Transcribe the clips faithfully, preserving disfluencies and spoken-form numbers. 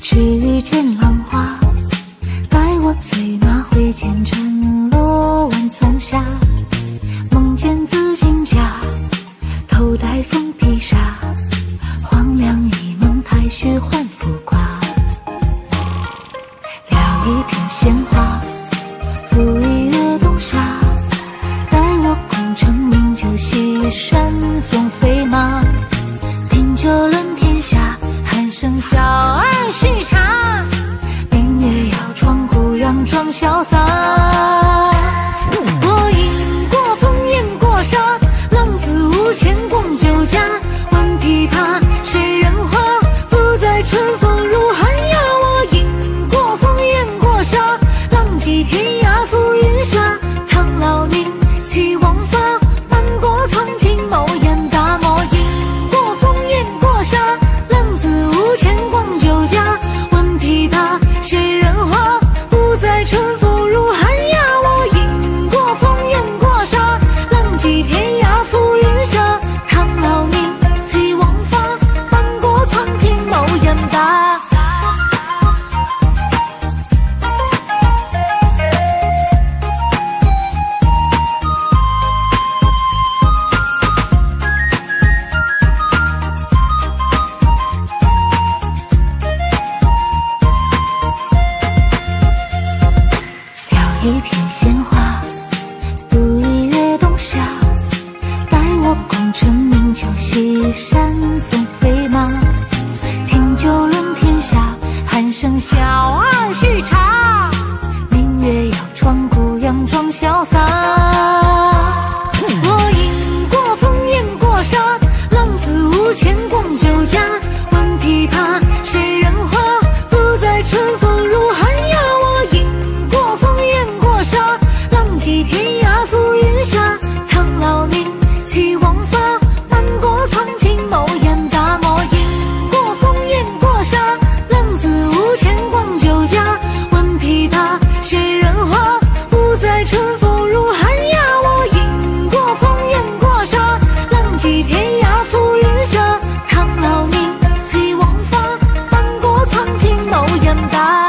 只见浪花，待我醉马挥剑沉落万层下。梦见紫金甲，头戴凤披纱，黄粱一梦，太虚幻浮夸。聊一片鲜花，不一月冬夏，待我功成名就，西山纵飞马。品酒论天下，喊声小儿须茶。明月摇窗，孤阳装潇洒。我饮过风，烟过沙，浪子无牵共酒家。闻琵琶，谁人花？不在春风入寒鸦。我饮过风，烟过沙，浪迹天涯浮云下。唐老宁，齐王发，漫过苍庭某眼大。我饮过风，烟过沙，浪子无牵共酒家。闻琵琶，谁人花？不在春风入寒鸦。我饮过风，烟过沙，浪迹天涯浮云下。唐老宁，齐王发，漫过苍庭某眼大。一片鲜花，不一月冬夏，待我功成名就，西山纵飞马。品酒论天下，喊声小儿须茶。明月摇窗，孤阳装潇洒。我饮过风，烟过沙，浪子无牵共酒家。闻琵琶，谁人花？不在春风入寒鸦。我饮过风，烟过沙，浪迹天涯浮云下。唐老宁，齐王发，漫过苍庭某眼大。我饮过风，烟过沙，浪子无牵共酒家。闻琵琶，谁人花？不在春风入寒鸦。我饮过风，烟过沙，浪迹天涯浮云下。唐老宁，齐王发，漫过苍庭某眼大。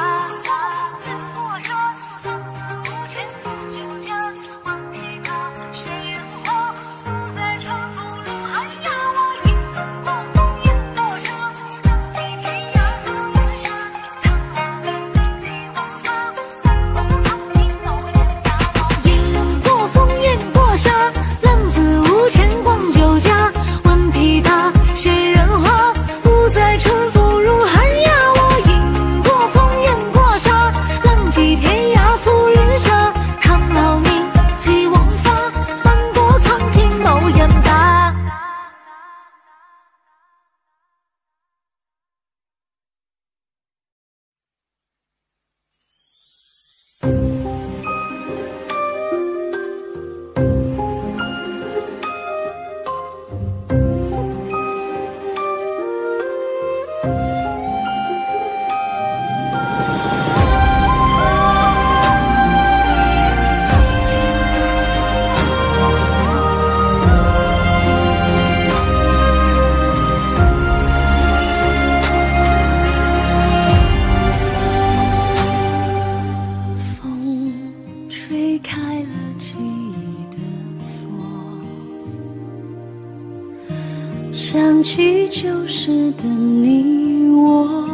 想起旧时的你我，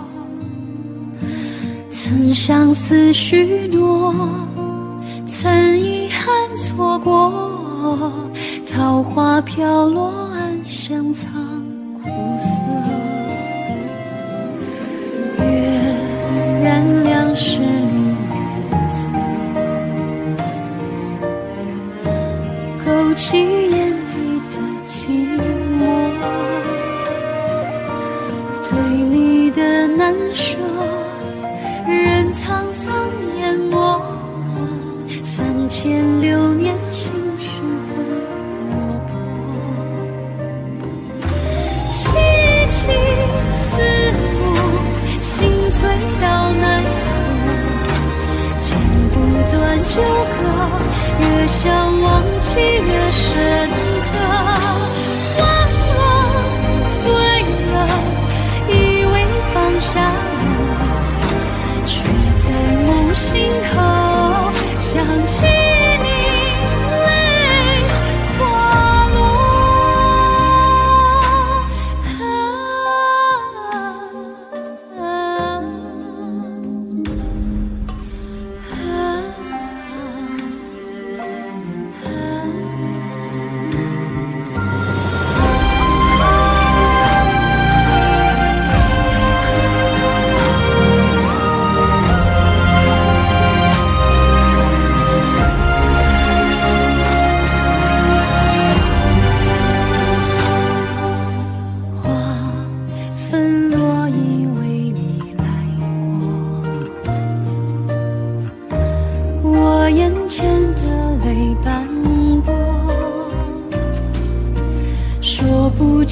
曾相思许诺，曾遗憾错过，桃花飘落，暗香藏苦涩。月燃亮是你颜色，勾起眼底的寂寞。对你的难舍，任沧桑淹没，三千流年心事会落魄。凄凄思慕，心碎到奈何，剪不断纠葛，越想忘记越深刻。忘了，醉了，以为放下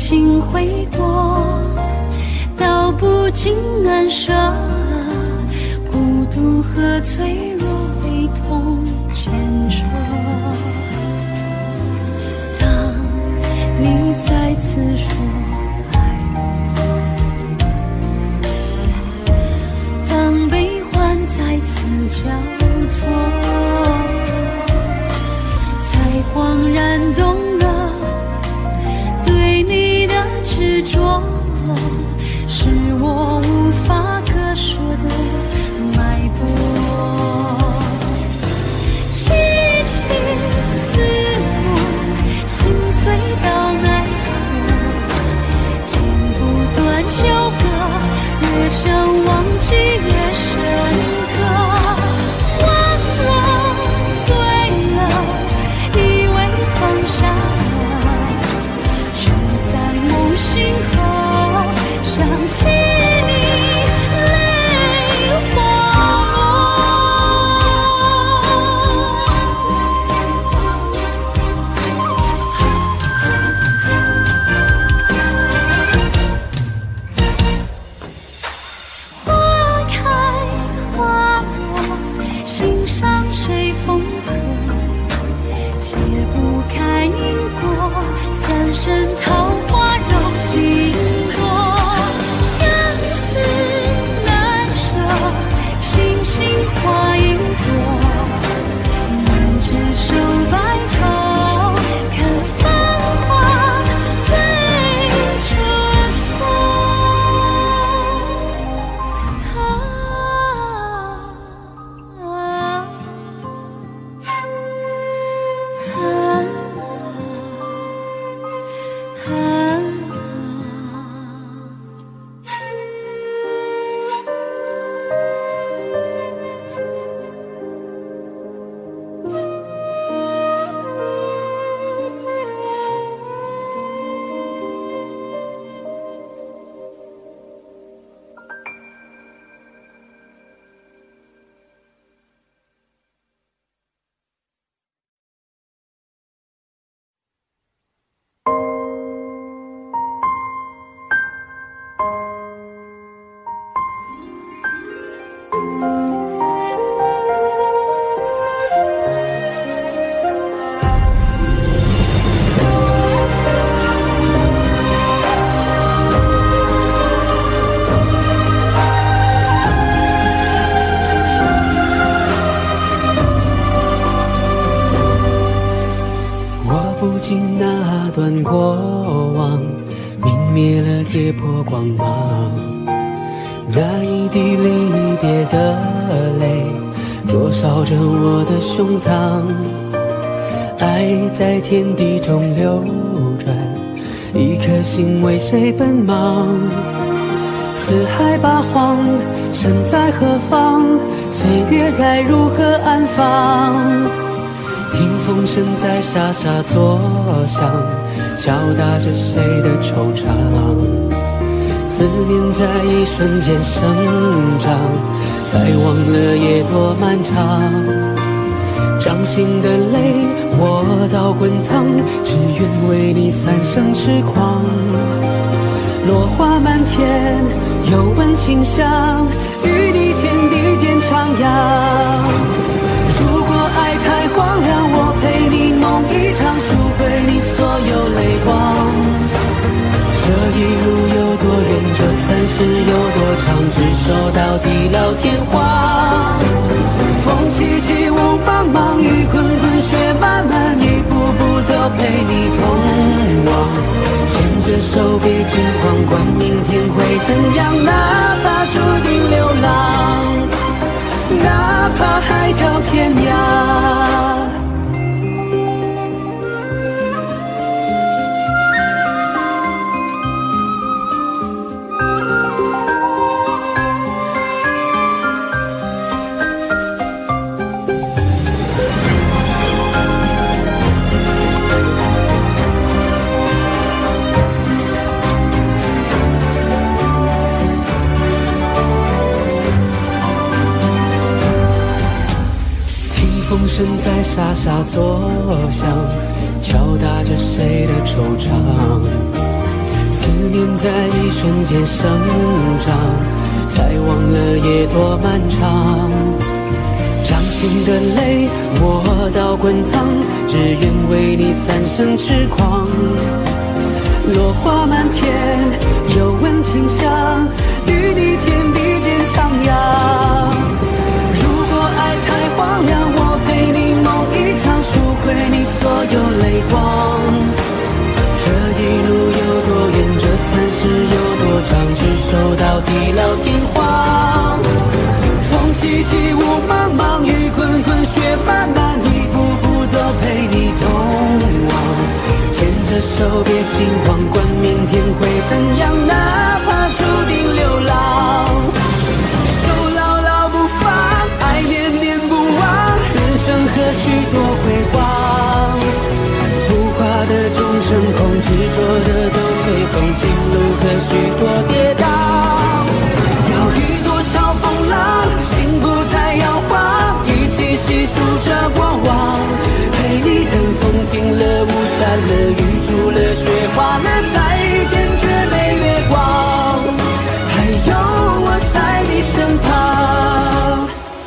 心回过，道不尽难舍，孤独和脆弱被痛牵扯。当你再次说爱我，当悲欢再次交错，才恍然懂了，对你的执着是我无法割舍的脉搏。凄凄似我，心碎到奈何，剪不断纠葛，越想忘记越深刻。忘了，醉了，以为放下了，却在梦醒后想起你，泪滑落。花开花落，心上谁风和，解不开因果，三生桃花绕经过。相思难舍，星星花影多，难执手白头，看繁华醉春风。啊不尽那段过往，泯灭了结魄光芒。那一滴离别的泪，灼烧着我的胸膛。爱在天地中流转，一颗心为谁奔忙？四海八荒，身在何方？岁月该如何安放？听风声在沙沙作响，敲打着谁的惆怅。思念在一瞬间生长，才忘了夜多漫长。掌心的泪我到滚烫，只愿为你三生痴狂。落花满天，又闻馨香，与你天地间徜徉。如果爱太荒凉，我陪你梦一场，赎回你所有泪光。这一路有多远，这三世有多长，执手到地老天荒。风起起，雾茫茫，雨滚滚，雪漫漫，一步步都陪你同往。牵着手别惊慌，管明天会怎样，哪怕注定流浪，哪怕海角天涯。风声在沙沙作响，敲打着谁的惆怅。 思念在一瞬间生长，才忘了夜多漫长。掌心的泪磨到滚烫，只愿为你三生痴狂。落花满天，又闻清香，与你天地间徜徉。如果爱太荒凉，我陪你梦一场，赎回你所有泪光。这一路有多远，这三世有多长，执手到地老天荒。风起起雾茫茫，雨滚滚，雪漫漫，一步步都陪你同往。牵着手别惊慌，管明天会怎样，哪怕注定流浪。手牢牢不放，爱念念不忘，人生何须多辉煌。浮华的终成空，执着的都随风，情路何须多跌宕。要遇多少风浪，心不再摇晃，一起细数着过往。陪你等风停了，雾散了，雨住了，雪化了，再见却没月光，还有我在你身旁。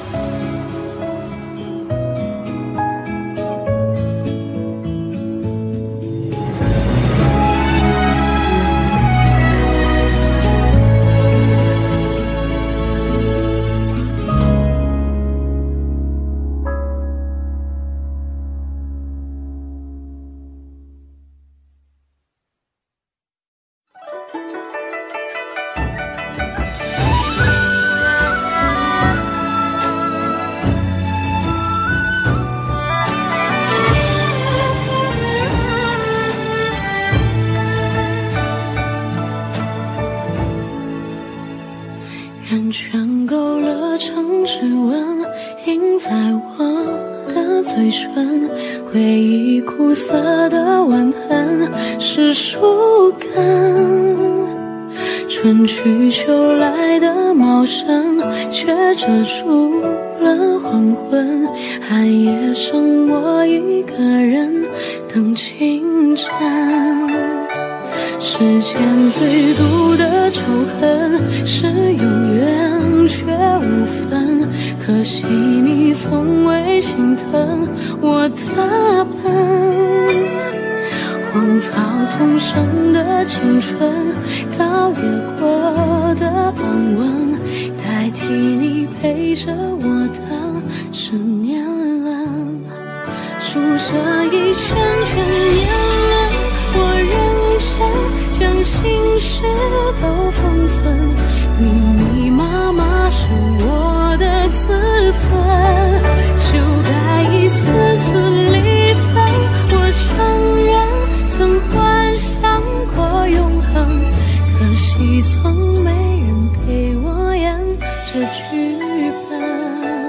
人圈勾勒成指纹，印在我的嘴唇，回忆苦涩的吻痕是树根。春去秋来的茂盛，却遮住了黄昏，寒夜剩我一个人等清晨。世间最毒的仇恨是永远却无分，可惜你从未心疼我的笨。荒草丛生的青春，到越过的傍晚，代替你陪着我的是年轮。数着一圈圈年轮，我认真将心事都封存，密密麻麻是我的自尊。就该一次次离分，我承认曾幻想过永恒，可惜从没人陪我演这剧本。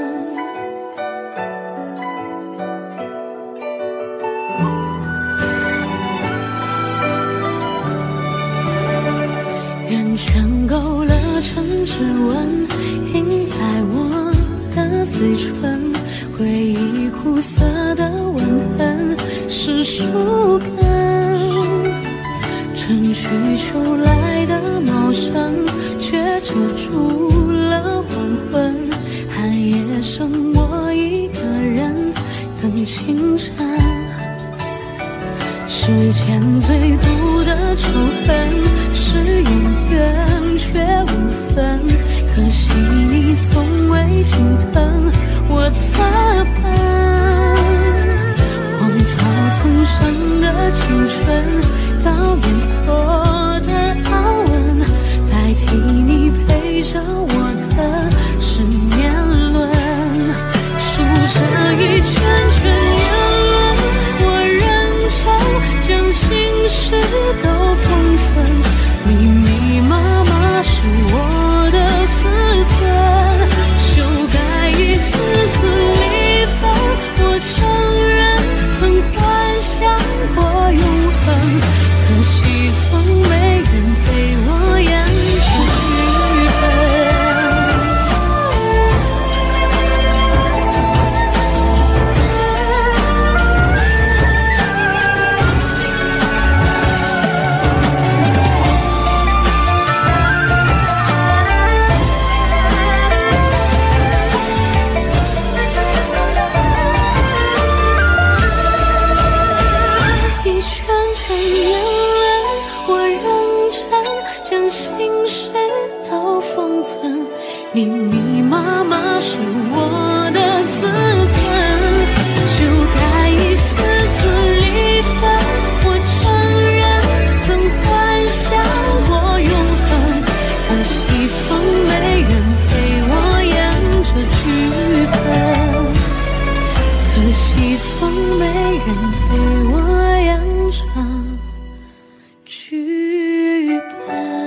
圆圈勾勒成指纹，印在我的嘴唇，回忆苦涩的吻痕是树根。春去秋来的茂盛，却遮住了黄昏，寒夜剩我一个人等清晨。世间最毒的仇恨是永远却无分，可惜你从未心疼我的笨。荒草丛生的青春，到眼破的安稳，代替你陪着我的是年轮。数着一圈圈年轮，我认真将心事都封存，密密麻麻是我的自尊。就该一次次离分，我承认曾幻想过永恒，可惜从没密密麻麻是我的自尊，修改一次次离分，我承认曾幻想过永恒，可惜从没人陪我演这剧本，可惜从没人陪我演这剧本。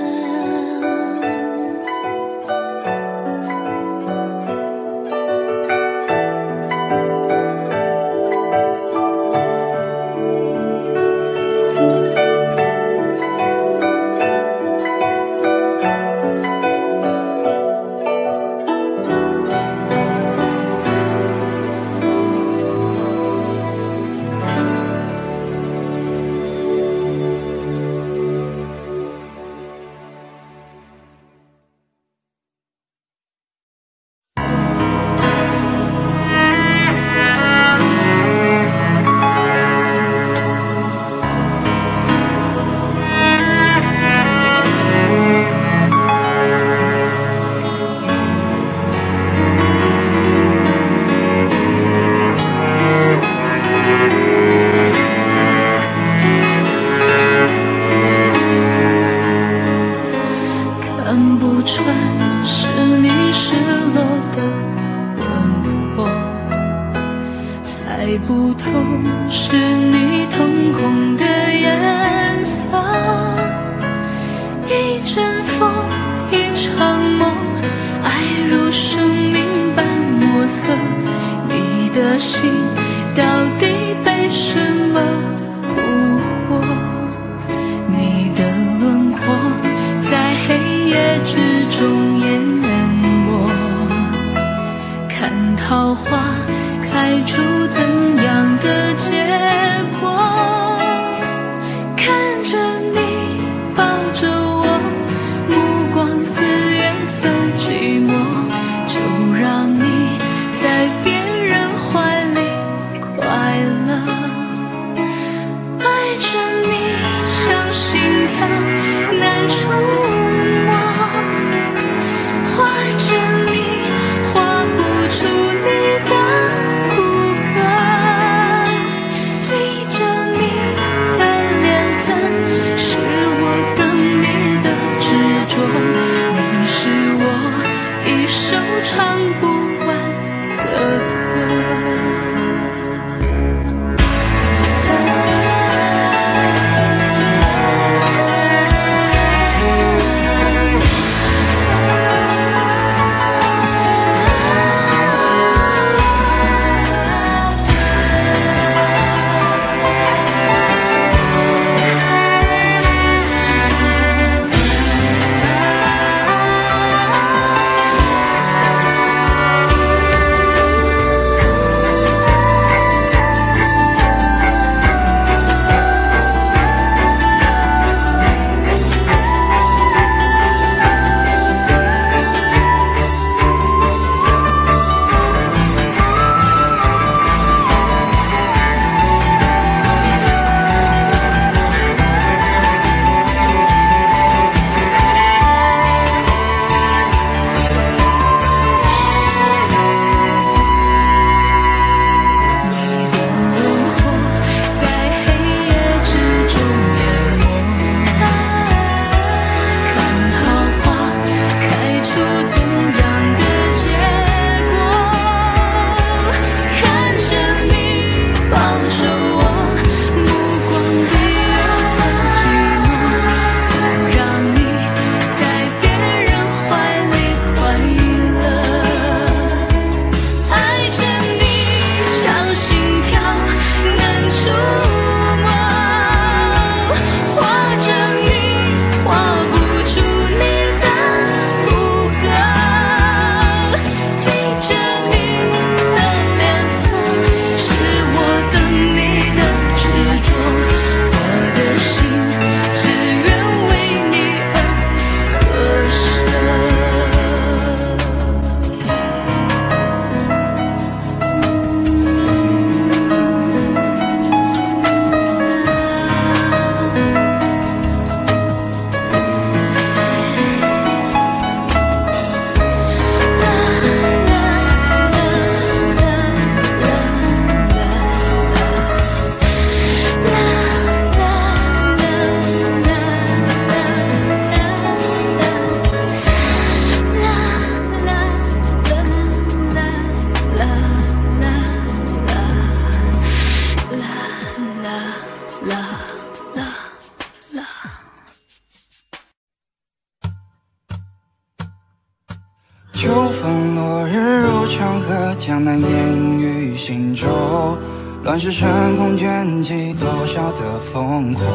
风落日入长河，江南烟雨行舟，乱世成空卷起多少的烽火。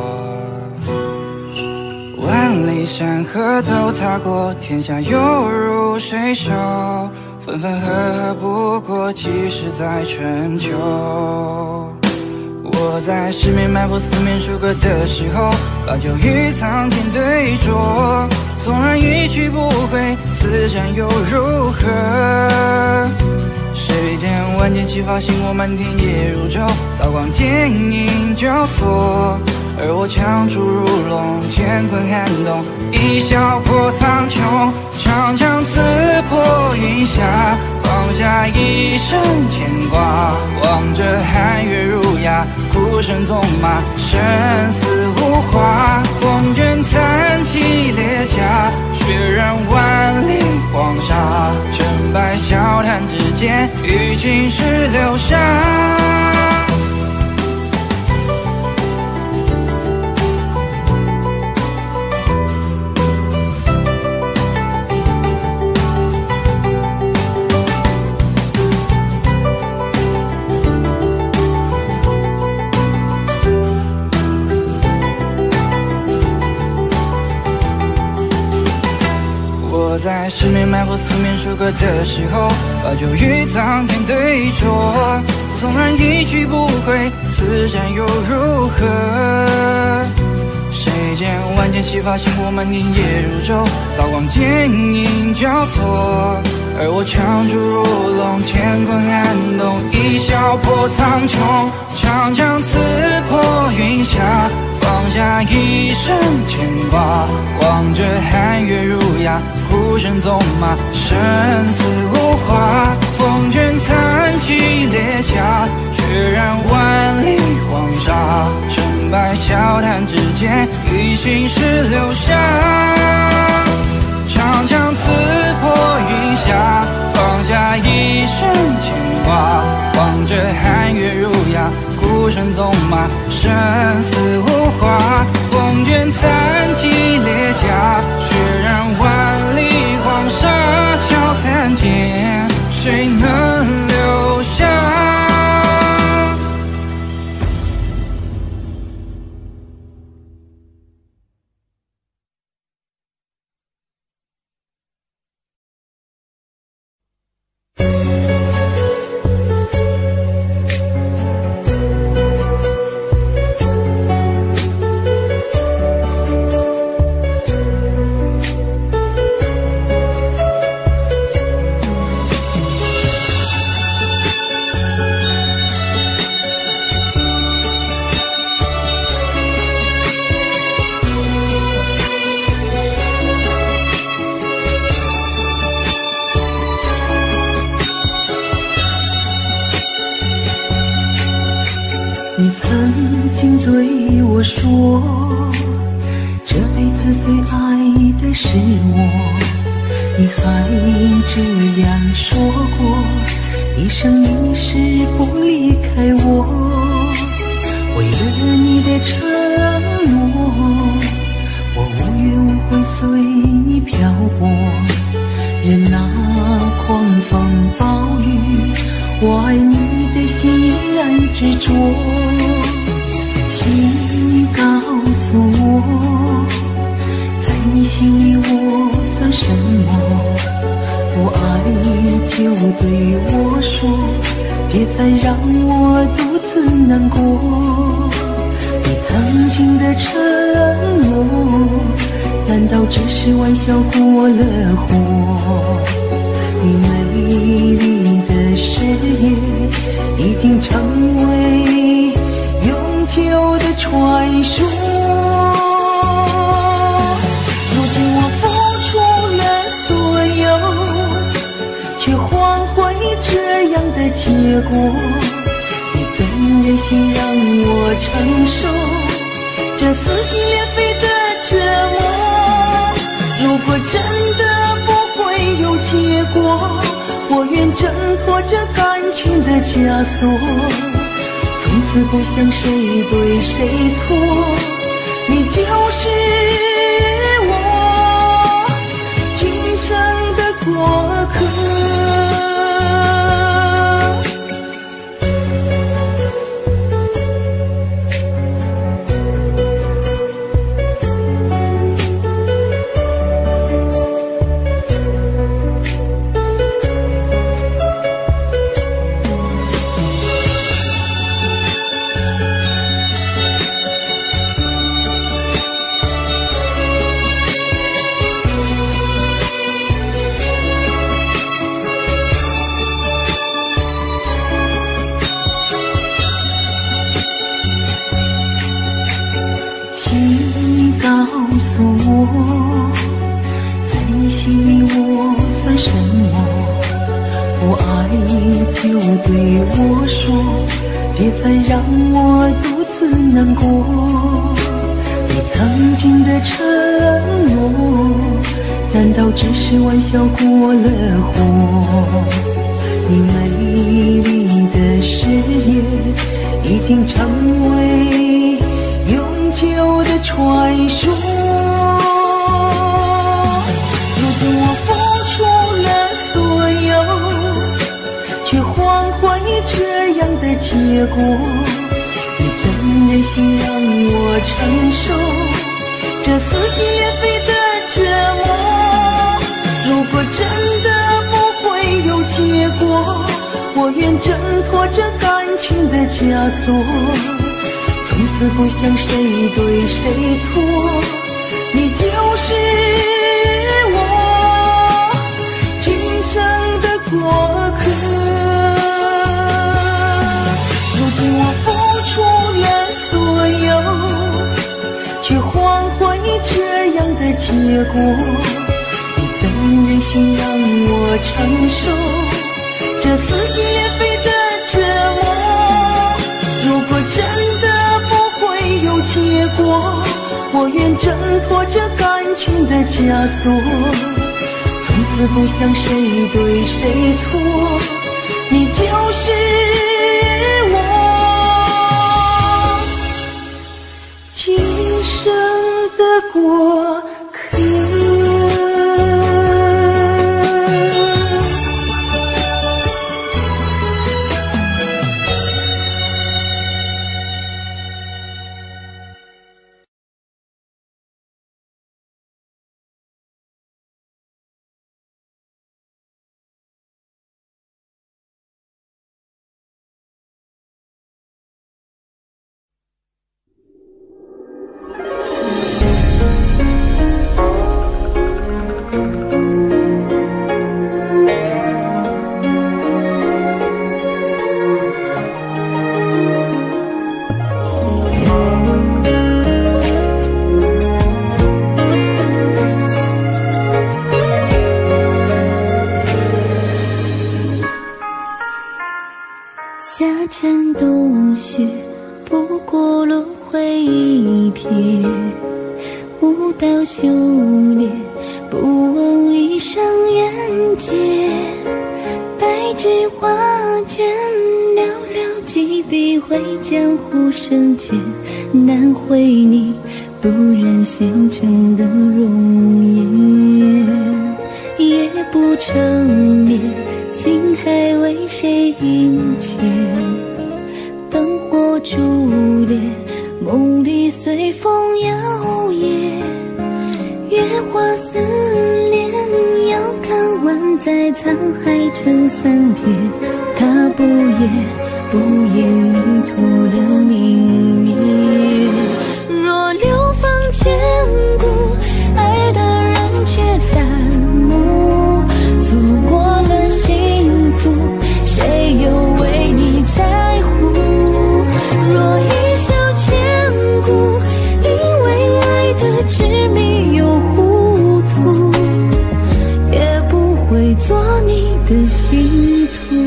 万里山河都踏过，天下又如谁手？分分合合不过几时在春秋。我在十面埋伏四面楚歌的时候，把酒与苍天对酌。纵然一去不回，此战又如何？谁见万箭齐发，星火满天夜如昼，刀光剑影交错。而我枪出如龙，乾坤撼动，一笑破苍穹，长枪刺破云霞，放下一生牵挂。望着寒月如鸦，孤身纵马，生死无话。风卷残骑列甲，血染万里黄沙。成败笑谈之间，与青史留下。在十面埋伏四面楚歌的时候，把酒与苍天对酌。纵然一去不回，此战又如何？谁见万箭齐发，星火满天夜如昼，刀光剑影交错。而我枪出如龙，乾坤撼动，一笑破苍穹，长枪刺破云霞。放下一生牵挂，望着寒月如鸦，孤身纵马，生死无话。风卷残骑列甲，血染万里黄沙。成败笑谈之间，与青史留下。长枪刺破云霞，放下一生牵挂。望着寒月如鸦，孤身纵马，生死无话。风卷残骑列甲，血染万里黄沙。笑谈间，谁能留下？ 你曾经对我说，这辈子最爱的是我。你还这样说过，一生一世不离开我。为了你的承诺，我无怨无悔随你漂泊。任那狂风暴雨，我爱你的心依然执着。请告诉我，在你心里我算什么？不爱就对我说，别再让我独自难过。你曾经的承诺，难道只是玩笑过了火？你美丽的誓言已经成为永久的传说。如今我付出了所有，却换回这样的结果。你怎忍心让我承受这撕心裂肺的折磨？如果真的不会有结果，我愿挣脱这感情的枷锁，从此不想谁对谁错。你就是我今生的归过客。 过了火，你美丽的誓言已经成为永久的传说。如今我付出了所有，却换回这样的结果，你怎忍心让我承受这撕心裂肺的折磨？如果真的不会有结果，我愿挣脱这感情的枷锁，从此不想谁对谁错，你就是我今生的过客。如今我付出了所有，却换回这样的结果，怎忍心让我承受这撕心裂肺的折磨？如果真的不会有结果，我愿挣脱这感情的枷锁，从此不想谁对谁错，你就是我今生的过客。 现成的容颜，也不成眠，心还为谁迎接？灯火烛烈，梦里随风摇曳，月华似莲，遥看万载沧海成三叠。他不言不言迷途的泯灭，若流芳千古，爱的人却反目。走过了幸福，谁又为你在乎？若一笑千古，因为爱的执迷又糊涂，也不会做你的信徒。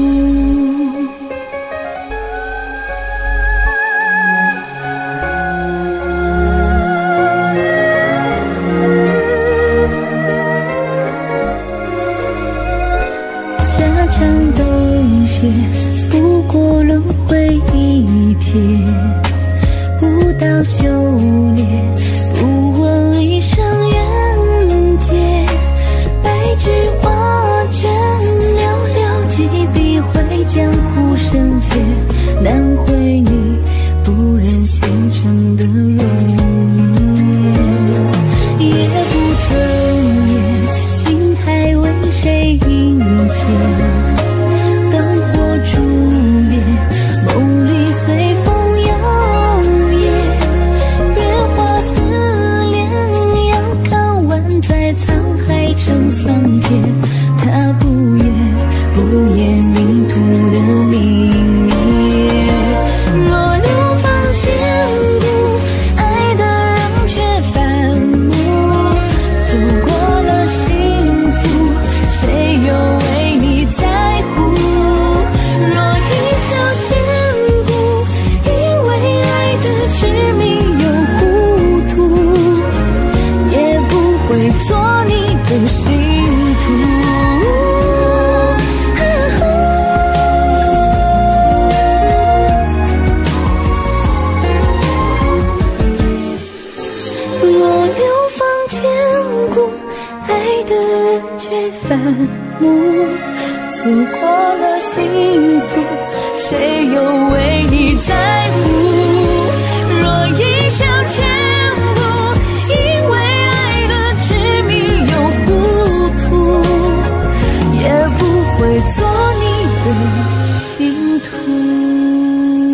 不过轮回一瞥，舞蹈修炼，不问一生缘劫，白纸画谁迎接？灯火烛灭，梦里随风摇曳，月华似莲，阳刚宛在沧海成桑田。他不言不言命途的泯灭。若流芳千古，爱的人却反目。走过了幸福，谁又为你在乎？若一笑千古，因为爱的执迷又糊涂，也不会做你的信徒。若流芳千古，爱的人却反目。错过了幸福，谁又为你在乎？若一笑千古，因为爱的执迷又糊涂，也不会做你的信徒。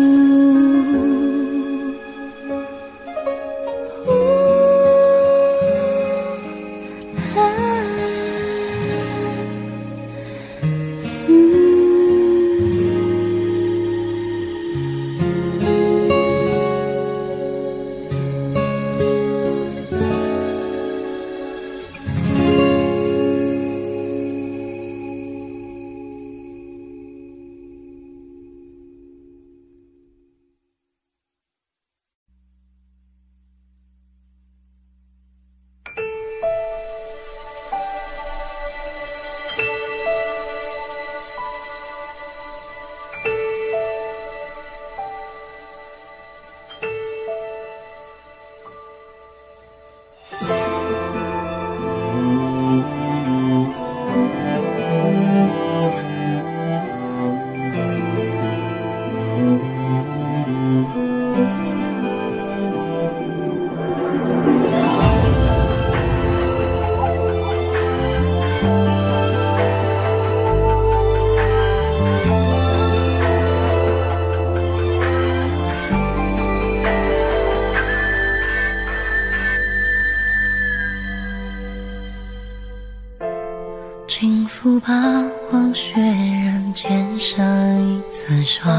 轻抚把黄雪人溅上一层霜，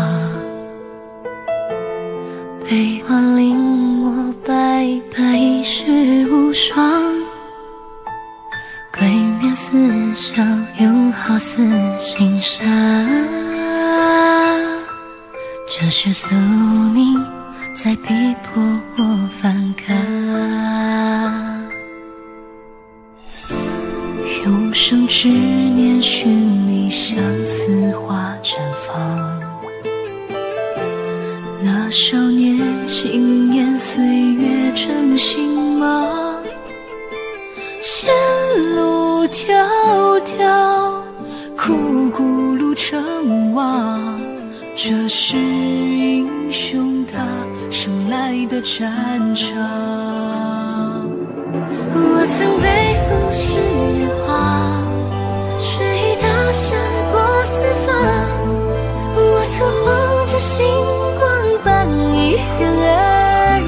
悲欢临摹，白白一世无双。归面思乡，永好似心上。这是宿命，在逼迫我反抗。永生执念，寻觅相思花绽放。那少年轻言，岁月成行吗？线路迢迢，枯骨路成王。这是英雄他生来的战场。我曾背负誓言花，却已打下过四方。我曾晃着星光，伴一人而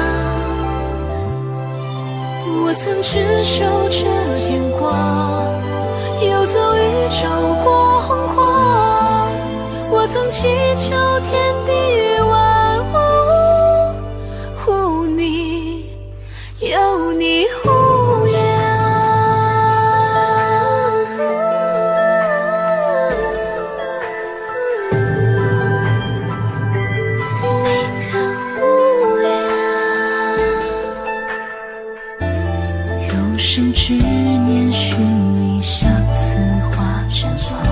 长。我曾执手着天光，游走宇宙过洪荒。我曾祈求天地万物，护你，有你护养。你可无聊？永生执念，寻觅相思花绽放。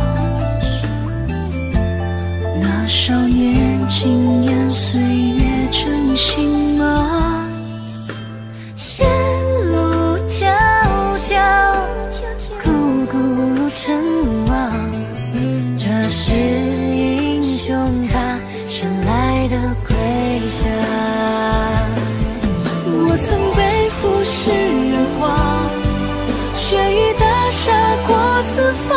那少年轻言，岁月成行吗？线路迢迢，枯骨路成王。这是英雄他生来的归乡。我曾背负誓言花，却已打下过四方。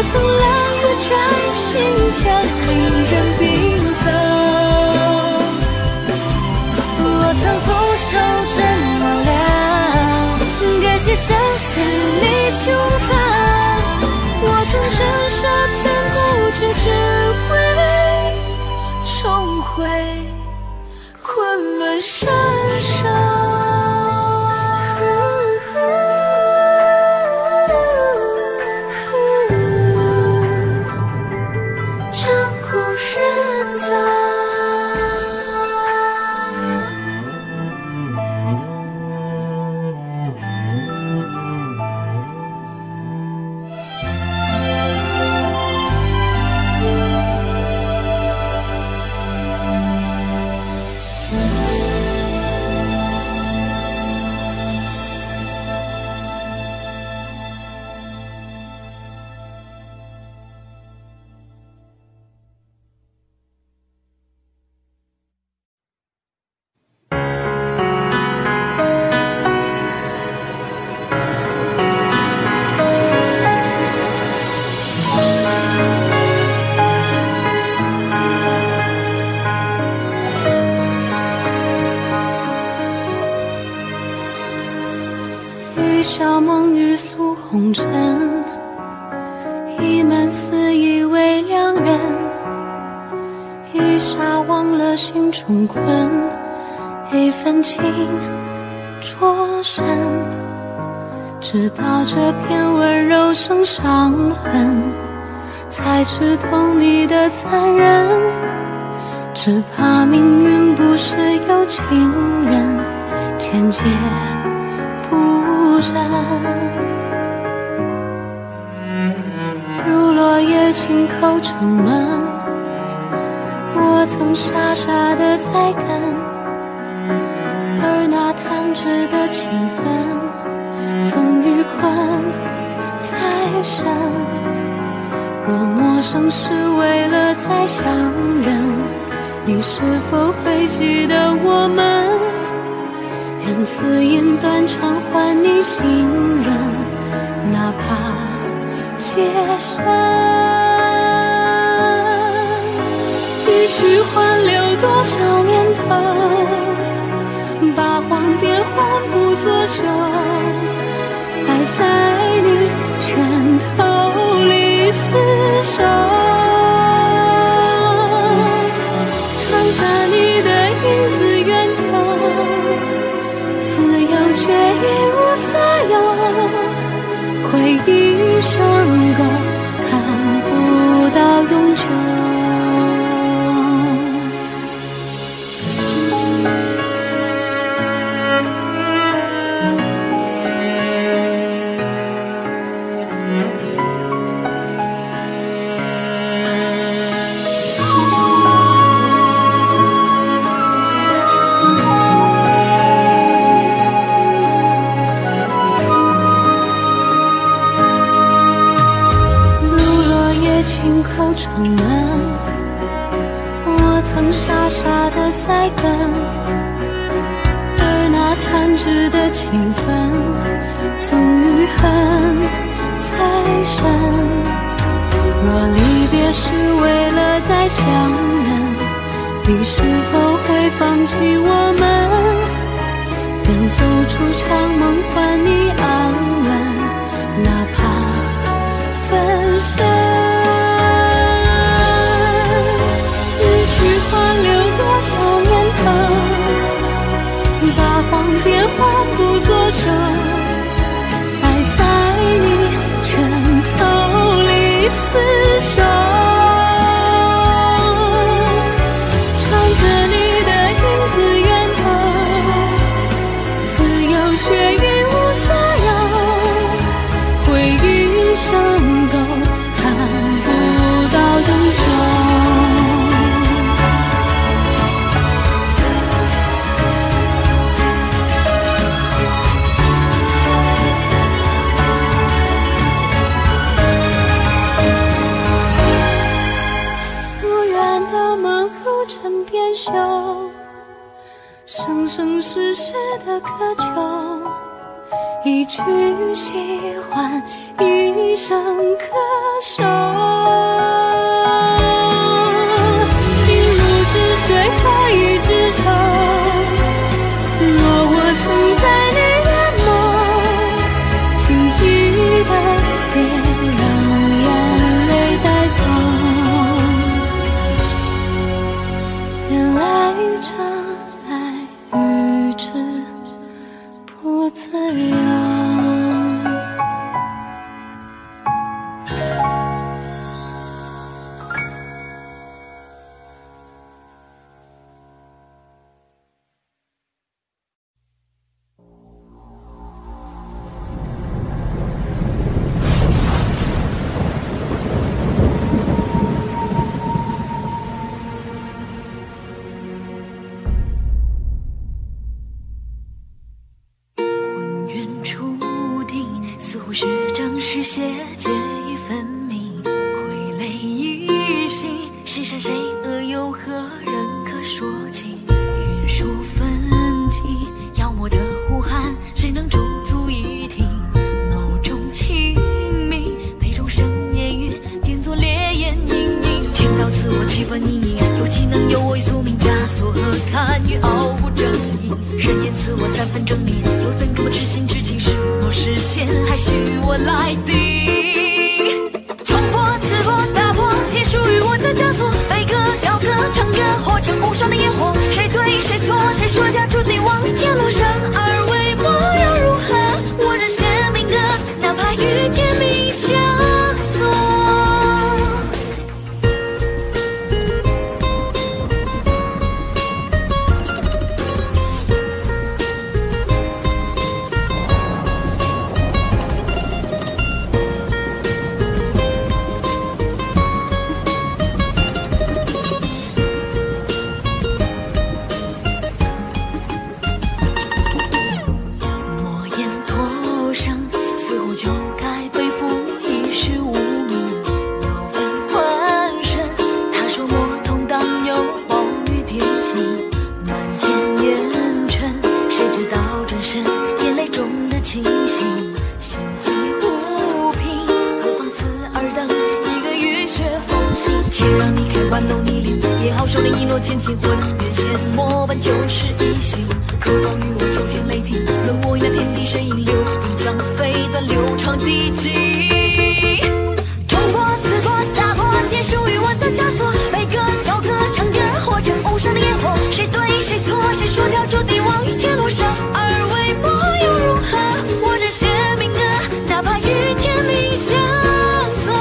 曾懒得摘心墙，黑人冰冷。我曾俯首这么亮，感谢相思里穹苍。我曾挣扎千古，却只为重回昆仑山上。一笑梦雨诉红尘，一门思意为两人，一刹忘了心中困，一份情灼身，直到这片温柔生伤痕，才知懂你的残忍，只怕命运不是有情人千劫不染，如落叶轻叩城门，我曾傻傻地在等，而那弹指的情分，总与困在身。若陌生是为了再相认，你是否会记得我们？愿此音断肠还你信任，哪怕劫身。一曲换留多少年头，八荒变幻不作旧，爱在你拳头里厮守，穿着你的影子远走，自由却一无所有，回忆上钩，看不到永久。轻叩城门，我曾傻傻地在等，而那弹指的情分，总与恨才深。若离别是为了再相认，你是否会放弃我们？愿走出长梦还你安稳，哪怕分身。八荒变幻不作旧，爱在你拳头里厮守，穿着你的影子远走，自由却一无所有，回忆上钩，看不到永久。生生世世的渴求， 一句喜欢，一声咳嗽。心如止水，何以止愁？若我曾在你眼眸，请记得别让眼泪带走。原来这爱与之不自由。 是血结已分明，傀儡一心，谁善谁恶，有何人可说清？云树分际，妖魔的呼喊，谁能驻足一听？眸中清明，杯中生烟云，点作烈焰盈盈。天道赐我气氛旖旎，有岂能有我于宿命枷锁，何堪与傲骨争赢？人言赐我三分正念，又怎可我痴心痴情是我实现，还需我来定？冲破、刺破、打破，皆属于我的枷锁。悲歌、高歌、唱歌，活成无双的烟火。谁对谁错？谁说条注定往天路上？而为我又如何？我仍写明歌，哪怕与天命相左。千千魂变仙魔般就是一心，可否与我秋天雷霆？论我以那天地神影，流一张飞断流长地境。冲破、刺破、打破，皆属于我的枷锁。悲歌、高歌、唱歌，活成无双的烟火。谁对谁错？谁说条注定往于天路上？而为我又如何？我仍写明歌，哪怕与天命相左。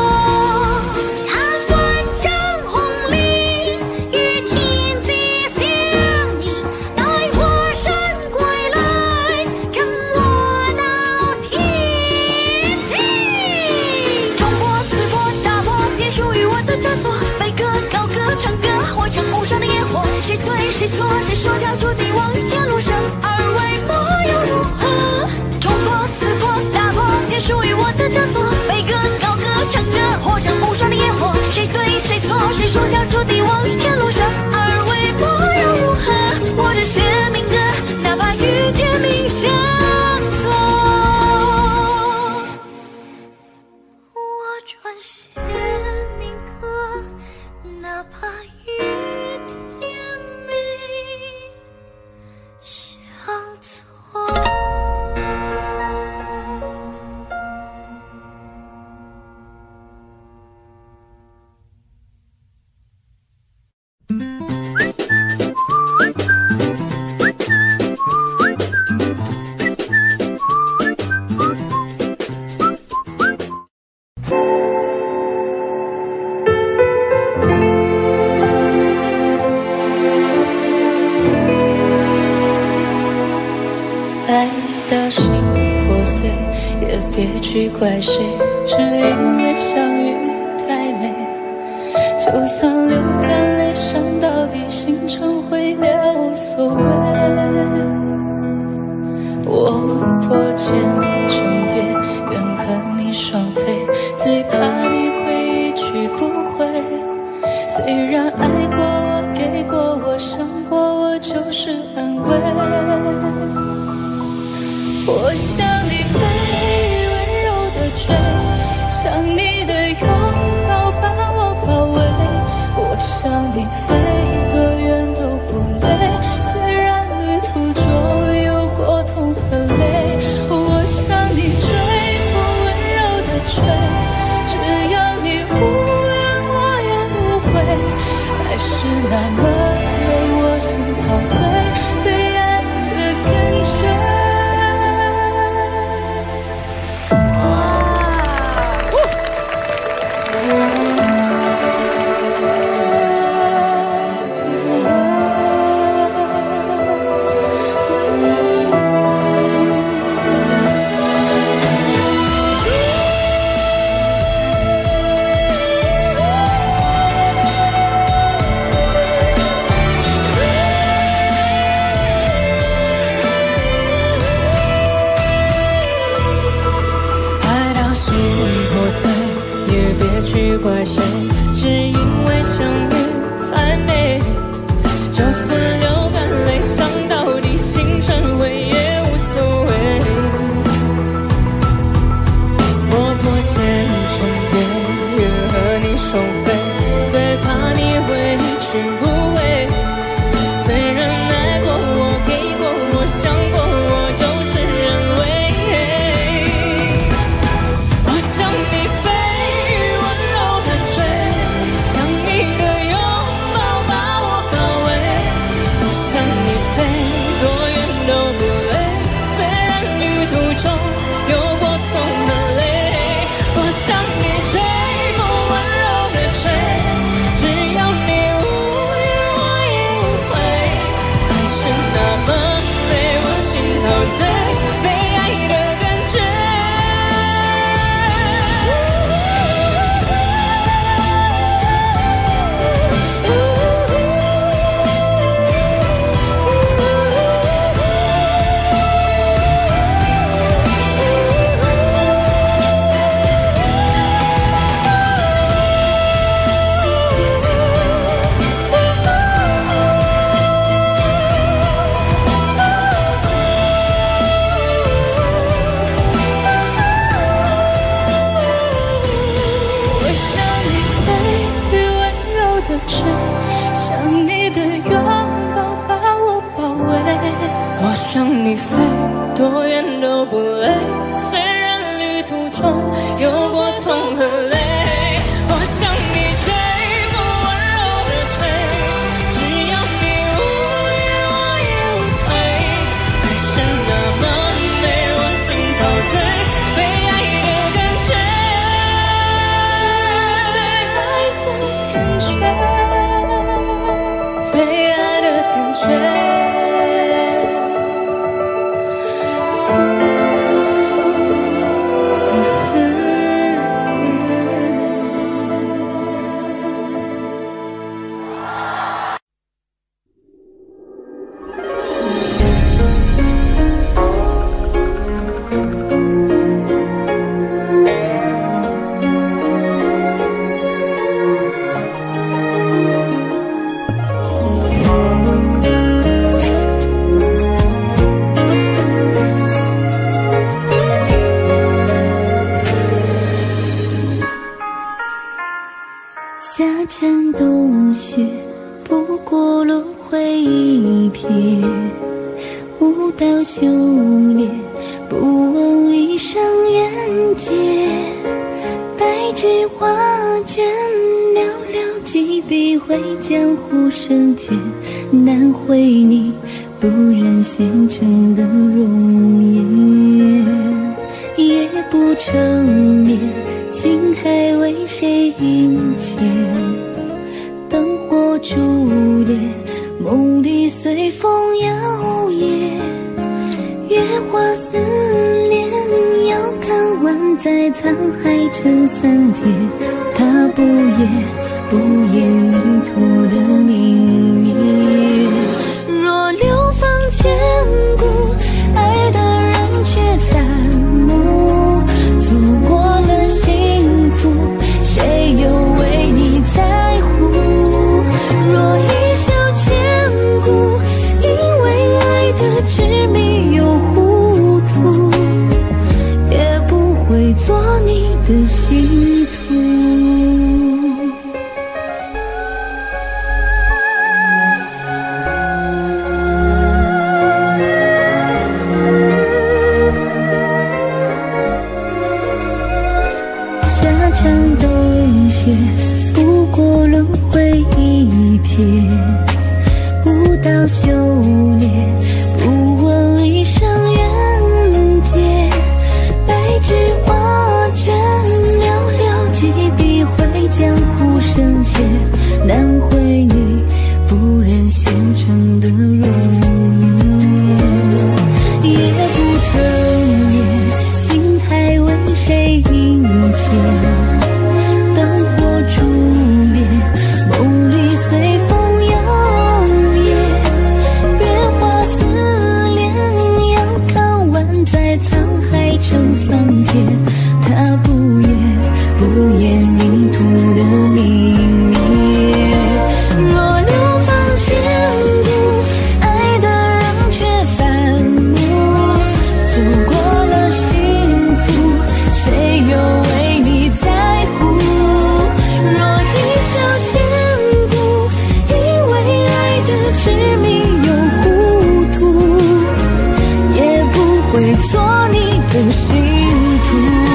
谁对谁错？谁说条注定往于天路上？而为我又如何？冲破、刺破、打破，皆属于我的枷锁。悲歌、高歌、唱歌，活成无双的烟火。谁对谁错？谁说条注定往于天路上？而为我又如何？我仍写明歌，哪怕与天命相左。我专写明歌，哪怕与爱到心破碎，也别去怪谁，只因为相遇太美。就算流干泪，伤到底，心成灰也无所谓。我破茧成蝶，愿和你双飞，最怕你会一去不回。虽然爱过我，给过我，伤过我，就是安慰。 我想你飞，温柔的吹，想你的拥抱把我包围。我想你飞，多远都不累，虽然旅途中有过痛和泪。我想你追，风温柔的吹，只要你无怨我也无悔。爱是那么美，我心陶醉，被爱的感觉。去怪谁？只因为相遇太美。就算流干泪，伤到底，心成灰也无所谓。我多见重叠，愿和你收费，最怕你会去不回。虽然爱过我，给过我，想过我，就是认为。我想你飞。想你的拥抱把我包围，我想你飞，多远都不累，虽然旅途中有过痛和泪。我想你追，风温柔的吹，只要你无怨我也无悔。爱是那么美，我心陶醉，被爱的感觉，被爱的感觉。被爱的感觉。 夏蝉冬雪，不过轮回一瞥，舞蹈修炼，不问一生缘劫。白纸画卷，寥寥几笔绘江湖生前，难绘你不染纤尘的容颜，夜不成眠，心还为谁引牵？灯火烛烈，梦里随风摇曳。月华似莲，遥看万载沧海成三叠。他不言不言泥土的泯灭。若流芳千古，爱的人却反目。走过了幸福，谁又为你在乎？若一笑千古，因为爱的执迷又糊涂。 回一瞥，不到修炼，不问一生缘劫。白纸画卷，寥寥几笔绘江湖生切，难绘你不忍纤尘的容颜，也不成眠，心还为谁萦牵？灯火烛灭，梦里随风摇曳，月华似莲，阳刚万载，沧海成桑田。他不言不言迷途的泯灭。若流芳千古，爱的人却反目，走过了幸福，谁又为你在乎？若一笑千古，因为爱的痴迷又糊涂，也不会做你的信徒。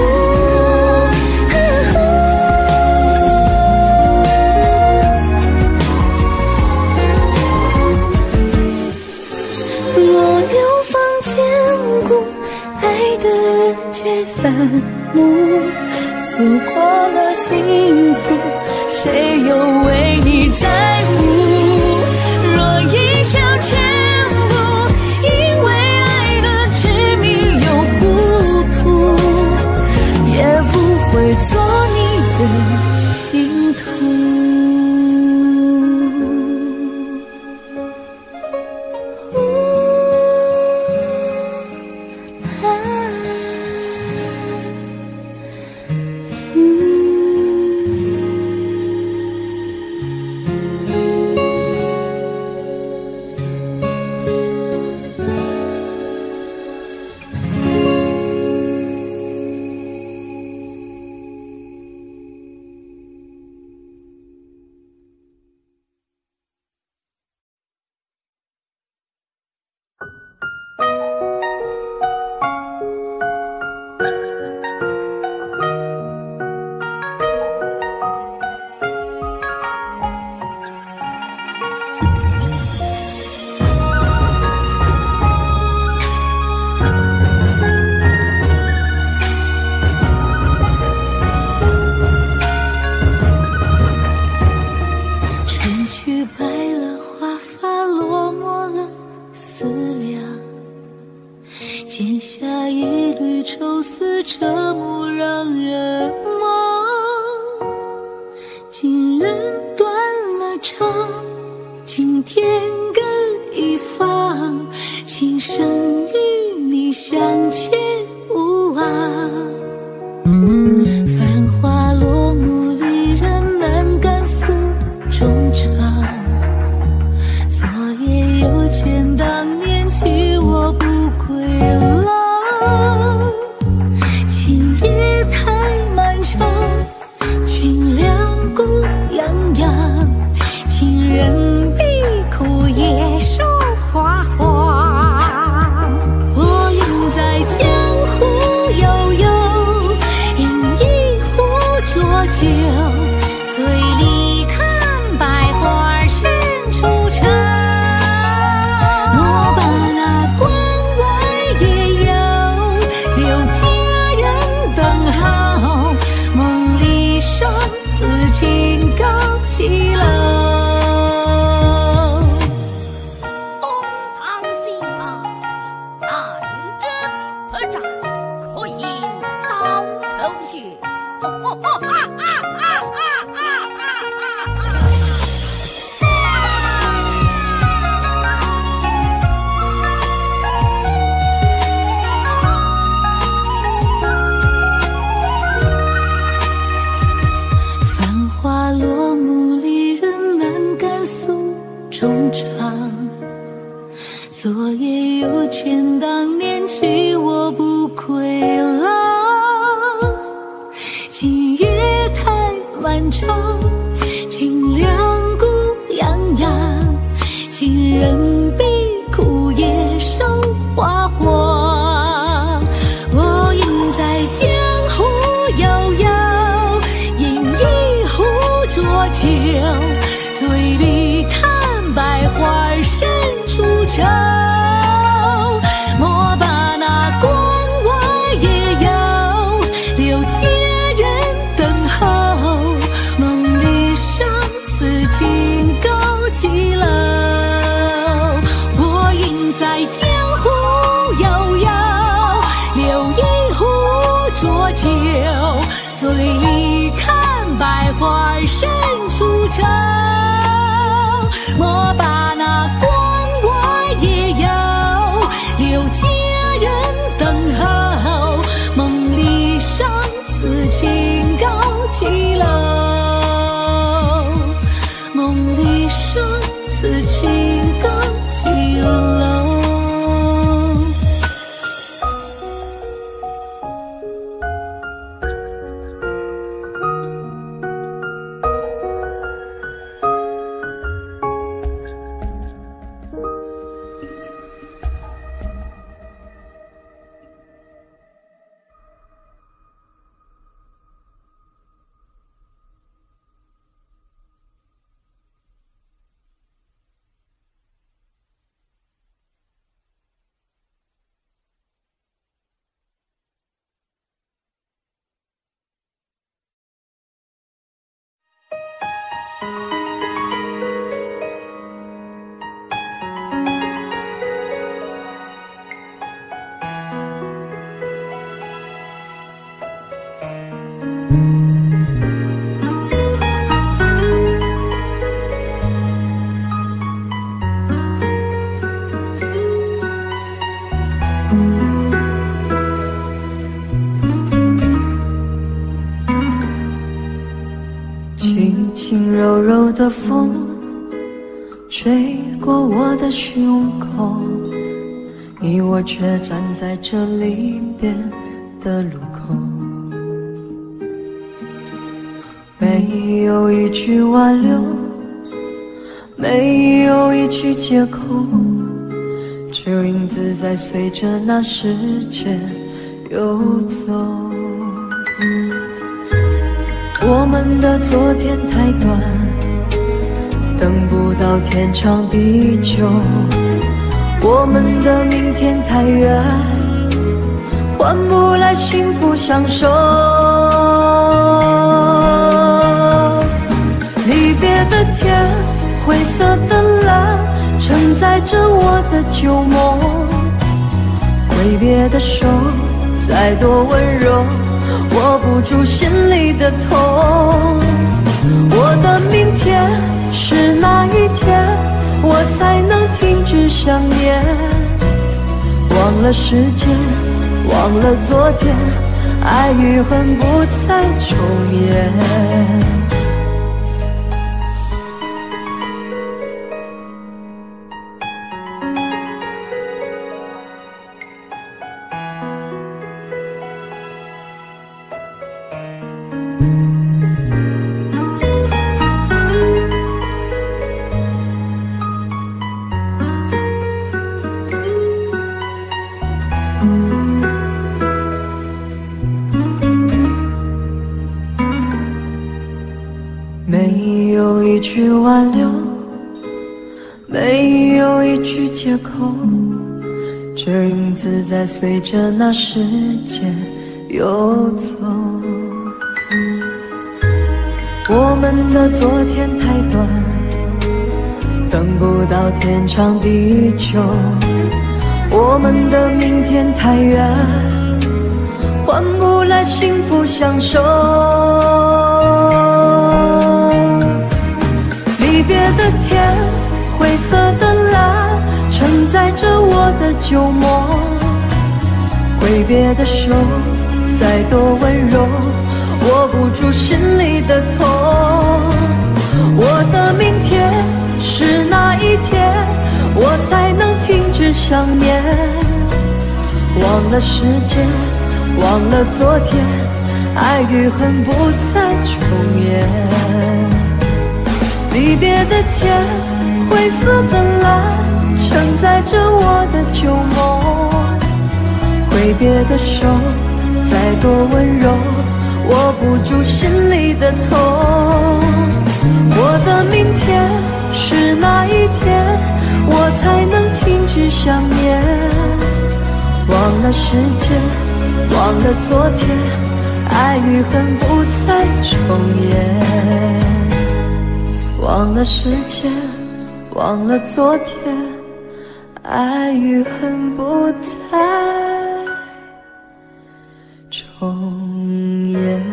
若流芳千古，爱的人却反目，错过了幸福，谁又为你在乎？若一笑千古，因为爱的痴迷又糊涂，也不会做你的信徒。剪下一缕愁丝，彻目让人梦。今人断了肠，今天各一方，今生与你相欠无望。繁华落幕，离人难敢诉衷肠。昨夜又见当年弃我不归郎，今夜太漫长，清凉孤洋洋，情人闭苦夜守花黄。我应在江湖悠悠，饮一壶浊酒，醉里看百花深处城。我把那关外夜游，留佳人等候，梦里生此情高几楼。繁华落幕，离人难敢诉衷肠。昨夜又见当年弃我不归郎，今夜太漫长，清凉孤洋洋，情人闭苦夜守花黄。我应在江湖悠悠，饮一壶浊酒，醉里看百花深处愁。莫把那关我也有，留佳人等候。梦里上此情高几楼，我应在江湖悠悠，留一壶浊酒，醉里看百花深处愁。莫把那关我也有，留佳人等候。梦里上此情高几楼，梦里上此情高几楼。 轻轻柔柔的风吹过我的胸口，你我却站在这离别的路口。没有一句挽留，没有一句借口，只有影子在随着那时间游走。我们的昨天太短，等不到天长地久。我们的明天太远，换不来幸福相守。离别的天，灰色的蓝，承载着我的旧梦。挥别的手，再多温柔，握不住心里的痛。我的明天是哪一天，我才能停止想念？忘了时间，忘了昨天，爱与恨不再重演。没有一句挽留，没有一句借口，这影子在随着那时间游走。我们的昨天太短，等不到天长地久。我们的明天太远，换不来幸福相守。离别的天，灰色的蓝，承载着我的旧梦。挥别的手，再多温柔，握不住心里的痛。我的明天是哪一天，我才能停止想念？忘了时间，忘了昨天，爱与恨不再重演。离别的天，灰色的蓝，承载着我的旧梦。挥别的手，再多温柔，握不住心里的痛。 想念。忘了时间，忘了昨天，爱与恨不再重演。忘了时间，忘了昨天，爱与恨不再重演。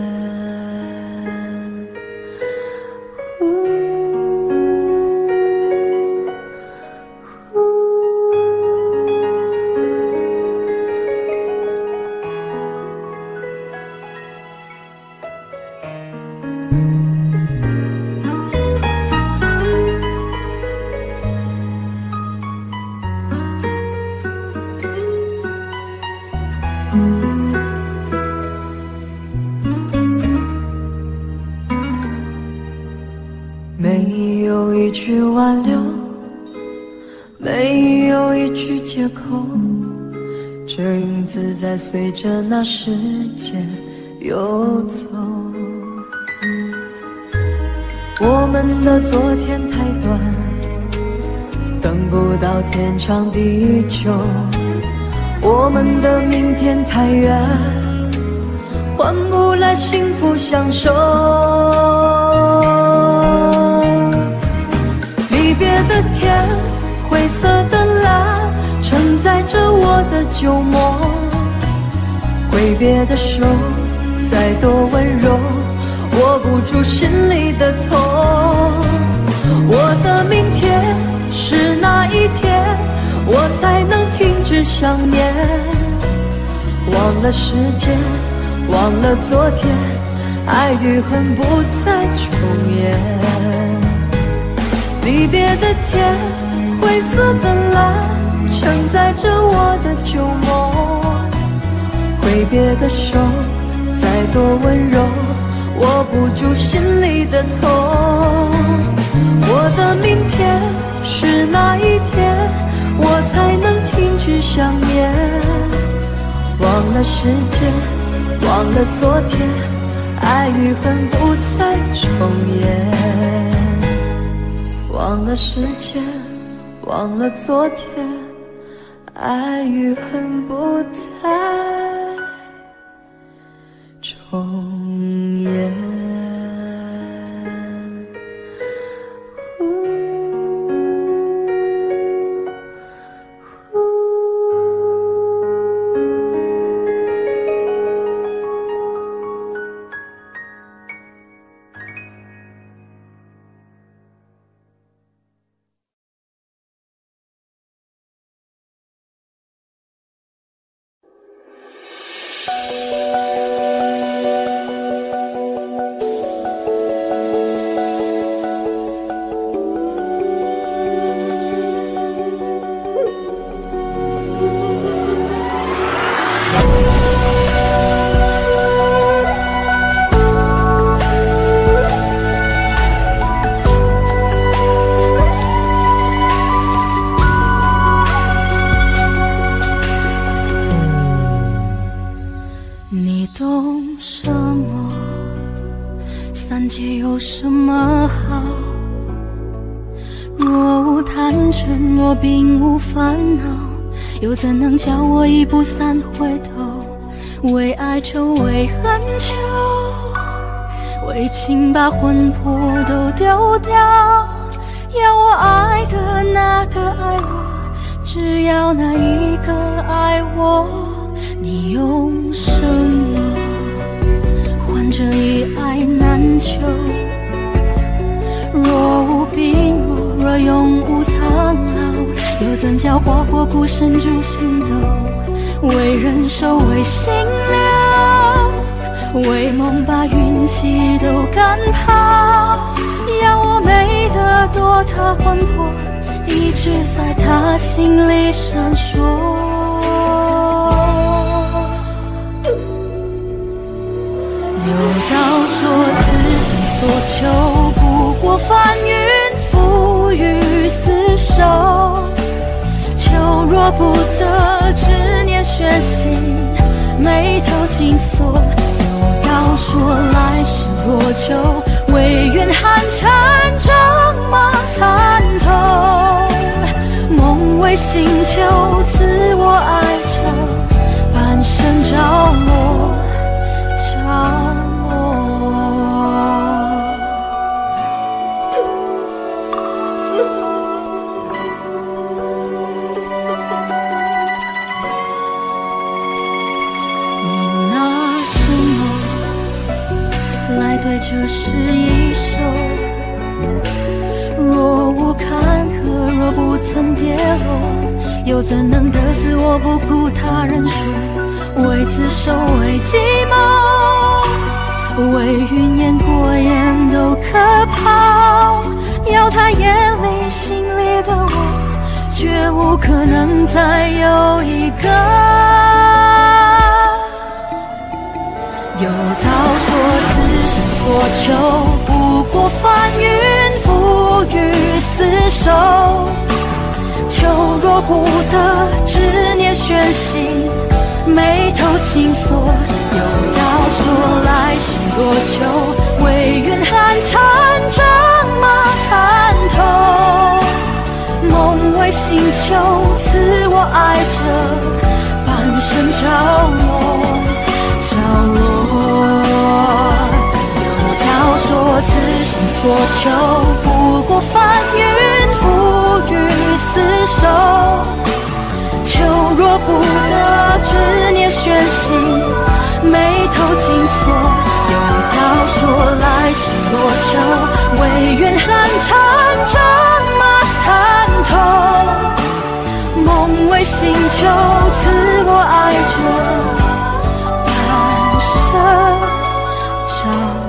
没有一句挽留，没有一句借口，这影子在随着那时间游走。我们的昨天太短，等不到天长地久，我们的明天太远，换不来幸福相守。离别的天，灰色的蓝，承载着我的旧梦。挥别的手，再多温柔，握不住心里的痛。我的明天是哪一天，我才能停止想念？忘了时间，忘了昨天，爱与恨不再重演。离别的天，灰色的蓝，承载着我的旧梦。挥别的手，再多温柔，握不住心里的痛。我的明天是哪一天，我才能停止想念？忘了时间，忘了昨天，爱与恨不再重演。忘了时间，忘了昨天，爱与恨不再重演。 你懂什么？三界有什么好？若无贪嗔，若并无烦恼，又怎能叫我一步三回头？为爱愁，为恨求，为情把魂魄都丢掉。要我爱的那个爱我，只要那一个爱我。你用什么换这一爱难求？若无病弱，若永无苍老，又怎叫花火孤身筑心斗？为人守，为心留，为梦把运气都赶跑。要我美得多他魂魄，一直在他心里闪烁。有道说此生所求，不过翻云覆雨厮守。求若不得，执念悬心，眉头紧锁。有道说来世若求，唯愿寒蝉仗马参透。梦为心求，赐我爱着，半生着落，着对这是一首，若无坎坷，若不曾跌落，又怎能得自我不顾他人说？为自首，为寂寞，为云烟过眼都可抛。要他眼里心里的我，绝无可能再有一个。有道说此生所求，不过翻云覆雨厮守。求若不得，执念悬心，眉头紧锁。有道说来世多久，为云寒蝉仗马参透。梦为星球，赐我爱着，半生着落，着落。说此生所求，不过翻云覆雨厮守。求若不得，执念悬心，眉头紧锁。有道说来世多久，为云寒蝉仗马参透。梦为星球，赐我爱着，半生着。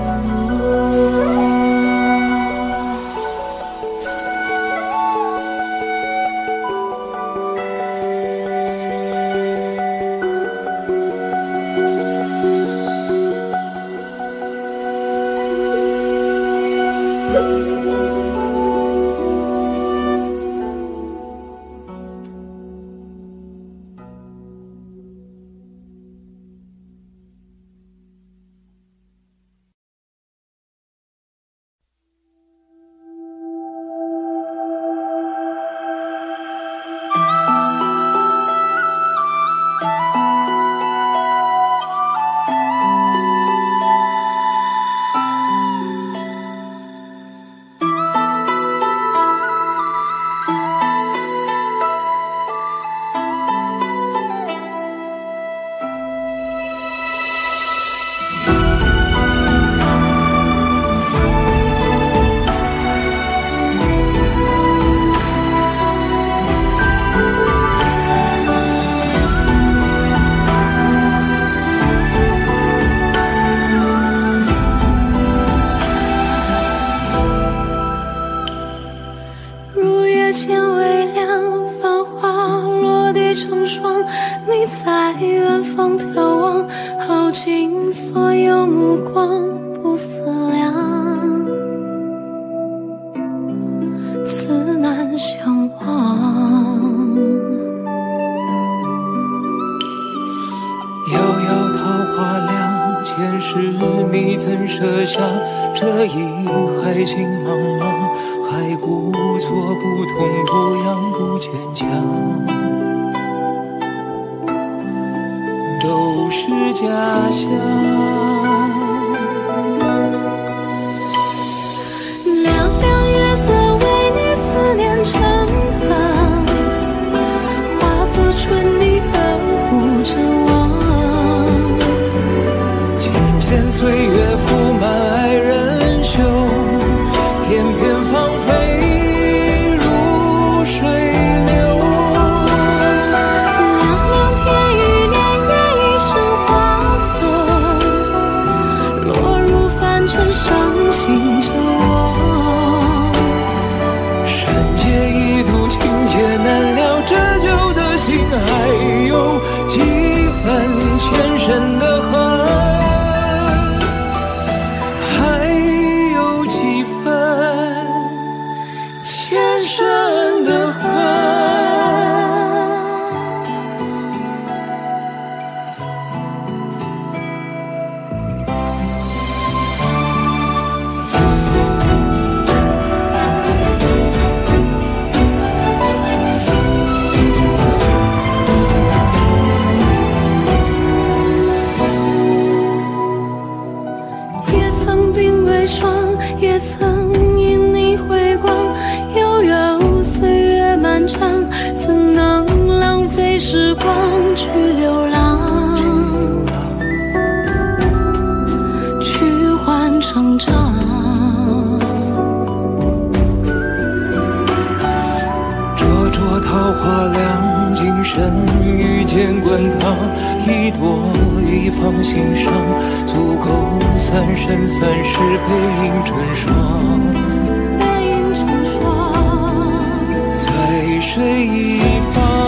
生遇见滚烫，一朵一放心上，足够三生三世背影成双， 背影成双， 在水一方。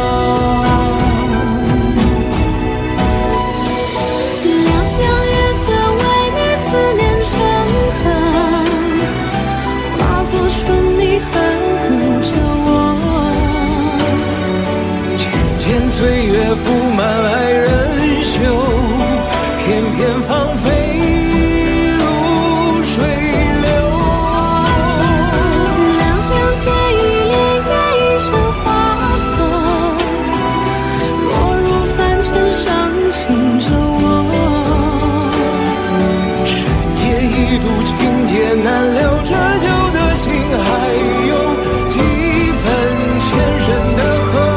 岁月覆满爱人袖，片片芳菲如水流。 两两天一莲叶一生花色，落入凡尘伤情着我。 世界一度情劫难了，这旧的心还有几分前生的恨。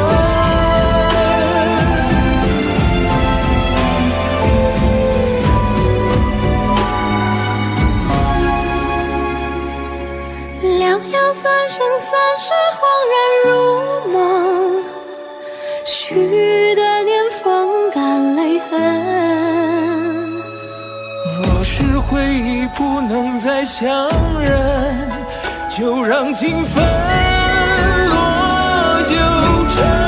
三生三世恍然如梦，许的年风干泪痕。 若是回忆不能再相认，就让情分落九尘。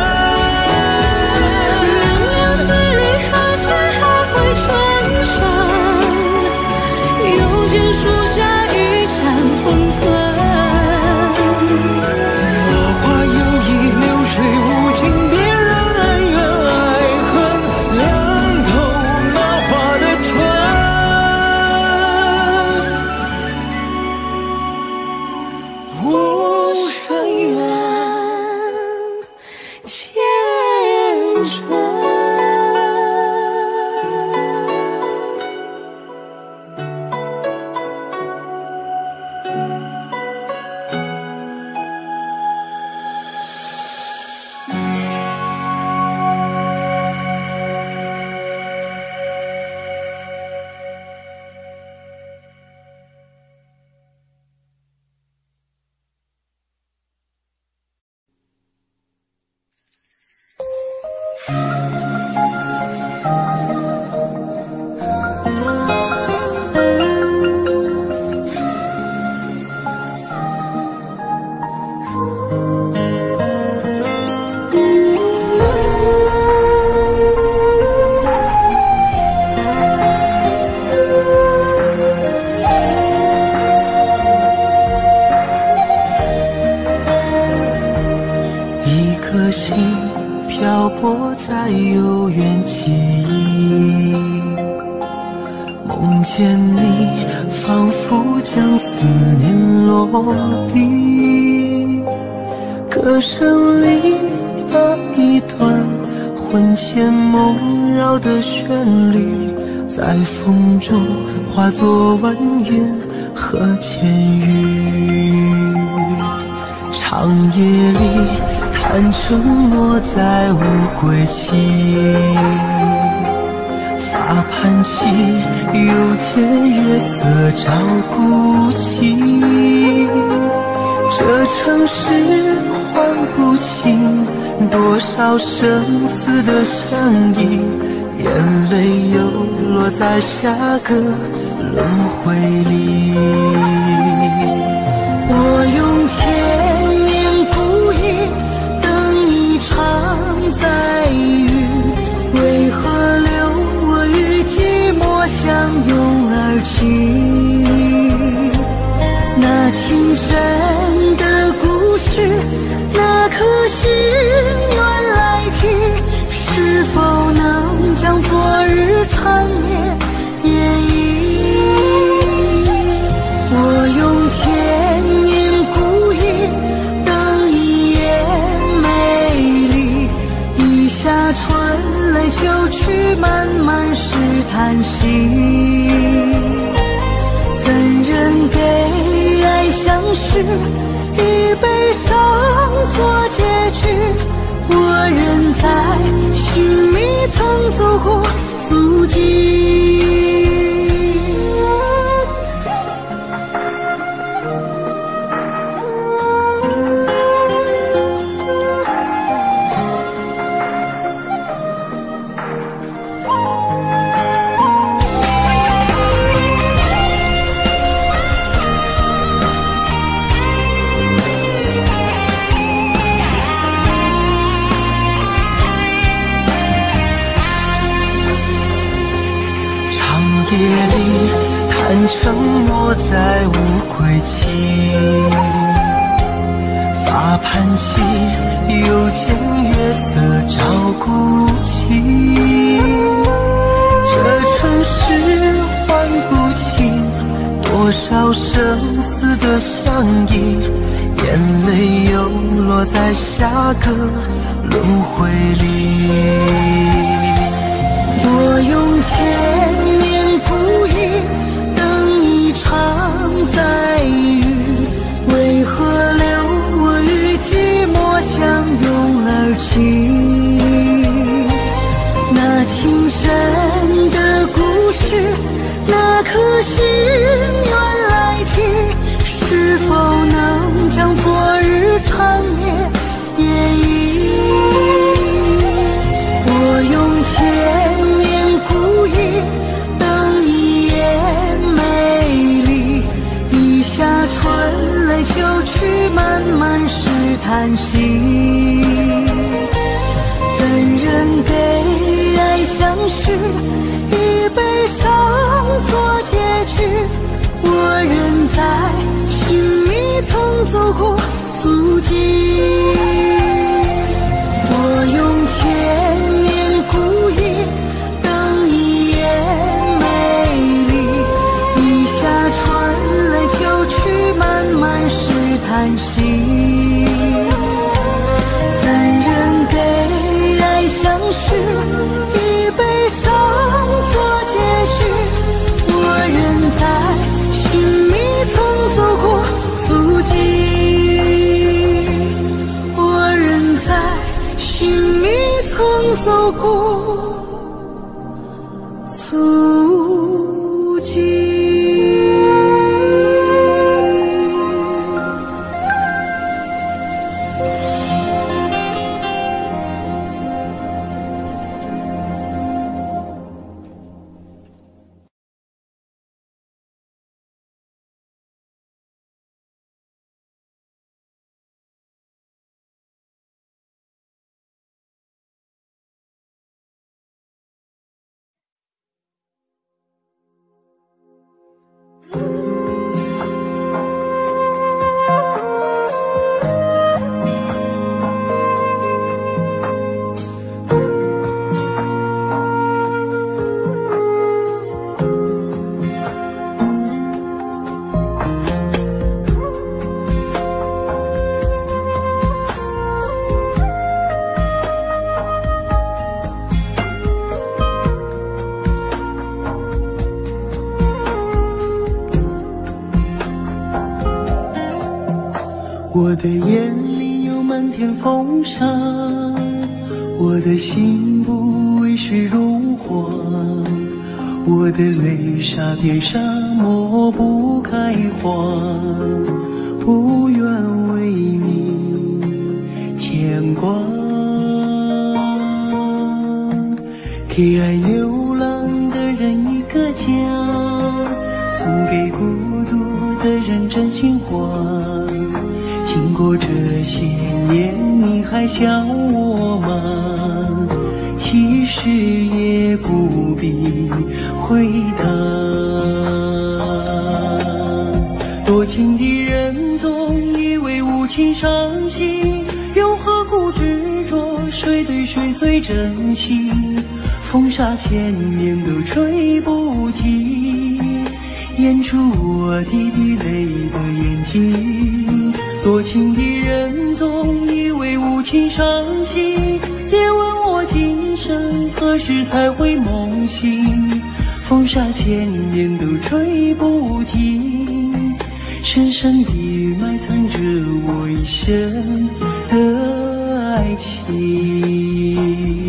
两两是离何时还会春生？又见树下一盏风存。 歌声里那一段魂牵梦绕的旋律，在风中化作蜿蜒和千语。长夜里谈承诺，再无归期。发盘起，又见月色照孤寂。这城市唤不清多少生死的相依，眼泪又落在下个轮回里。 我用千年孤影等一场再遇，为何留我与寂寞相拥而泣？那情深的故事，那颗心愿来替，是否能将昨日缠绵演绎？我用千年孤影等一夜美丽，雨下春来秋去，漫漫是叹息。怎人给爱相识，以悲伤做结局？我仍在寻觅曾走过足迹。 沉默再无归期。发盘起，又见月色照孤寂。这城市唤不清多少生死的相依，眼泪又落在下个轮回里。 我用千年故意等一场再遇，为何留我与寂寞相拥而泣？那情深的故事，那颗心愿来提，是否能将昨日长夜演绎？我用千年故意等一夜美丽，一下春来秋去，漫漫是叹息。怎人给爱相许，以悲伤做结局？我仍在寻觅曾走过足迹。我用千年故意等一夜美丽，一下春来秋去，漫漫是叹息。怎人给爱相许，以悲伤做结局？我仍在寻觅曾走过足迹，我仍在寻觅曾走过足迹。 我的眼里有漫天风沙，我的心不为谁融化，我的泪沙变沙漠不开花，不愿为你牵挂。给爱流浪的人一个家，送给孤独的人真心话。经过这些年，你还想我吗？其实也不必回答。多情的人总以为无情伤心，又何苦执着谁对谁最真心？风沙千年都吹不停，掩住我滴滴泪的眼睛。多情的人总以为无情伤心，别问我今生何时才会梦醒。风沙千年都吹不停，深深地埋藏着我一生的爱情。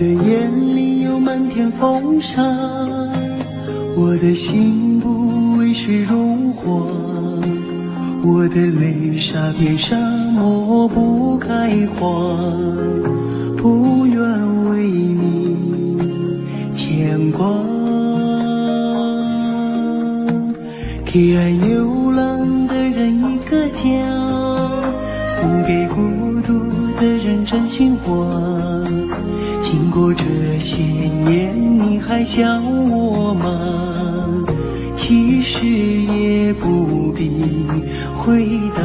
的眼里有满天风沙，我的心不为谁融化，我的泪沙边沙漠不开花，不愿为你牵挂。给爱流浪的人一个家，送给孤独的人真心话。经过这些年，你还想我吗？其实也不必回答。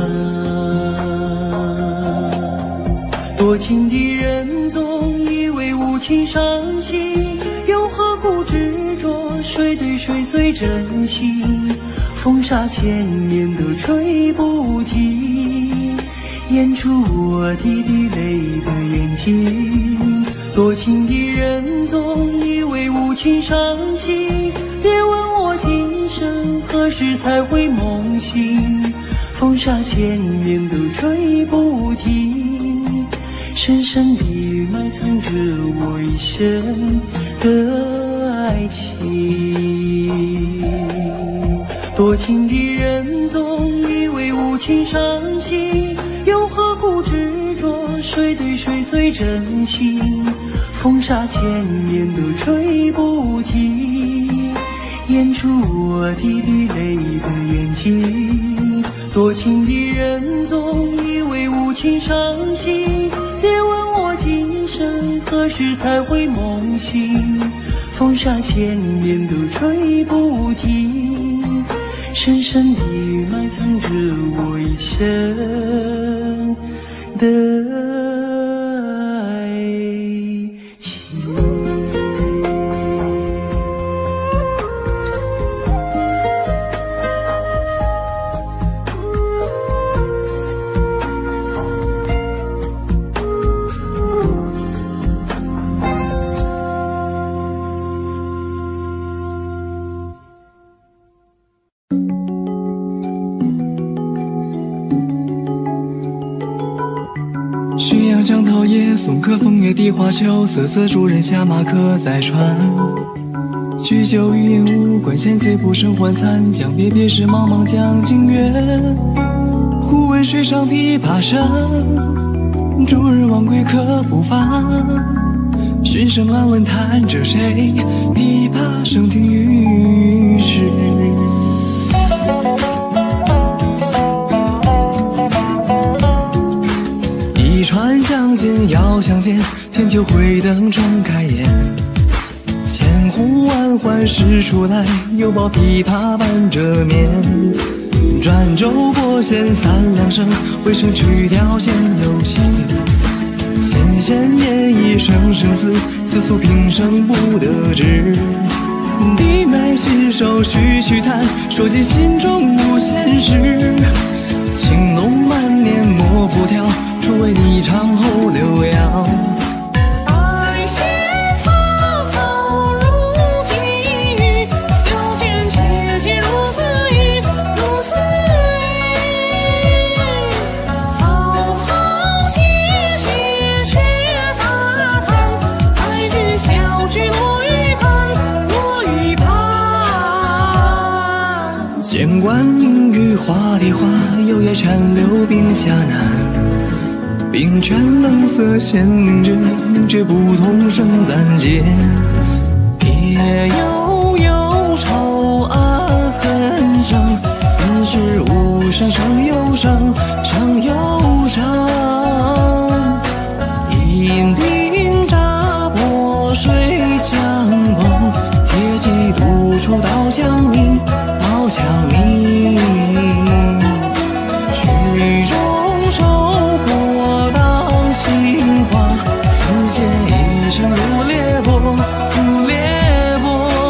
多情的人总以为无情伤心，又何苦执着谁对谁最真心？风沙千年都吹不停，演出我滴滴泪的眼睛。多情的人总以为无情伤心，别问我今生何时才会梦醒。风沙千年都吹不停，深深地埋藏着我一生的爱情。多情的人总以为无情伤心，又何苦执着谁对谁最真心？风沙千年都吹不停，演出我滴滴泪的眼睛。多情的人总以为无情伤心，别问我今生何时才会梦醒。风沙千年都吹不停，深深地埋藏着我一生的爱情。 浔阳江涛夜，送客风月地花秋，瑟瑟主人下马客在船。举酒欲饮无关弦，借不胜还残。将别别时茫茫江浸月，忽闻水上琵琶声，主人忘归客不发。寻声暗问弹着谁，琵琶声停于世。一船相见要相见，天就会灯重开眼。千呼万唤始出来，犹抱琵琶伴着眠。转轴拨弦三两声，回声去调弦又起。纤纤演绎声声思，似诉平生不得志。低眉细手徐徐弹，说尽心中无限事。情浓满面莫不挑，初为你唱后留摇。 爱心草草如寄语，相见切切如丝雨，如丝雨。草草萋萋却杂谈，白驹飘至落玉盘，落玉盘。 剑关阴雨花的花，幽夜残留冰下难。冰泉冷色弦凝着，凝着不同声暂结。别悠悠愁暗痕生，此时无声胜有声，胜有声。银锭乍破水相逢，铁骑独出刀枪鸣，刀枪鸣。曲中收获当情话，此间一声如裂波，如裂波。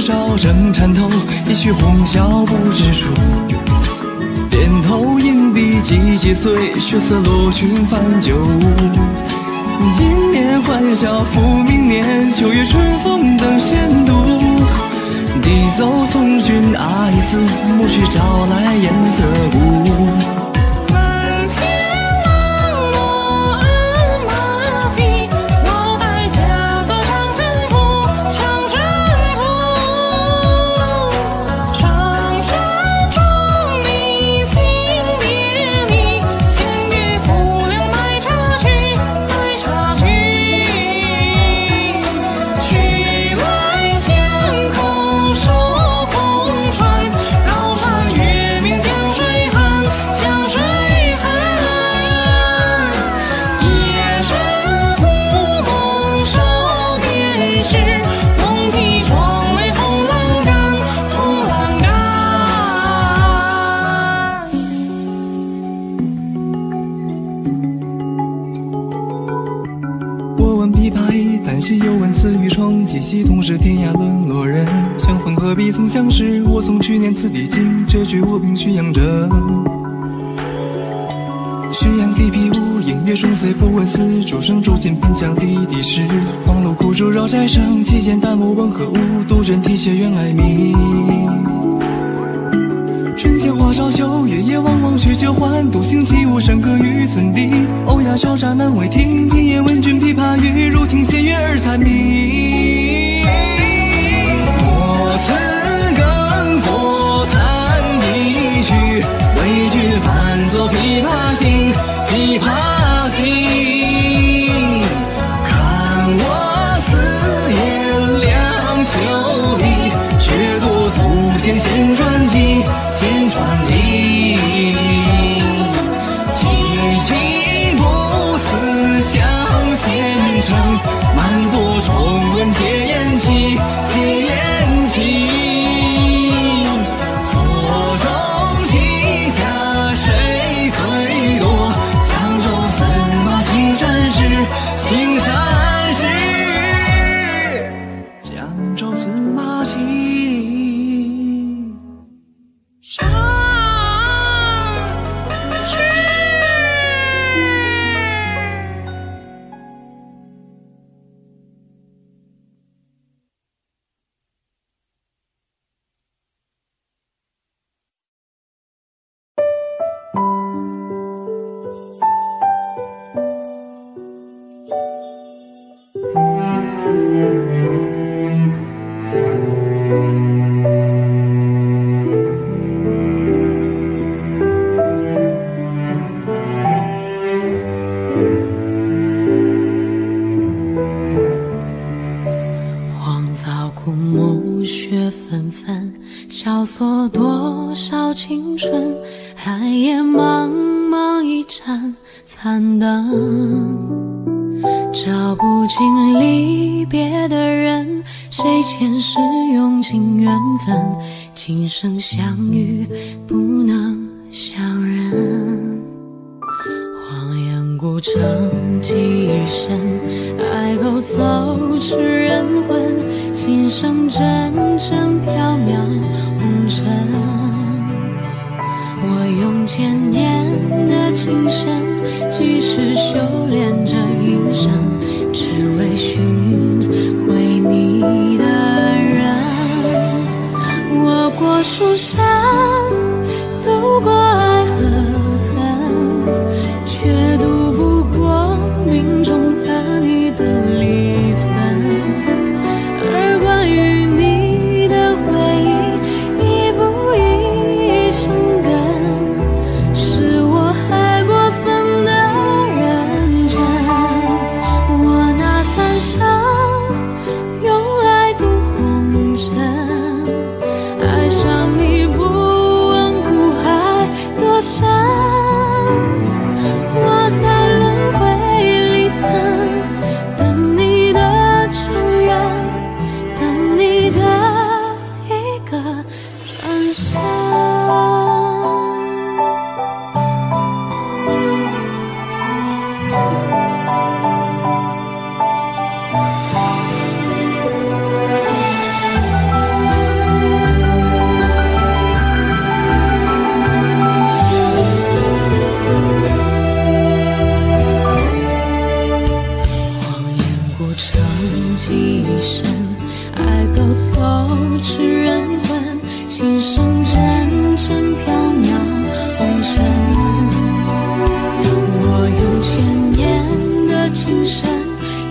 照正缠透，一曲红绡不知处。点头硬币几几岁，血色罗裙泛酒污。今年欢笑复明年，九月春风等闲度。递走从军阿依斯，牧区招来颜色故。几夕同是天涯沦落人，相逢何必曾相识，我从去年此地经，这句我凭宣扬着。宣扬地皮屋，映月中岁不问思，竹声竹尽偏将地地湿。黄芦枯竹绕斋上，期间旦暮问何物，独枕啼血愿爱鸣。春江花少秋，月夜望望却旧还，独行起舞山歌于村地。欧亚交乍难为听，今夜闻君琵琶语，如听弦乐而蝉鸣。我自耕作弹一曲，为君伴作琵琶行，琵琶行。看我四言两袖里，却作祖先先传记，先传记。七情不辞向前程，满座重温皆言起，皆言起。错中旗下谁最多？江州司马青山是，青山是。江州司马青山。今生相遇不能相认，荒烟孤城寄一身，爱勾走痴人魂，心生阵阵缥缈红尘。我用千年的今生，几世修炼着一生，只为寻回你的人。我过书山，渡过爱和恨，却渡不过命中和你的离分。而关于你的回忆，一步一生根，是我还过分的人。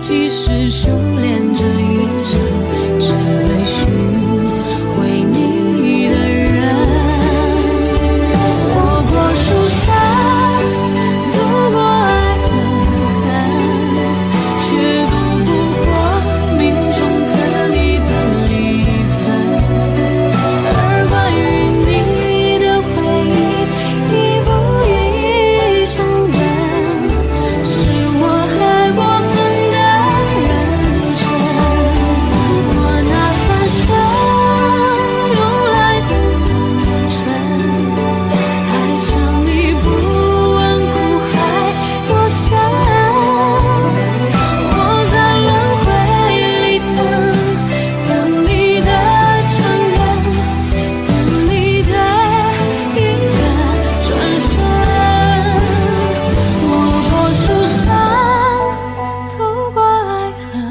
即使修炼这一生，只为寻回你的人。我过树山，渡过爱河，却渡不过命中刻你的离分。而关于你的回忆，一步一生根，是我还过分的认真。我那翻身涌来的风尘，爱上你不问苦海多深。我在轮回里等，等你的承认，等你的一个转身。我过树山，渡过爱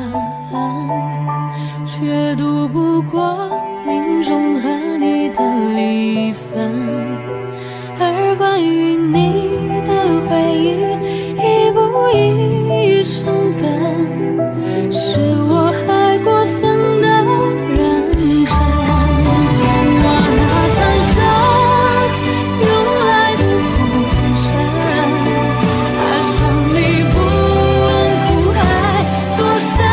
河，却渡不过命中和你的离分。而关于你的回忆，一步一生根，是我还过分的认真。我那翻身涌来的风尘，爱上你不问苦海多深。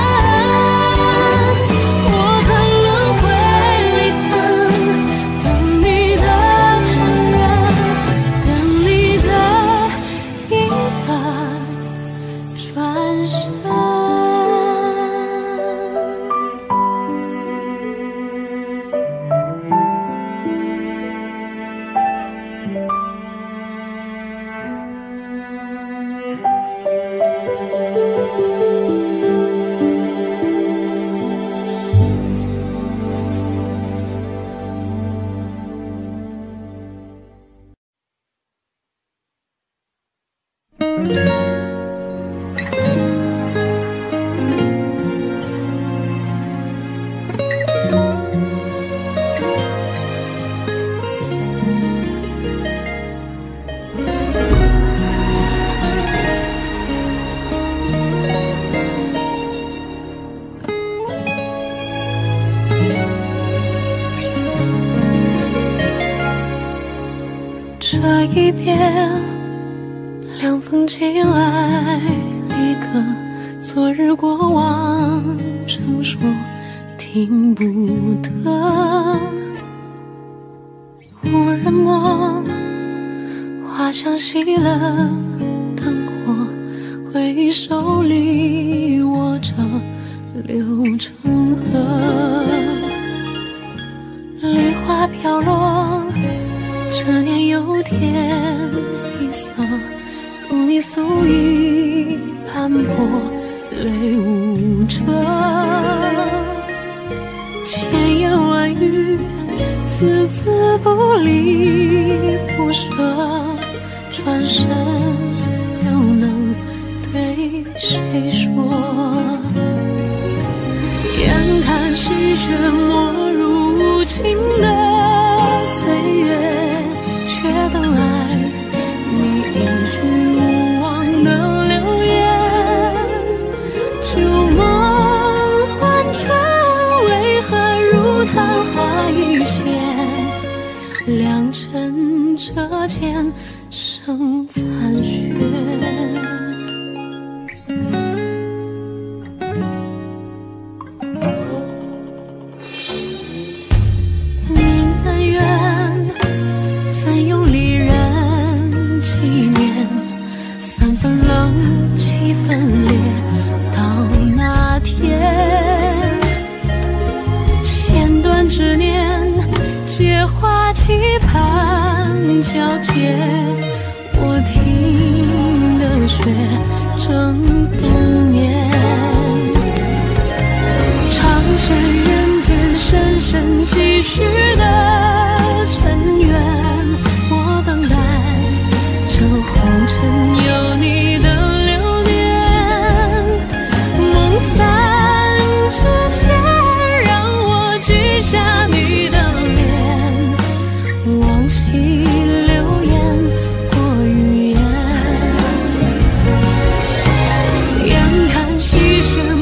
我在轮回里等，等你的承认，等你的一个转身。这一遍，凉风起来，立刻昨日过往，正说听不得。无人摸，花香熄了灯火，回忆手里握着流成河，梨花飘落，这年又添一色，如你素衣斑驳，泪无遮。千言万语，字字不离不舍，转身又能对谁说？眼看细雪没入无情的岁月，却等来你一句无望的留言。旧梦幻转，为何如昙花一现？良辰折剑生残雪。分裂到那天，弦断执念，结花期盼交接。我听的雪正冬眠，长线人间深深积蓄的尘缘，我等待这红尘有你的流言过语言，眼看细雪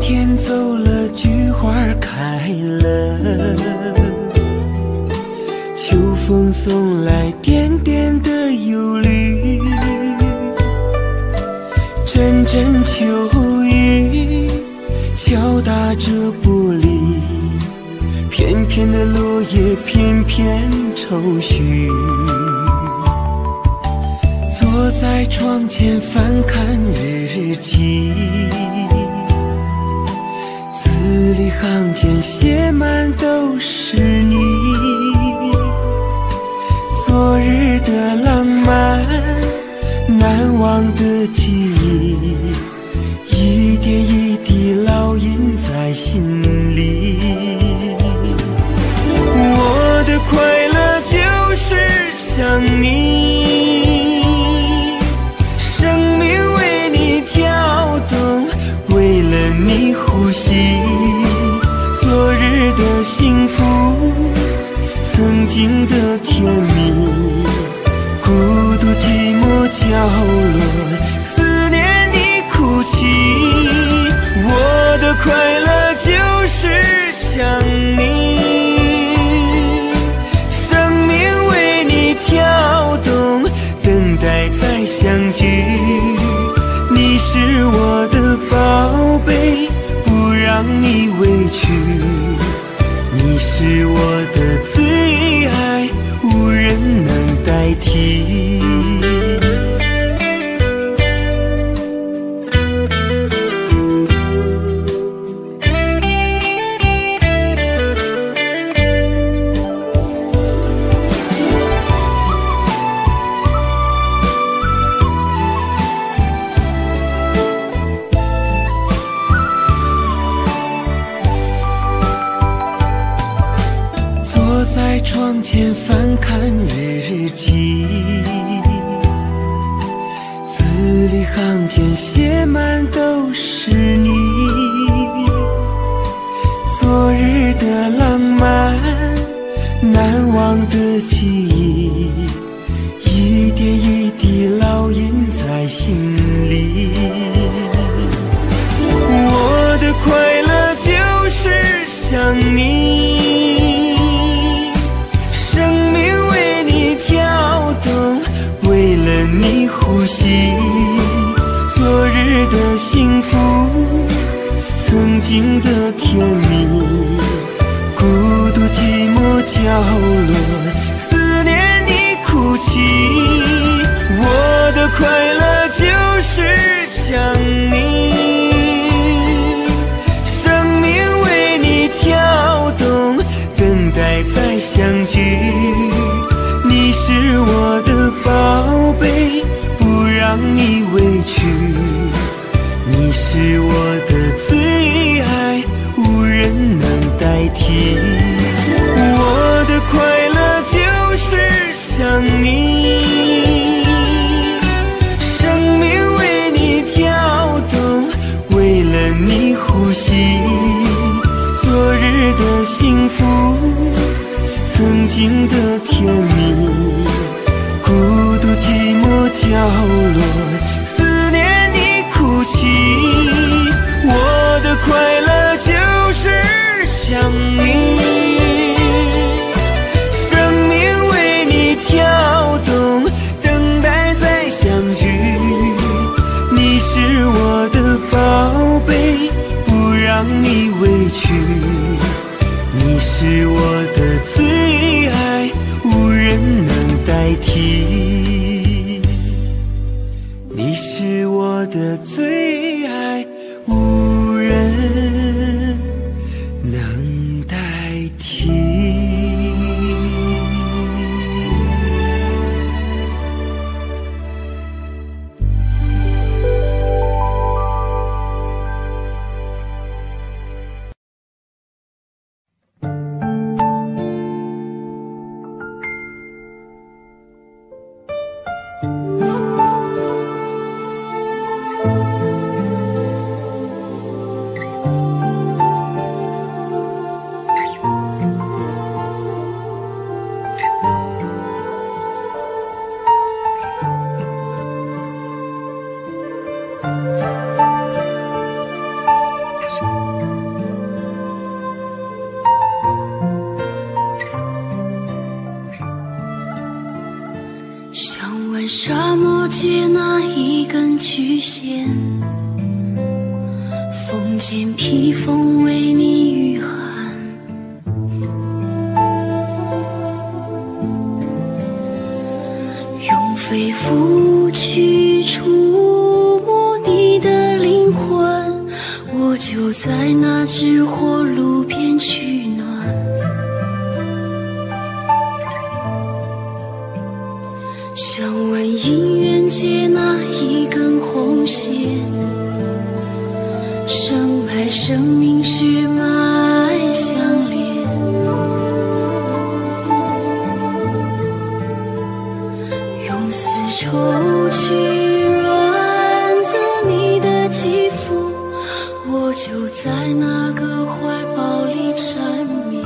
天走了，菊花开了，秋风送来点点的忧虑，阵阵秋雨敲打着玻璃，片片的落叶，片片愁绪。坐在窗前翻看日记，字里行间写满都是你。昨日的浪漫，难忘的记忆，一点一滴烙印在心里。我的快乐就是想你，生命为你跳动，为了你呼吸。昨日的幸福，曾经的甜蜜，孤独寂寞角落，思念你哭泣。我的快乐就是想你，生命为你跳动，等待再相聚。你是我的宝贝，不让你委屈。你是我的最爱，无人能代替。在窗前翻看日记，字里行间写满都是你。昨日的浪漫，难忘的记忆，一点一滴烙印在心里。我的快乐就是想你，生命为你跳动，为了你呼吸。昨日的幸福，曾经的甜蜜，孤独寂寞角落，思念你哭泣。我的快乐就是想你，生命为你跳动，等待再相聚。你是我的宝贝，不让你委屈。你是我的最爱，无人能代替。我的快乐就是想你，生命为你跳动，为了你呼吸。昨日的幸福，曾经的甜蜜，孤独寂寞角落，思念你哭泣。我的快乐就是想你，生命为你跳动，等待再相聚。你是我的宝贝，不让你委屈。你是我的最爱，无人能代替。你是我的最爱，无人能代替。 借那一根曲线，风间披风为你御寒。用肺腑去触摸你的灵魂，我就在那只火炉边取暖。想问姻缘借那一根红线，生脉生命血脉相连。用丝绸去润泽你的肌肤，我就在那个怀抱里缠绵。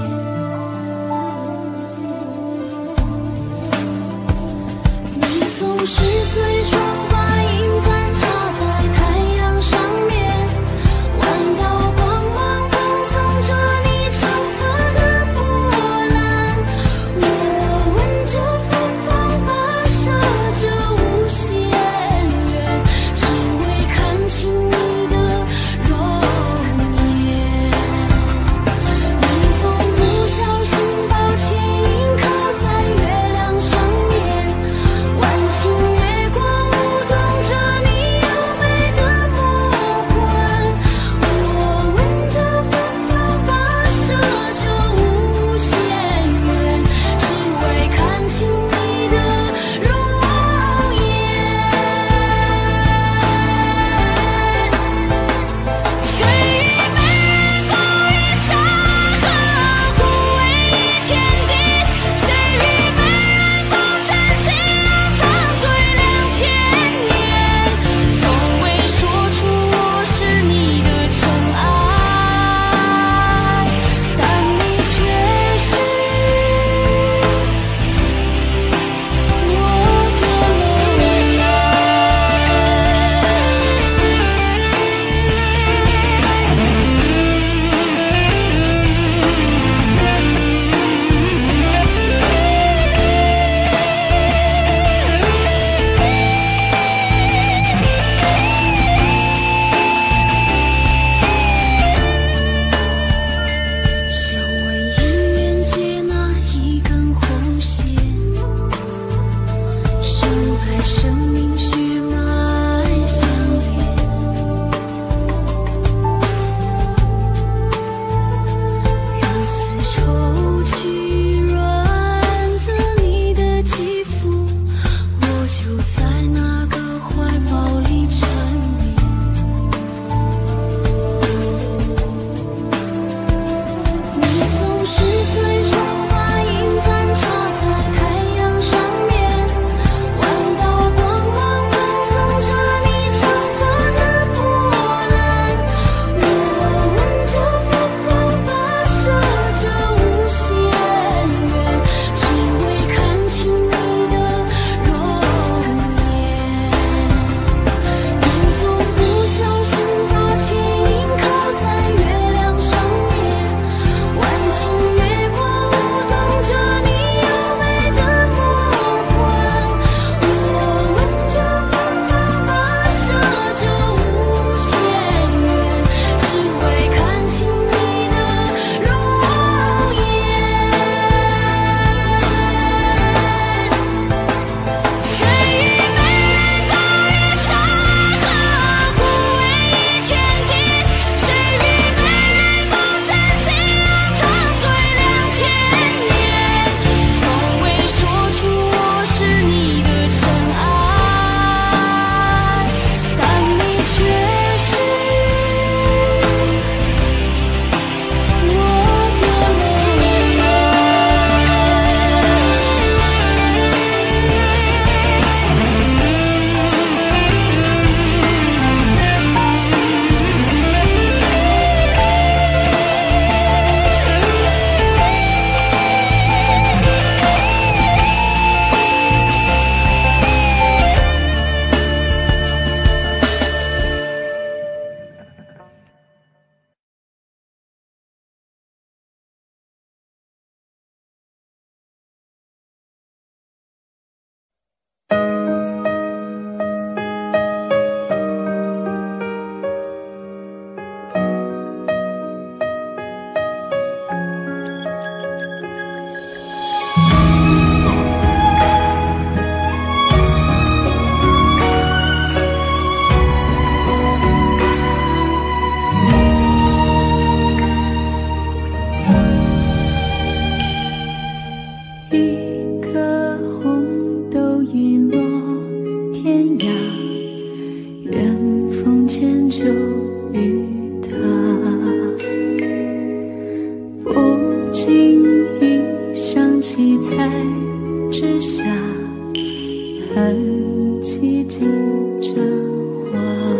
你总是最终把银簪插在太阳上面，弯刀光芒放送着你长发的波澜。我闻着芬芳跋涉着无限远，只为看清你的容颜。你间就与他不经意想起，在指下很寂静这话，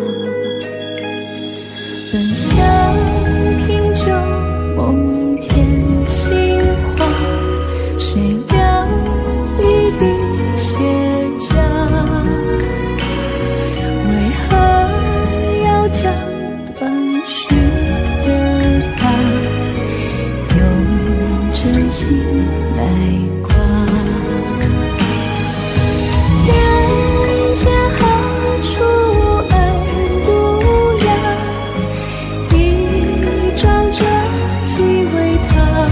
本想品酒梦天心花，谁料一笔写下，为何要将断续的他用真情来挂？人间何处爱无恙，一张折寄为他，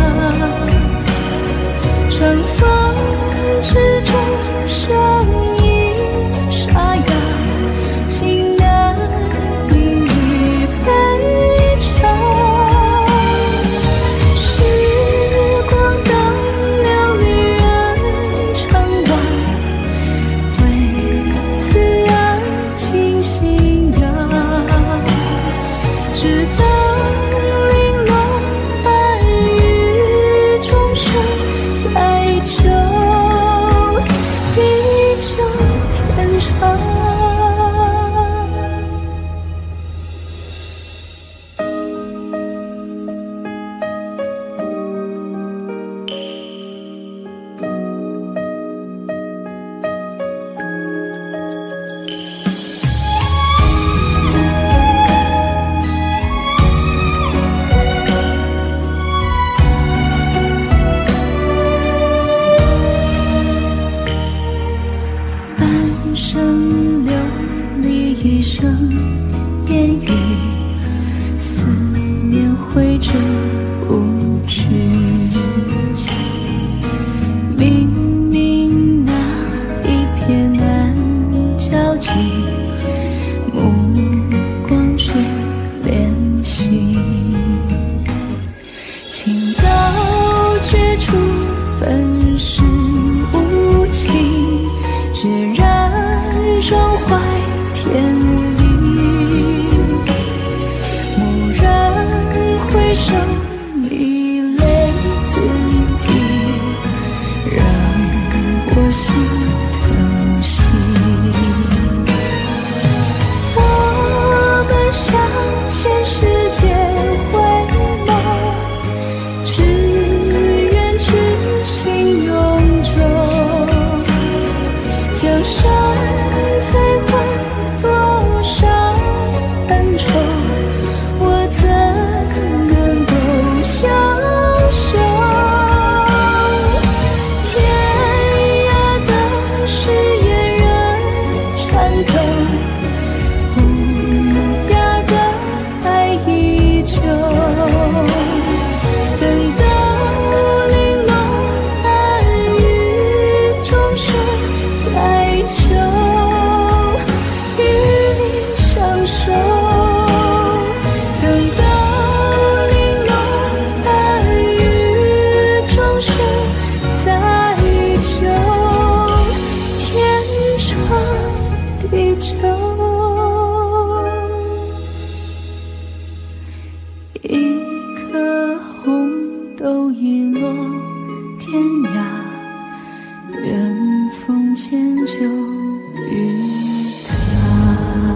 春风之中生一沙哑，情难饮一杯茶。时光倒流离人长望，为此爱情信仰，只等玲珑爱与众生，再求地久天长。半生流离，一生烟雨，思念挥之不去。明明那一片难交集，目光却怜惜。情到绝处本是无情，决然让怀天理。蓦然回首，你泪自滴，让我心疼惜。我们向前世界回眸，只愿痴心永驻。江山摧毁多少恩仇，我怎能够相守？天涯的誓言人缠透，无涯的爱依旧。等到玲珑爱与众生，再求与你相守。等到玲珑爱与众生，再求天长地久。一颗红豆遗落天涯，缘分迁就于他。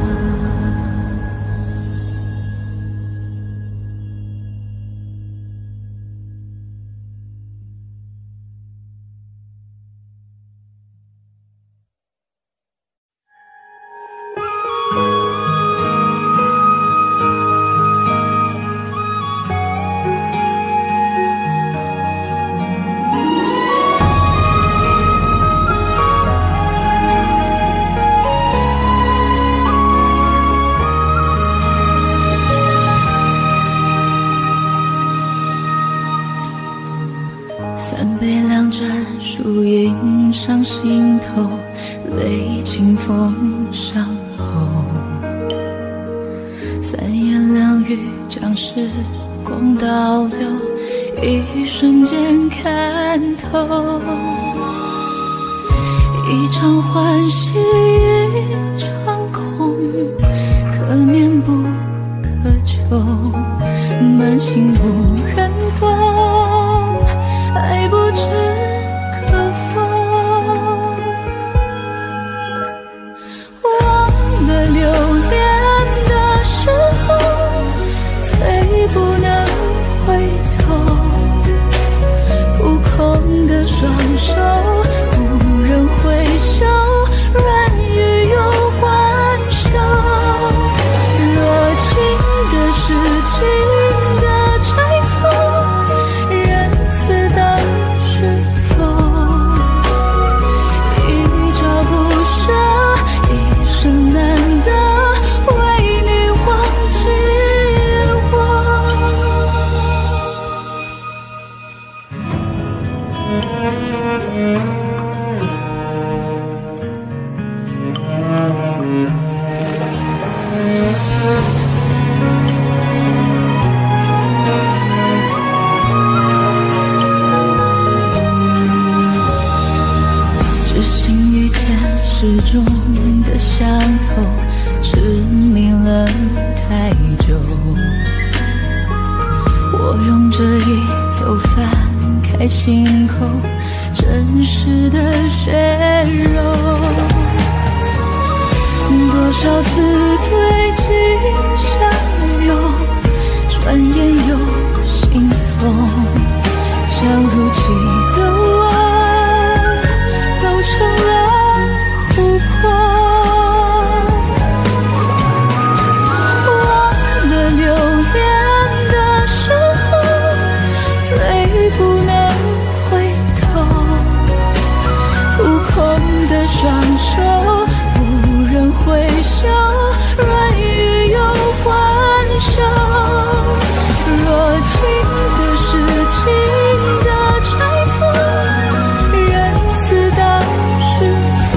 三杯两盏，树荫上心头，泪清风上后。三言两语将时光倒流，一瞬间看透。一场欢喜一场空，可念心口真实的血肉，多少次推进相拥，转眼又心松，将如期的我走成了琥珀。忘了留恋的时候，最不能回头，扑空的双手，无人回首，软语又还手。若情的是情的猜测，人死当是否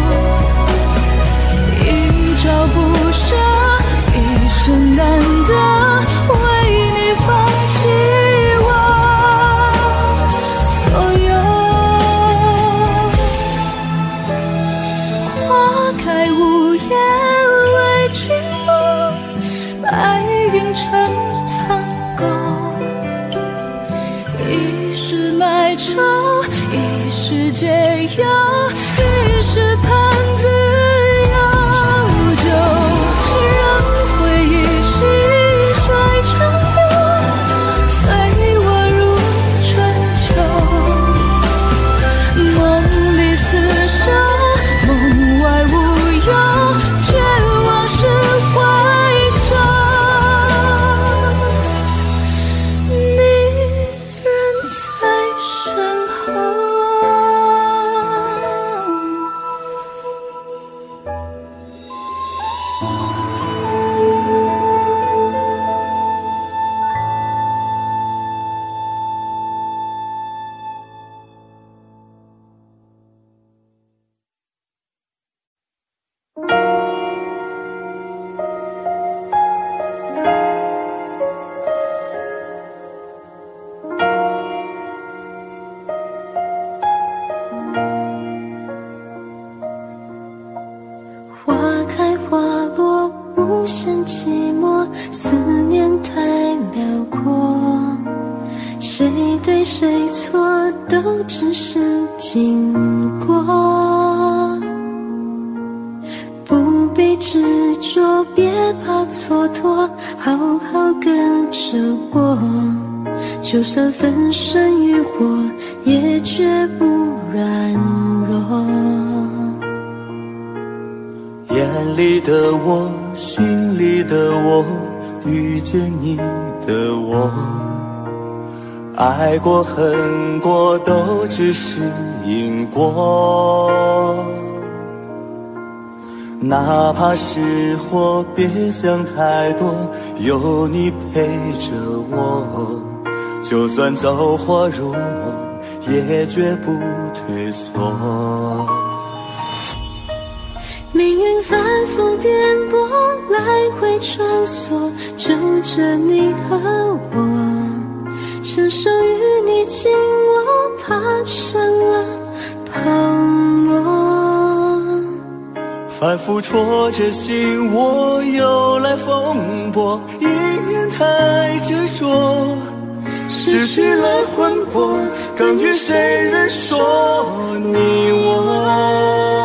一朝不舍，一生难得为你放弃我所有。花开无言为君梦，白云成苍狗，一世埋愁，一世解忧，一世盼自由。就让回忆细水长流，随我入春秋。梦里厮守，梦外无忧，却往事回首，你人在身后。花开花落，无限寂寞，思念太辽阔，谁对谁错，都只是经过，不必执着，别怕蹉跎，好好跟着我，就算粉身浴火，也绝不软弱。 眼里的我，心里的我，遇见你的我，爱过恨过都只是因果，哪怕失火别想太多，有你陪着我，就算走火入魔也绝不退缩。 命运反复颠簸，来回穿梭，就着你和我，承受与你紧握，怕成了泡沫。 反复戳着心窝，又来风波，一念太执着，失去了魂魄，更与谁人说你我。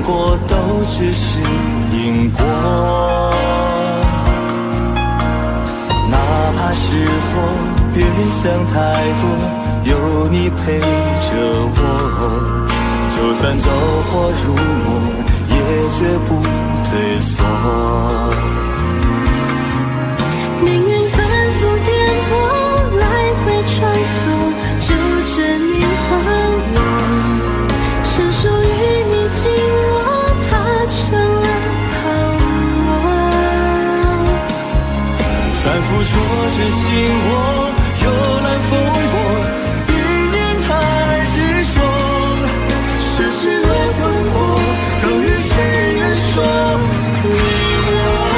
过都只是因果。哪怕是我别想太多，有你陪着我，就算走火入魔，也绝不退缩。 命运反复颠簸，来回穿梭，就这你和我，生疏于你紧握，怕成了泡沫。 反复戳着心窝，幽兰风波，一念太执着，失去了魂魄，更与谁人说你我。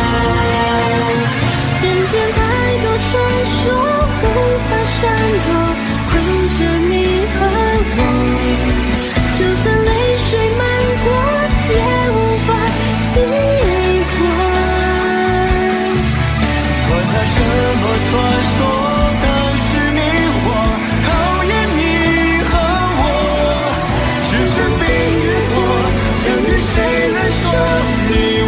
人间太多传说，无法闪躲，困着你和我，就算泪水漫过，也无法洗过。 管它什么传说，当时迷惑，考验你和我，只剩冰与火，更与谁人说你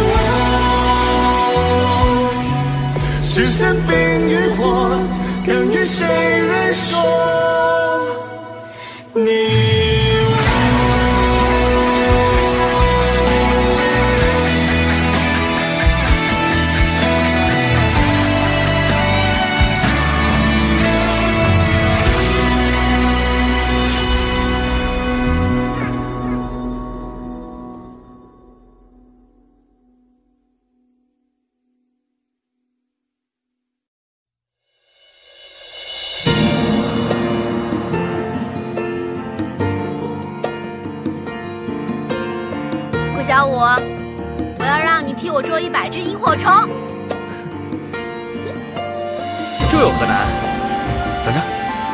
我，只剩冰与火，更与谁人说你。 小五，我要让你替我捉一百只萤火虫。 这有何难？等着。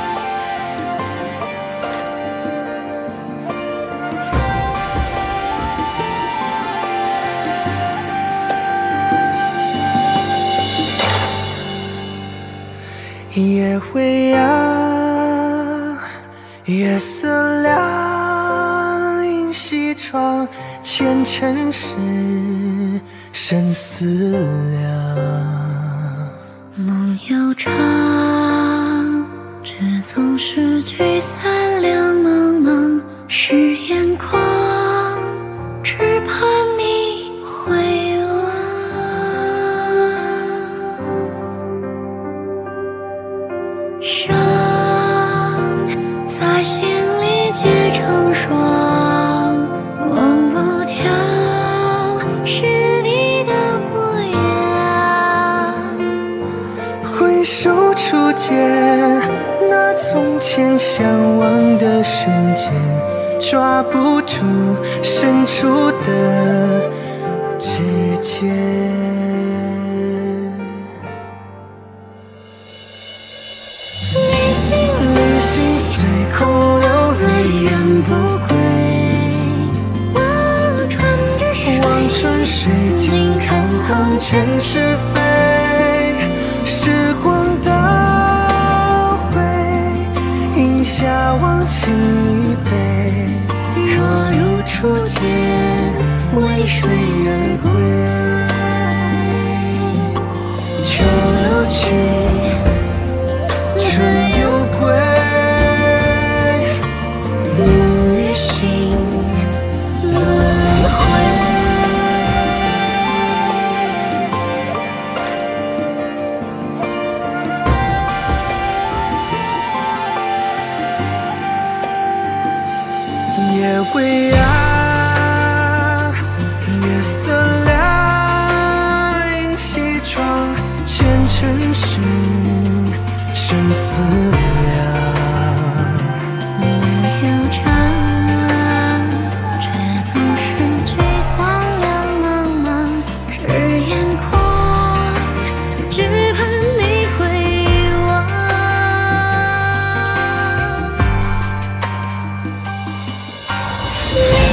夜未央，月色亮，映西窗，前尘事，生思量。 梦悠长，却总是聚散两茫茫。是眼眶，只盼你回望。伤在心里结成霜，忘不掉是你的模样。 回首初见，那从前相望的瞬间，抓不住伸出的指尖。旅行随空流，泪人不归。 望穿着水， 望穿水，尽看红尘是非。时光倒回，饮下忘情一杯。若如初见，为谁而归？秋又去，春又归，梦与醒轮回。夜未央，月色亮，映西窗，前尘事，生思量。 梦悠长，却总是聚散两茫茫。是眼眶，只盼你回望。你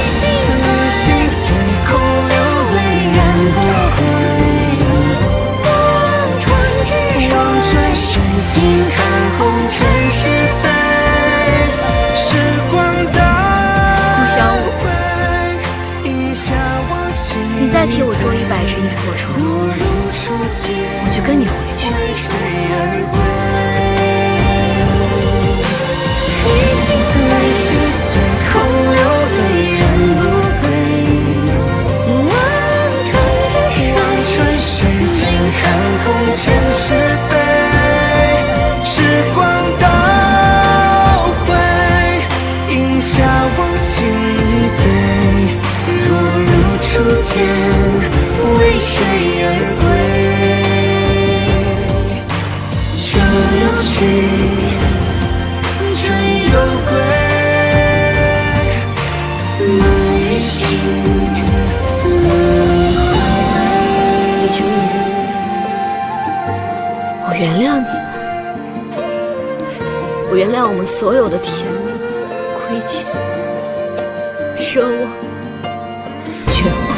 我原谅我们所有的甜蜜、亏欠、奢望、绝望。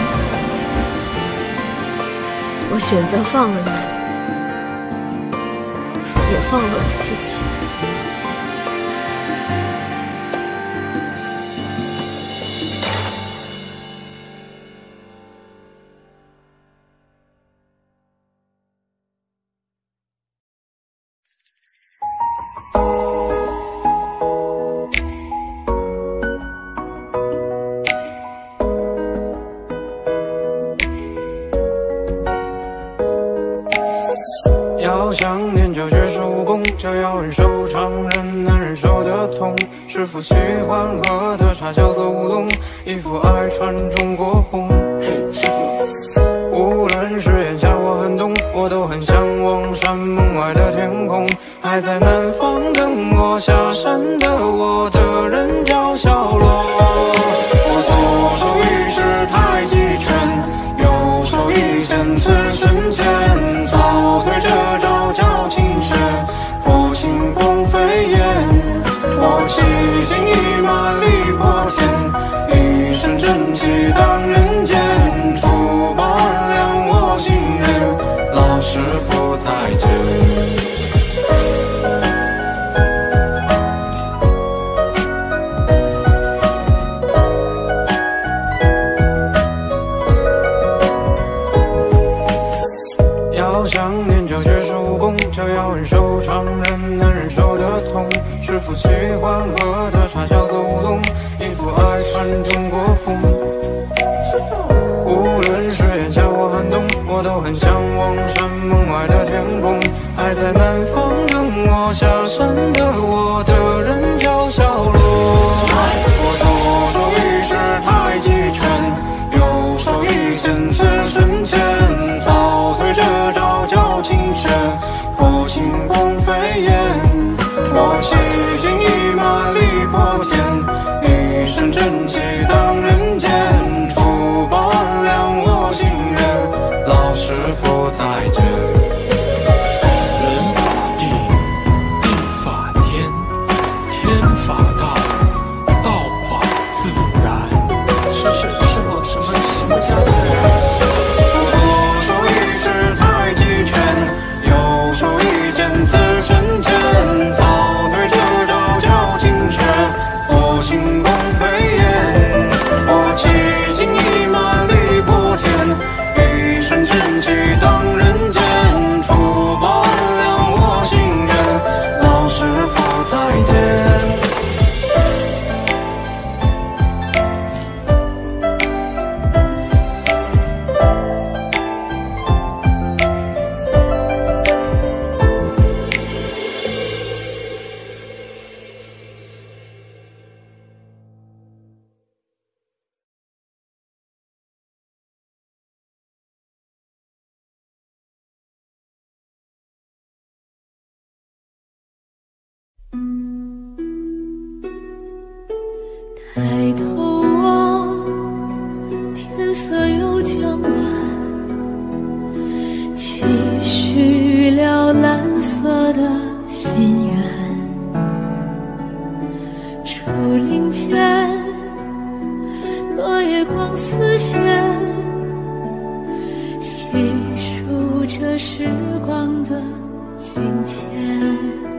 我选择放了你，也放了我自己。 要想练就绝世武功，就要忍受常人难忍受的痛。师傅喜欢喝的茶叫做乌龙，衣服爱穿中国红。无论是炎夏或寒冬，我都很向往山门外的天空。还在南方等我下山的我的人叫小罗。我左手一式太极拳，右手一剑刺身前，早推这招叫青蛇，破星光飞燕。我骑尽一马力破天，一身正气当人间。出把亮我心愿，老师傅再见。要想练就绝世武功，就要忍受常人难忍受的痛。师傅喜欢喝的茶叫做乌龙，衣服爱穿中国红。无论是炎夏或寒冬，我都很向往山门外的天空。还在南方等我下山的我的人叫小罗。我左手一式太极拳，右手一剑刺身前，早推这招叫青蛇，破星光飞燕。我骑尽一马力破天，一身正气当人间。出把亮我心愿，老师傅再见。 人法地，地法天，天法道，道法自然。 是是师傅，什么什么叫自然？左手一式太极拳，右手一剑刺身前，早推这招叫青蛇，破星光飞燕。我骑尽一马力破天，一身正气当人间。出把亮我心愿，老师傅再见。 抬头望，天色又将晚，期许了蓝色的心愿。竹林间，落叶光似线，细数着时光的金钱，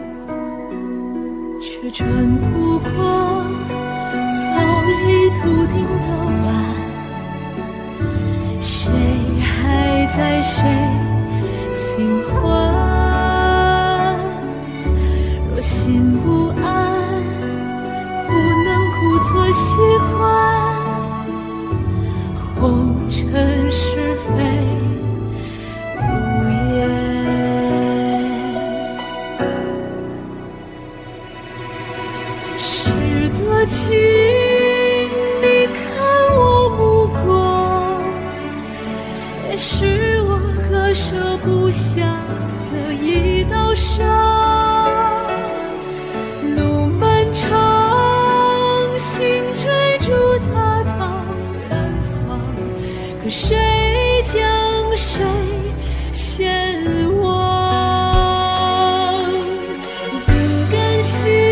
却转不过早已笃定的晚。谁还在谁心欢？若心不安，不能故作喜欢。红尘是非无言，值得情你看我目光，也是我割舍不下的一道伤。路漫长，心追逐它到远方，可谁将谁先忘？自甘心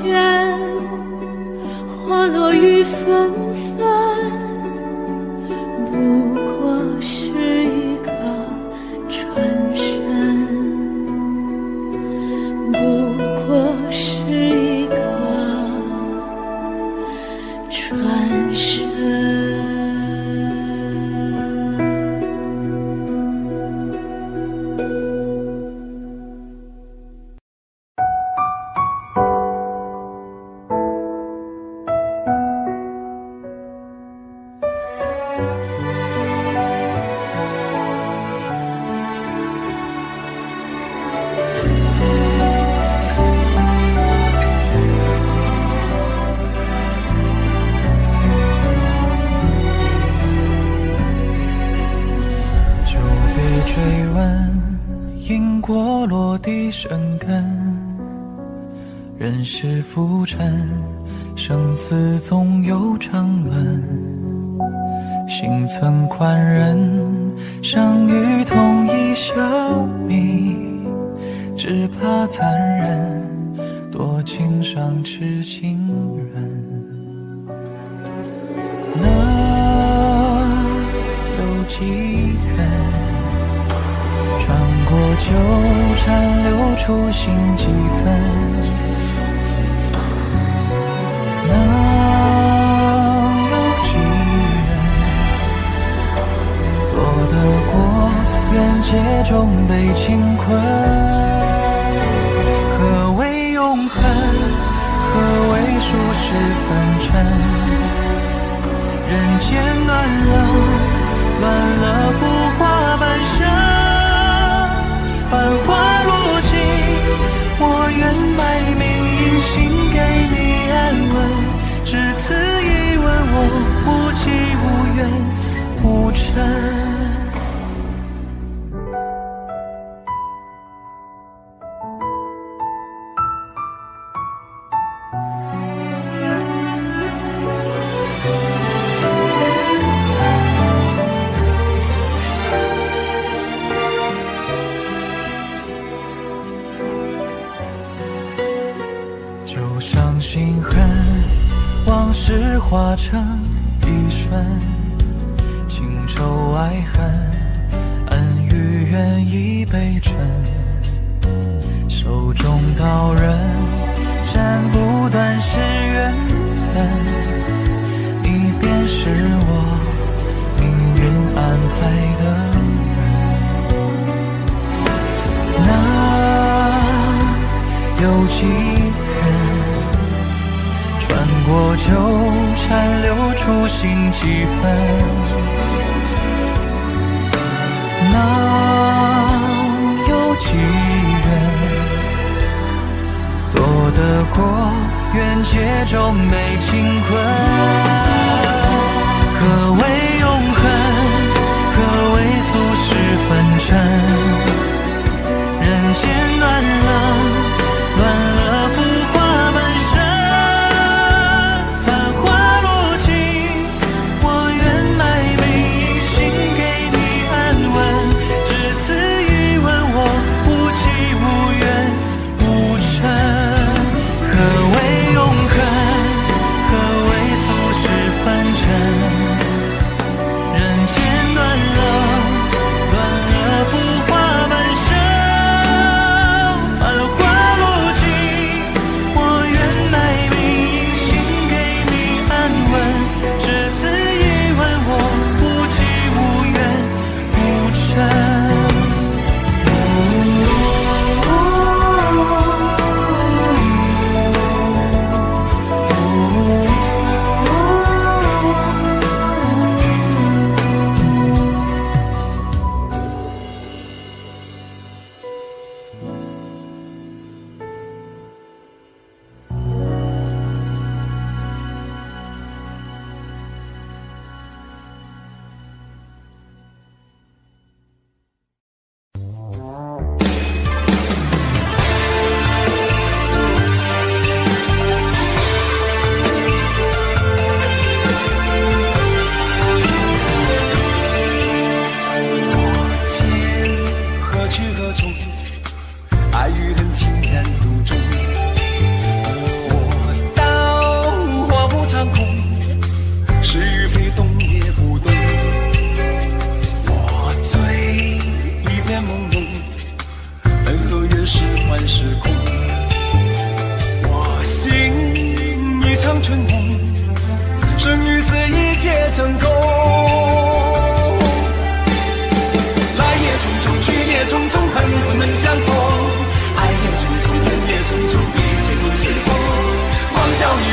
前，花落雨纷纷，不过是一个转身，不过是一个转身。 生根，人世浮沉，生死总有常轮。心存宽仁，生于同一小米，只怕残忍，多情伤痴情人。能有几人穿过纠缠，留出心几分？能有几人躲得过缘劫中被情困？何为永恒？何为数十分尘？人间乱了，乱了浮华半生。繁华落尽，我愿埋名一心给你安稳。只此一吻，我无忌无怨无嗔。心恨，往事化成一瞬，情仇爱恨，恩与怨已被沉。手中刀刃，斩不断是缘分，你便是我命运安排的人。那有几人穿过纠缠，留出心几分？能有几人躲得过缘劫中被情困？何为永恒？何为俗世纷争？人间乱了，乱了浮华半生。人间乱了，乱了不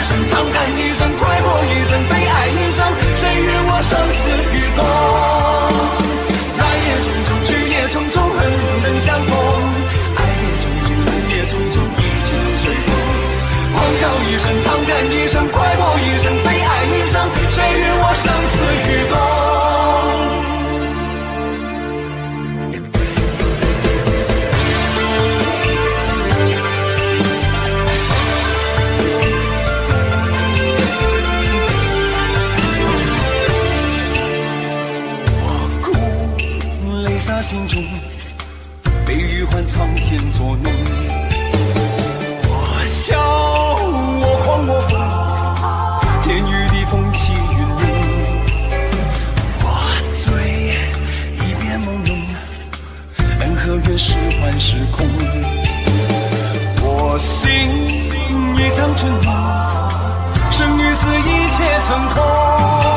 一生，长叹一生，快活一生，悲哀一生，谁与我生死与共？来也匆匆，去也匆匆，恨不能相逢。爱也匆匆，恨也匆匆，一切都随风。狂笑一声，长叹一声，快活一生，悲哀一生，谁与我生死与共？心中被雨换苍天作弄，我笑我狂我疯，天与地风起云涌，我醉一片朦胧，恩和怨是幻是空，我心一场春梦，生与死一切成空。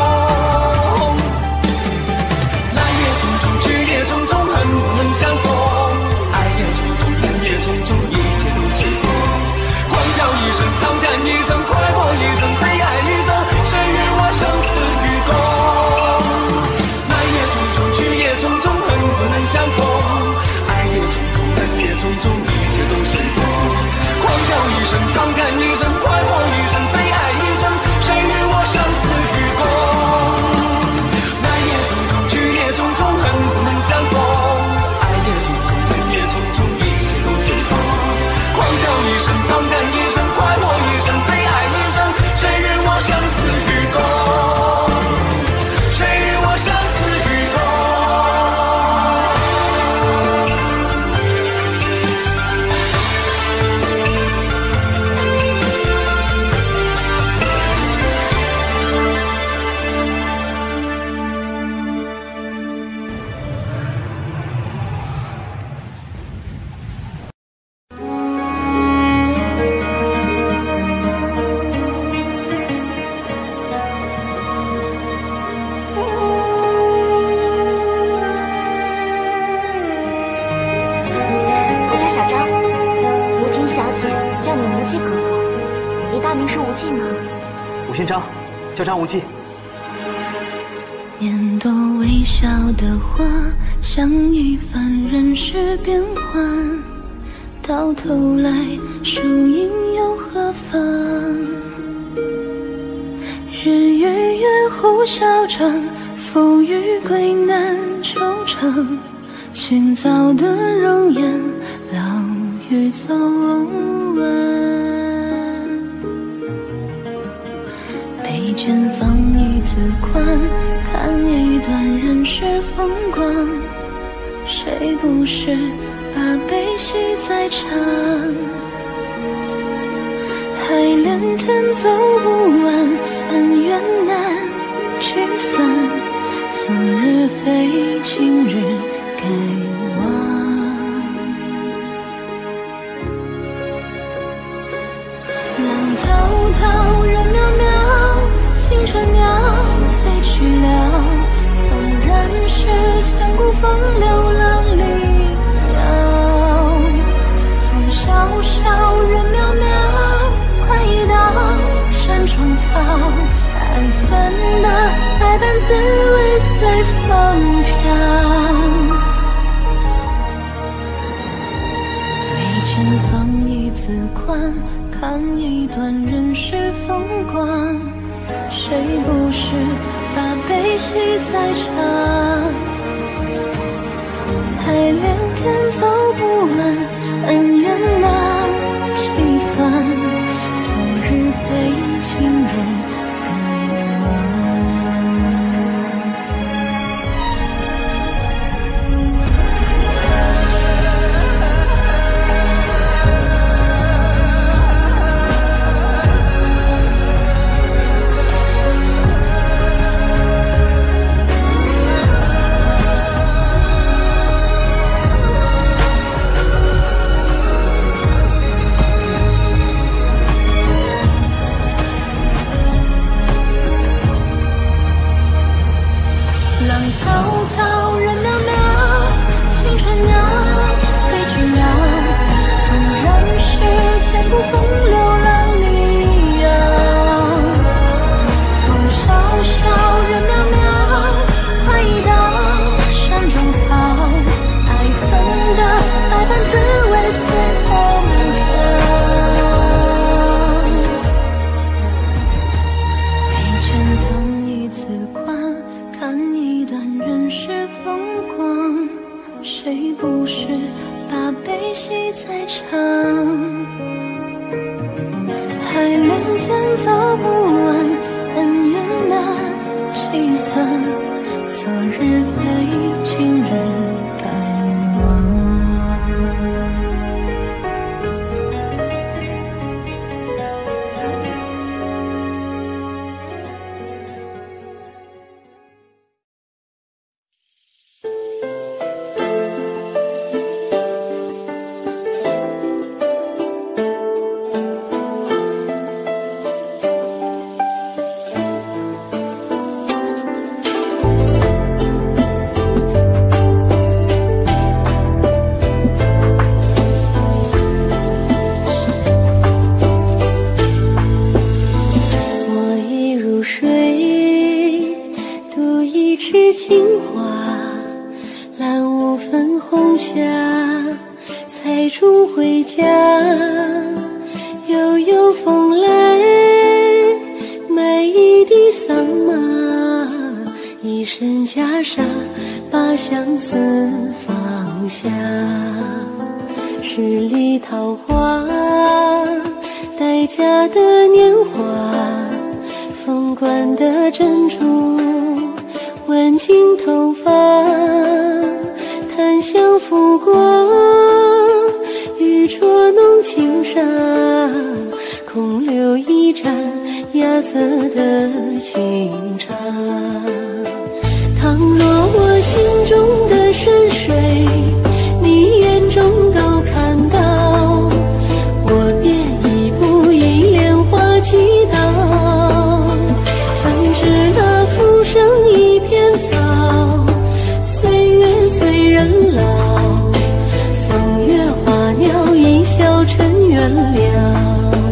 不能相逢，爱也匆匆，恨也匆匆，一切都随风。狂笑一声，长叹一声，快活一生，悲哀一生，谁与我生死与共？来也匆匆，去也匆匆，恨不能相逢。爱也匆匆，恨也匆匆，一切都随风。狂笑一声，长叹一声，快活一生，悲哀一生，谁与我生死与共？来也匆匆，去也匆匆，恨不能相逢。长叹一生，快活一生，悲哀一生，谁与我生死与共？谁与我生死与共？ 叫张无忌。 年多微笑的花，像一番人世变幻，到头来输赢又何妨？日与月互消长，浮与归难惆怅。清早的容颜，老于早晚。眉间放一字宽，看一段人世风光。谁不是把悲喜在尝？海连天走不完，恩怨难聚散。昨日非今日该忘。浪滔滔，人渺渺，清晨鸟飞去了。纵然是千古风流浪里遥。风萧萧，人渺渺，快意到山中草。爱恨的百般滋味随风飘。眉间放一字宽，看一段人世风光。谁不是把悲喜在尝？海连天走不完，恩怨难计算。昨日非今日谁不是把悲喜在尝？还恋天走不完，恩怨难计算。昨日非，今日该忘。把相思放下，十里桃花，待嫁的年华，凤冠的珍珠，挽进头发，檀香拂过，玉镯弄轻纱，空留一盏芽色的清茶。倘若我心中的山水，你眼中都看到，我便一步一莲花祈祷。怎知那浮生一片草，岁月随人老，风月花鸟一笑尘缘了。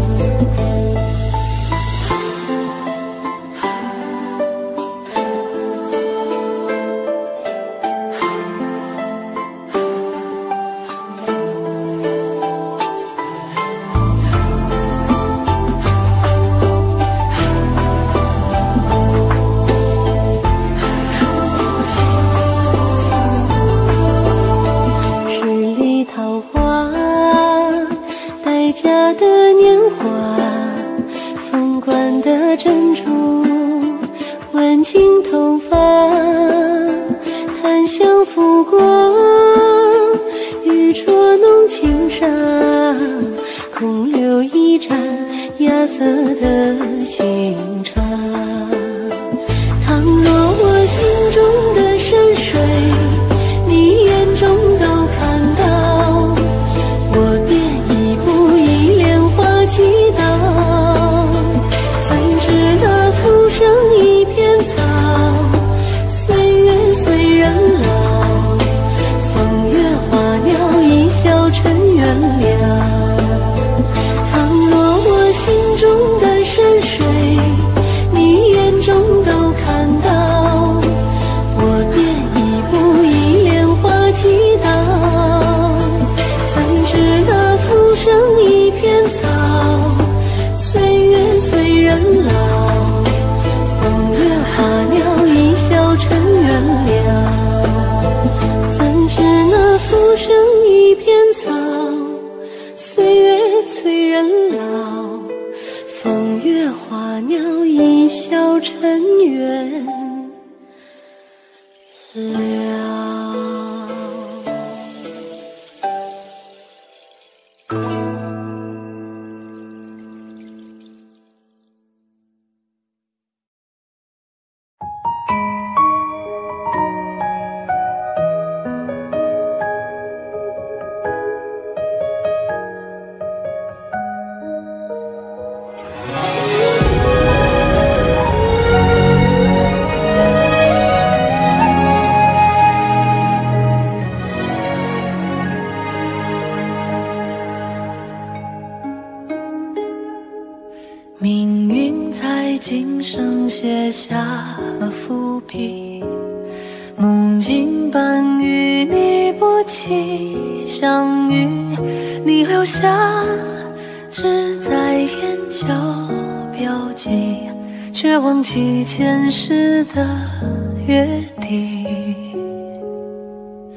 命运在今生写下了伏笔，梦境般与你不期相遇，你留下只在眼角标记，却忘记前世的约定。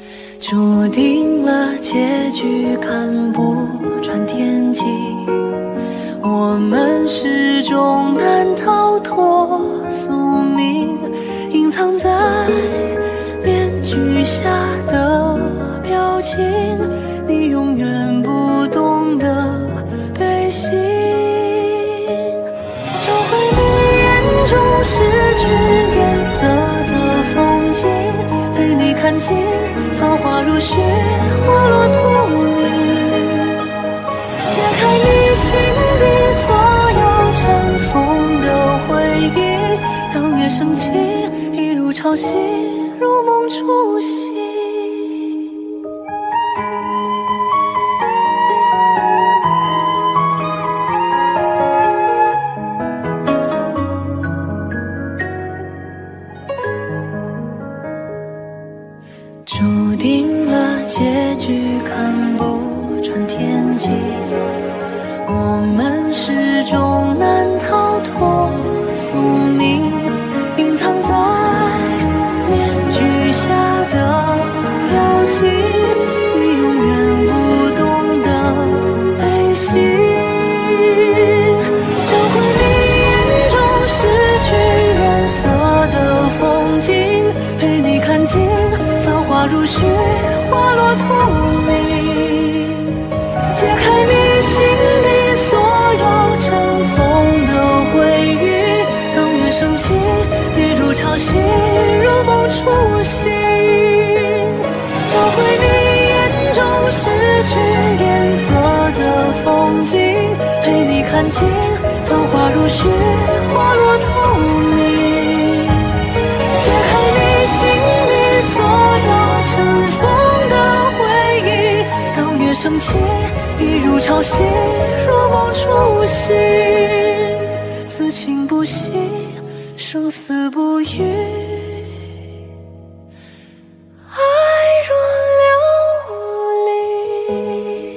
注定了结局看不穿天际，我们始终难逃脱宿命，隐藏在面具下的表情，你永远不懂得悲喜。找回你眼中失去颜色的风景，陪你看尽繁华如雪，花落土里，解开你心底所有尘封的回忆，当月升起，一如潮汐，如梦初醒。注定了结局看不穿天际，我们始终难逃脱宿命，隐藏在面具下的表情，你永远不懂得悲喜。找回你眼中失去颜色的风景，陪你看尽繁华如雪，花落土里，解开你心底所有尘封的回忆，当月升起，一如潮汐，如梦初醒。找回你眼中失去颜色的风景，陪你看尽繁华如雪，花落土里，解开你心底所有尘封的回忆，当月升起，一如潮汐，如梦初醒。此情不息，生死不渝，爱若流离。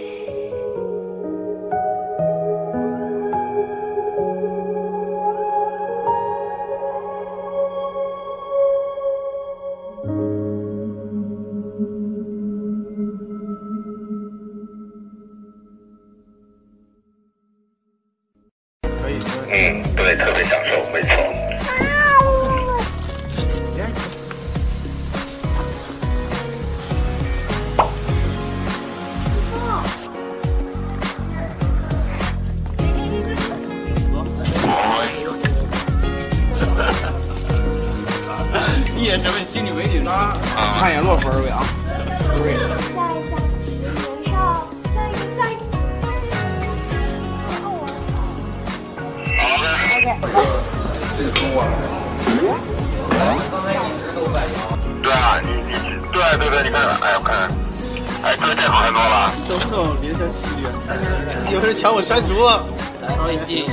嗯，对，特别享受，没错。 你也是问心里为紧张，看眼落分儿呗啊。 下一下，年少再再。 这个中国。对啊，你你对对对，你看，哎我看，哎这个太好很多了。 动不动连成七个，有人抢我山竹了。好已经。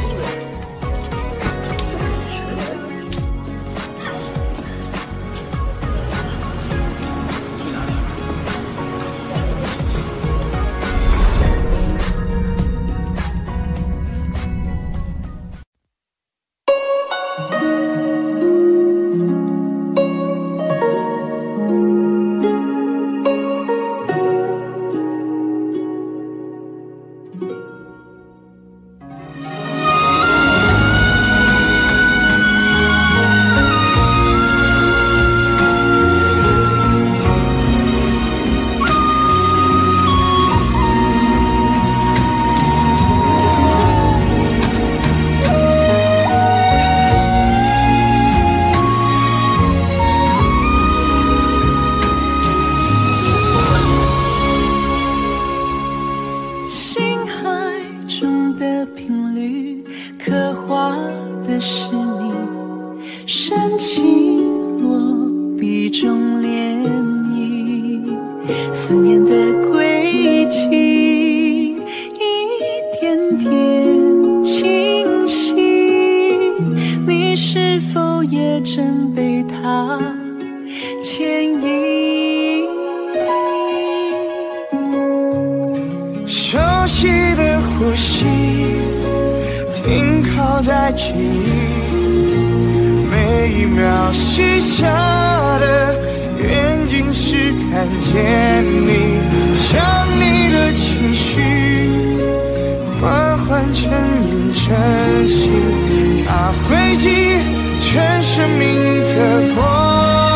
原因是看见你，将你的情绪缓缓沉吟成型，把回忆成生命的光。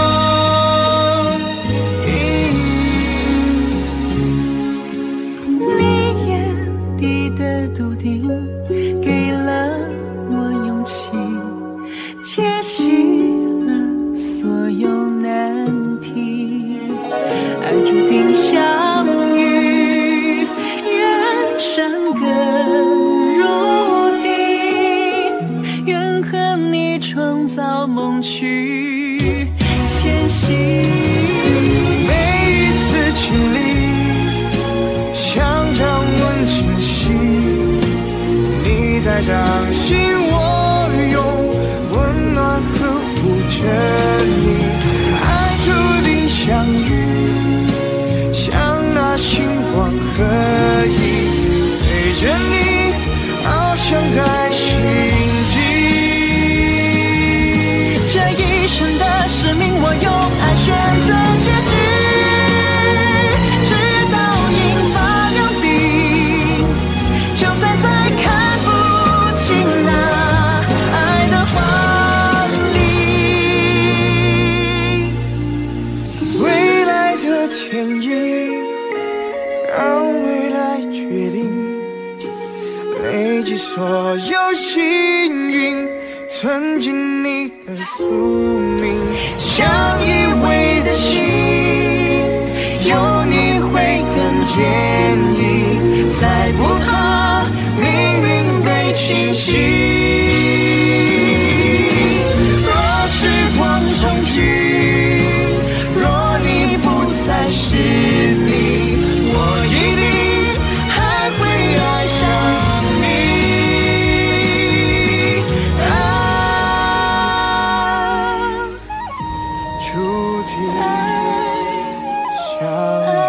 你眼底的笃定给了我勇气，解析了所有难题，爱注定相遇，人生更如地，愿和你创造梦去前行。 每一次经历像掌纹清晰，你在掌心，我用温暖呵护着你，爱注定相遇，像那星光合一，陪着你翱翔在心底。 这一生的使命，我用爱选择结局，直到引发两地，就算再看不清那爱的华丽。 未来的天意，让未来决定，累积所有幸运，存进你的宿命。相依偎的心，有你会更坚定，再不怕命运被侵袭。若时光重聚，若你不再是你，我一定还会爱上你。啊，注定相遇。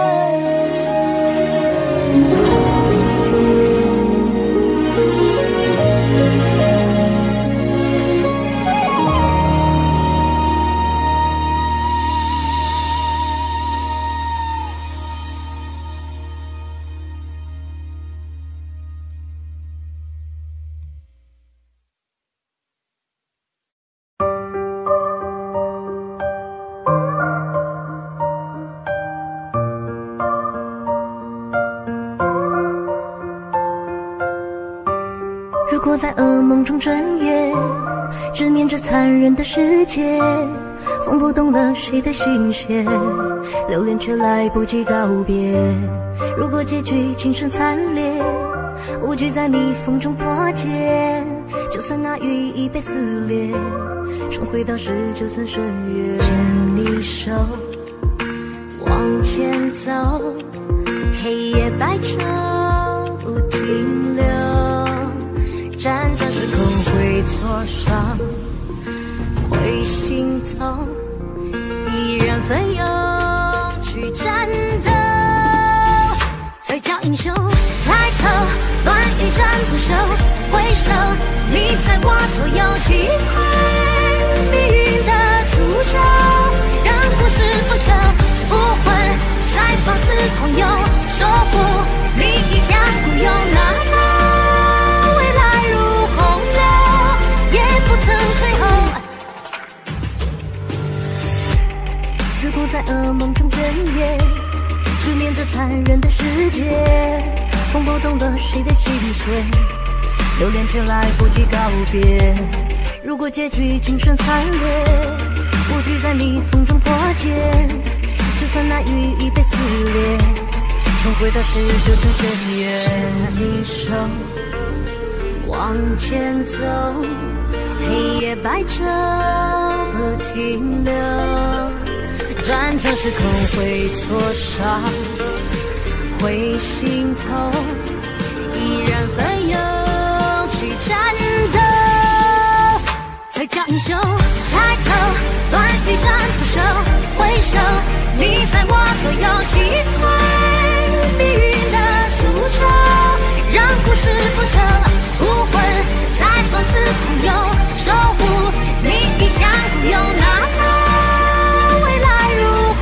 如果在噩梦中转夜，直面这残忍的世界，风不动了谁的心弦，留恋却来不及告别。如果结局今生惨烈，无惧在逆风中破茧，就算那羽翼被撕裂，重回当时就算深渊。牵你手往前走，黑夜白昼不停留，辗转时空会挫伤，会心痛，依然奋勇去战斗。再叫英雄，抬头，乱一战不休，回首，你在我左右，击溃命运的诅咒，让故事不朽，不魂再放肆狂游，守护你一腔孤勇，哪怕未来如洪流，也不曾退后。如果在噩梦中整夜，直面这残忍的世界，风波动了谁的心弦，留恋却来不及告别。如果结局今生惨烈，无惧在逆风中破茧，就算那羽翼被撕裂，重回到十九层深渊。牵你手往前走，黑夜白昼不停留，转转时空会挫伤，会心痛，依然奋勇去战斗。再叫英雄，抬头，乱一战不休，回首，你在我左右，击溃命运的诅咒，让故事不朽，不魂再放肆狂游，守护你一腔孤勇，哪怕未来如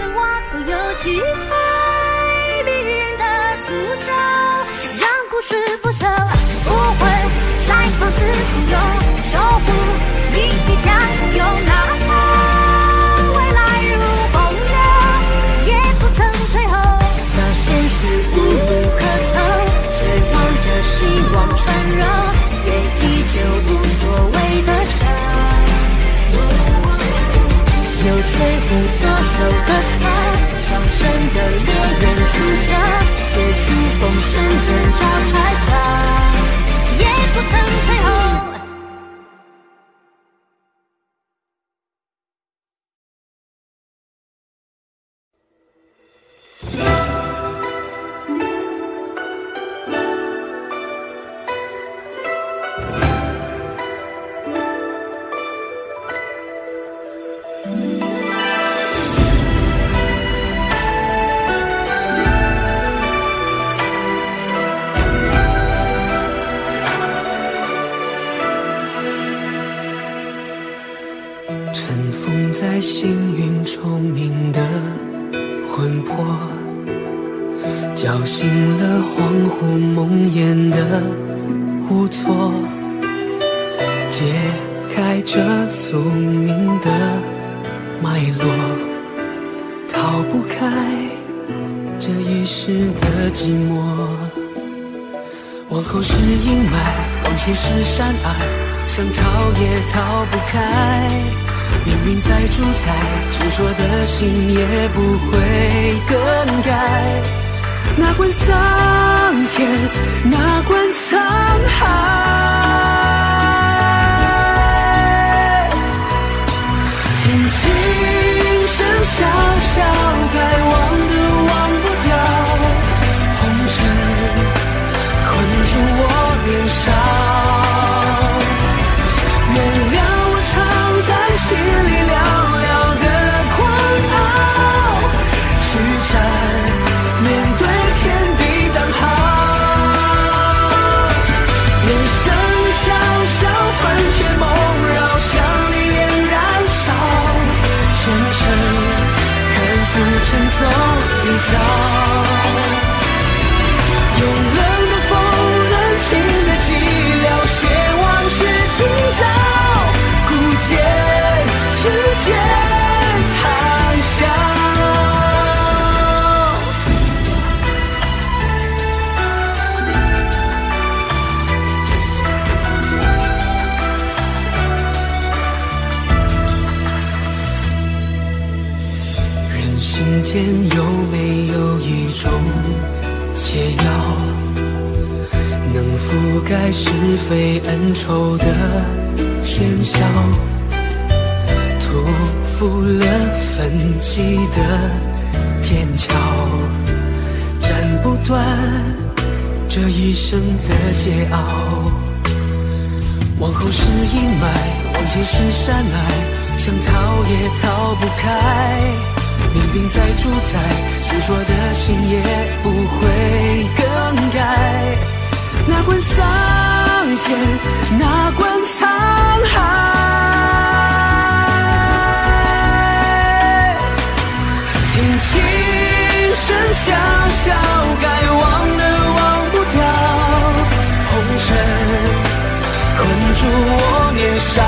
曾化作有机会命运的诅咒，让故事不朽，不会再从此不用守护你的家有哪怕未来如洪流，也不曾退后。那现实无路可走，绝望着希望缠绕，也依旧无所谓的笑。有吹不作手的他，双生的猎人出家，借出风声挣扎揣测，也不曾退后。 尘封在星云虫鸣的魂魄，叫醒了恍惚梦魇的无措，解开这宿命的脉络，逃不开这一世的寂寞。往后是阴霾，往前是山隘，想逃也逃不开。命运在主宰，执着的心也不会更改。哪管桑田，哪管沧海，听琴声萧萧，该忘的忘不掉，红尘困住我年少。原谅我藏在心里寥寥的困扰，去战面对天地当好，人生小小魂却梦绕，像烈焰燃烧，前尘看浮沉走一遭，用冷的风，热情的寂寥，写往事今朝，孤剑之间谈笑。人世间有没有一种解药，能覆盖是非恩仇的喧嚣，屠夫了焚寂的剑鞘，斩不断这一生的桀骜。往后是阴霾，往前是山隘，想逃也逃不开。命运在主宰，执着的心也不会更改。哪管桑田，哪管沧海，听琴声萧萧，该忘的忘不掉，红尘困住我年少。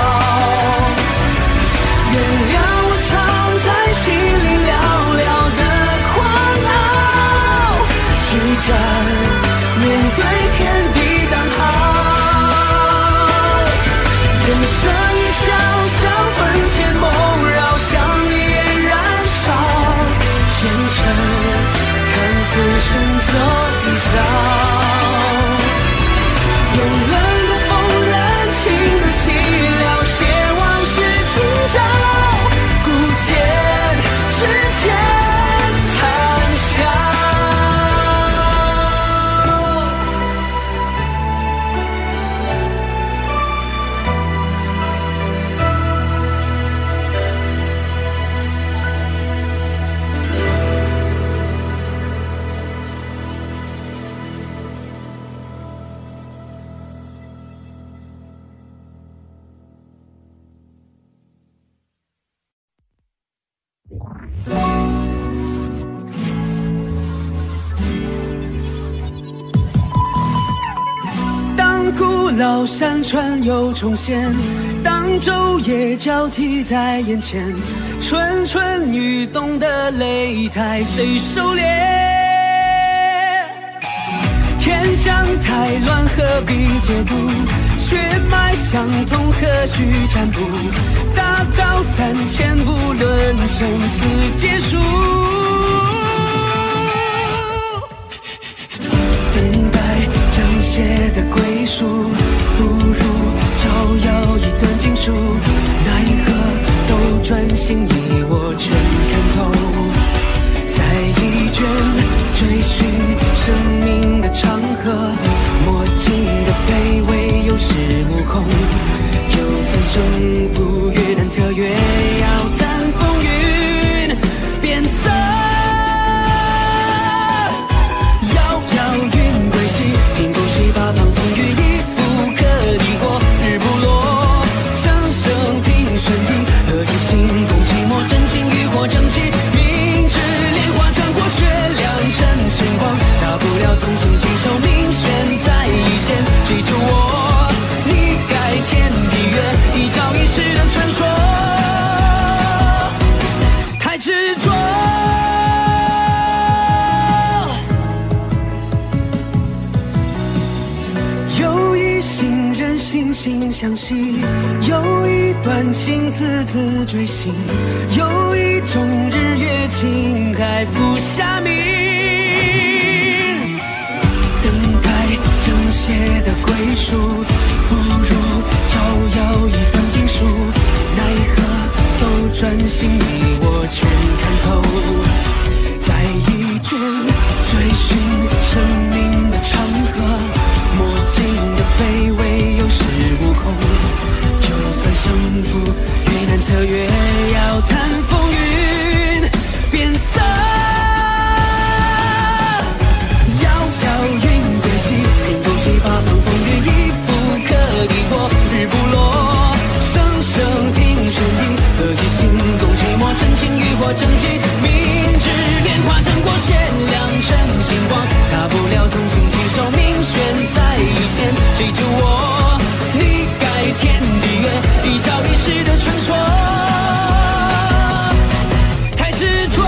原谅我藏在心里寥寥的困扰，去战面对天地古老山川又重现，当昼夜交替在眼前，蠢蠢欲动的擂台谁收敛？天象太乱何必解读，血脉相通何须占卜，大道三千不论生死劫数，等待正邪的归属，不如照耀一段经书，奈何斗转星移我全看透，在一卷追寻生命的长河，墨镜的卑微有恃无恐，就算胜负越难测，越要谈风云变色。遥遥云归西，平不息八方风雨，一复可抵过日不落，生生平顺地何以心动寂寞，真情欲火正气，明知莲花穿过血亮成星光，大不了同心携手，命悬在一线，记住我，你改天地月，一朝一夕的传说，太执着。有一心人惺惺相惜，有一段情字字追寻，有一种日月情海浮下名，等待正邪的归属，不如照耀一段经书，奈何斗转星移我全看透，在一卷追寻生命的长河，墨镜的卑微有恃无恐，就算胜负越难测，越要谈风云变色。遥遥云归西，平不息八方风雨，一复可抵过日不落，生生平顺地何以心动寂寞，真情欲火正气，明知莲花穿过血亮成星光，大不了同心携手，命悬在一线，记住我，你改天地月，一朝一夕的传说，太执着。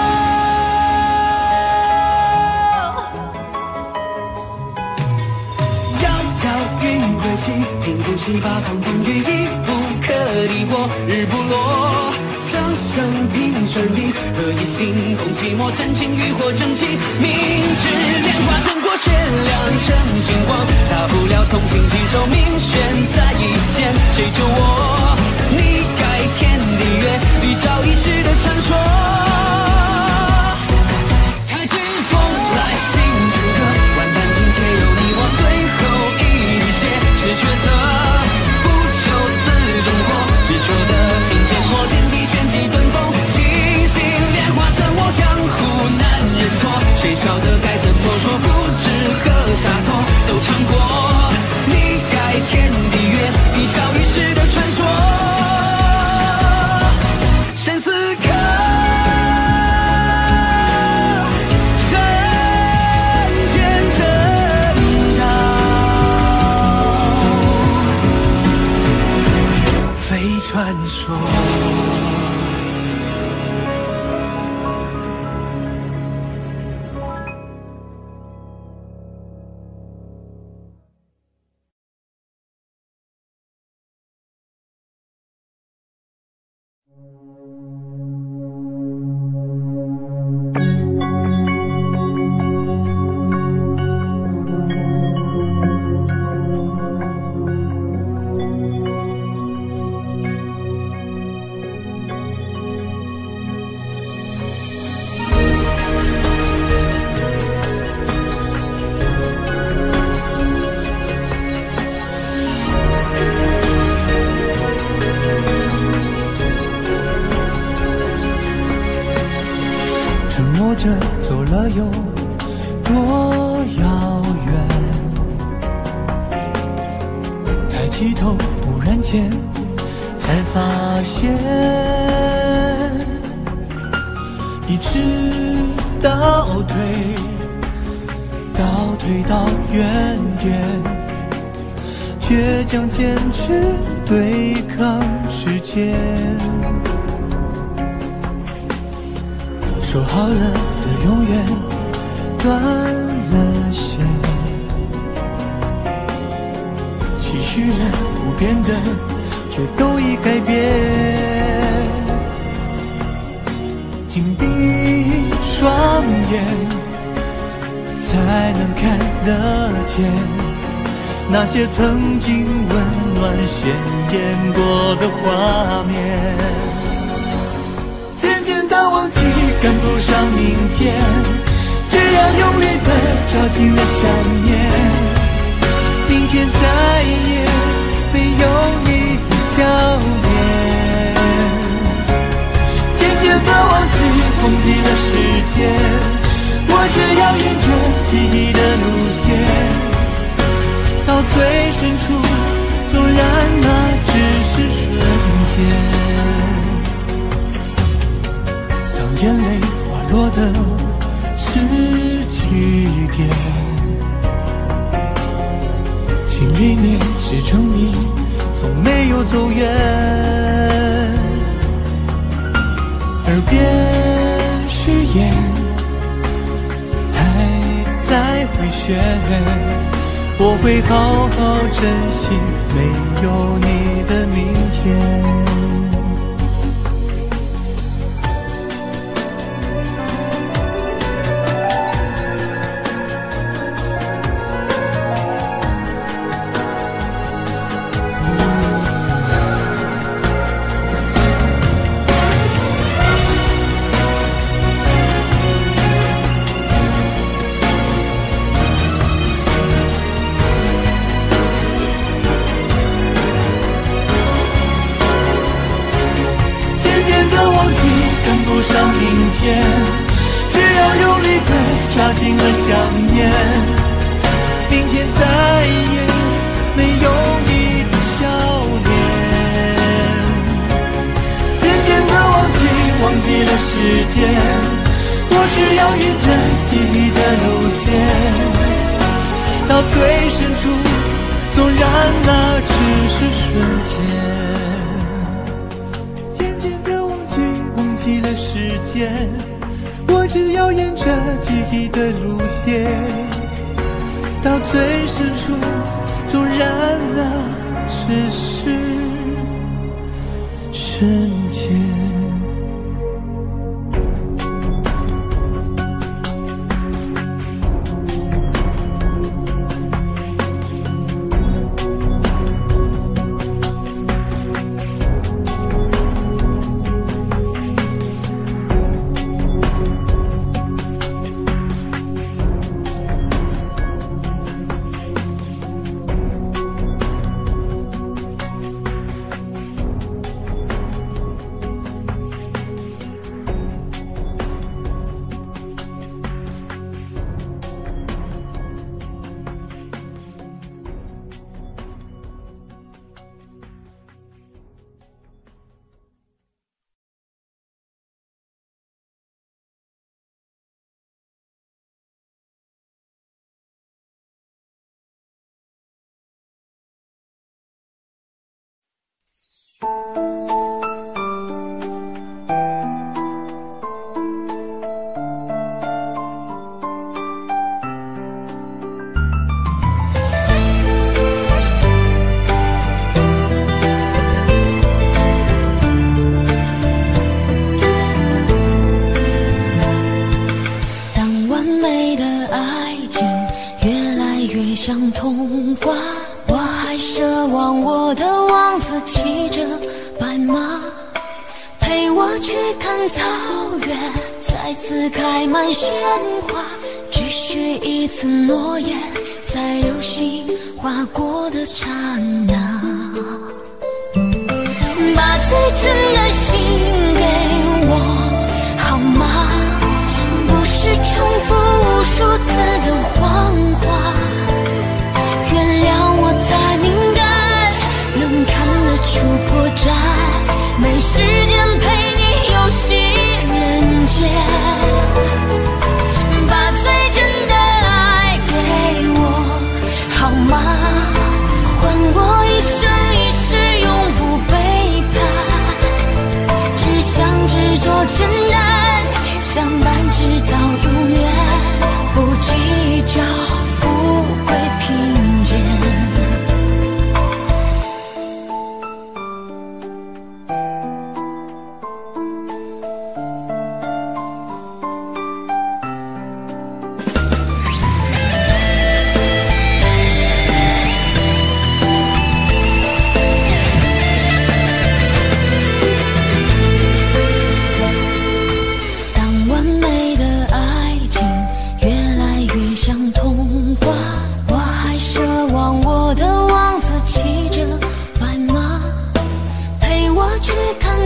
遥遥云归西，平不息八方风雨，一复可抵过日不落，生生平顺地何以心动寂寞，真情欲火正气，明知莲花穿过血亮成星光，大不了同心携手，命悬在一线，记住我，你改天地月，一朝一夕的传说，太执着。来信成歌，万般情皆由你我，最后一滴血是抉择，不求此中活，执着的心间破天地旋即遁风，星星莲花趁我江湖难认错，谁晓得该怎么说，不知何洒脱都尝过，你改天地月，一朝一夕的传说，生死刻，人间正道，非传说。 着走了有多遥远？抬起头，忽然间才发现，一直倒退，倒退到原点， 倔强坚持对抗时间。说好了的永远断了线，期许了不变的却都已改变。紧闭双眼才能看得见那些曾经温暖鲜艳过的画面。渐渐的忘记赶不上明天，只要用力的抓紧了想念。明天再也没有你的笑脸。渐渐的忘记忘记了时间，我只要沿着记忆的路线到最深处，纵然那只是瞬间。当眼泪滑落的是句点，心里面写成你从没有走远，耳边誓言还在回旋，我会好好珍惜没有你的明天。只要用力的抓紧了想念，明天再也没有你的笑脸。渐渐的忘记忘记了时间，我只要沿着记忆的路线到最深处，纵然那只是瞬间。渐渐的忘记忘记了时间，我只要沿着记忆的路线到最深处，纵然那只是瞬间。 当完美的爱情越来越像童话，我还奢望我的王子骑着白马，陪我去看草原再次开满鲜花，只许一次诺言，在流星划过的刹那，把最真的心给我好吗？不是重复无数次的谎话，原谅我太敏感，能看得出破绽，没时间陪你游戏人间，把最真的爱给我好吗？还我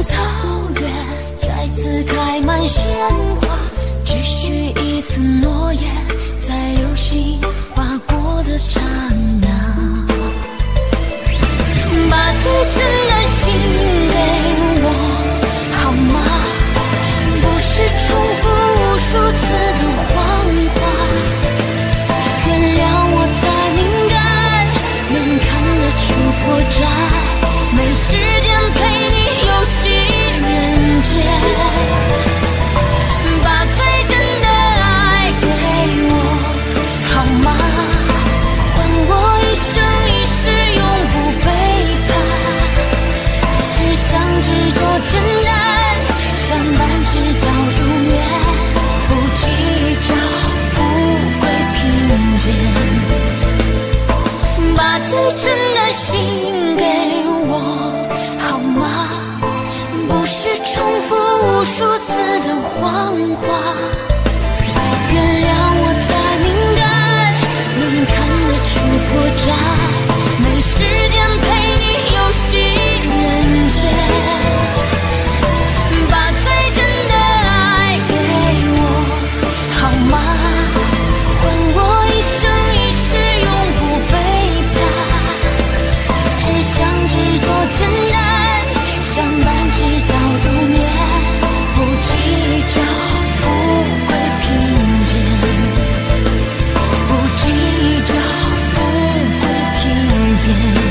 草原再次开满鲜花，只许一次诺言，在流星划过的刹那，把最真的心给我好吗？不是重复无数次的谎话，原谅我太敏感，能看得出破绽，没时间陪你游戏人间。把最真的爱给我好吗？还我一生一世永不背叛，只想执着简单，相伴直到永远，不计较富贵贫贱。把最真的心给我好吗？不是重复无数次的谎话，原谅我太敏感，能看得出破绽，没时间陪你游戏人间。把最真的爱给我好吗？还我一生一世永不背叛，只想执着简单，相伴直到永远，不计较富贵贫贱，不计较富贵贫贱。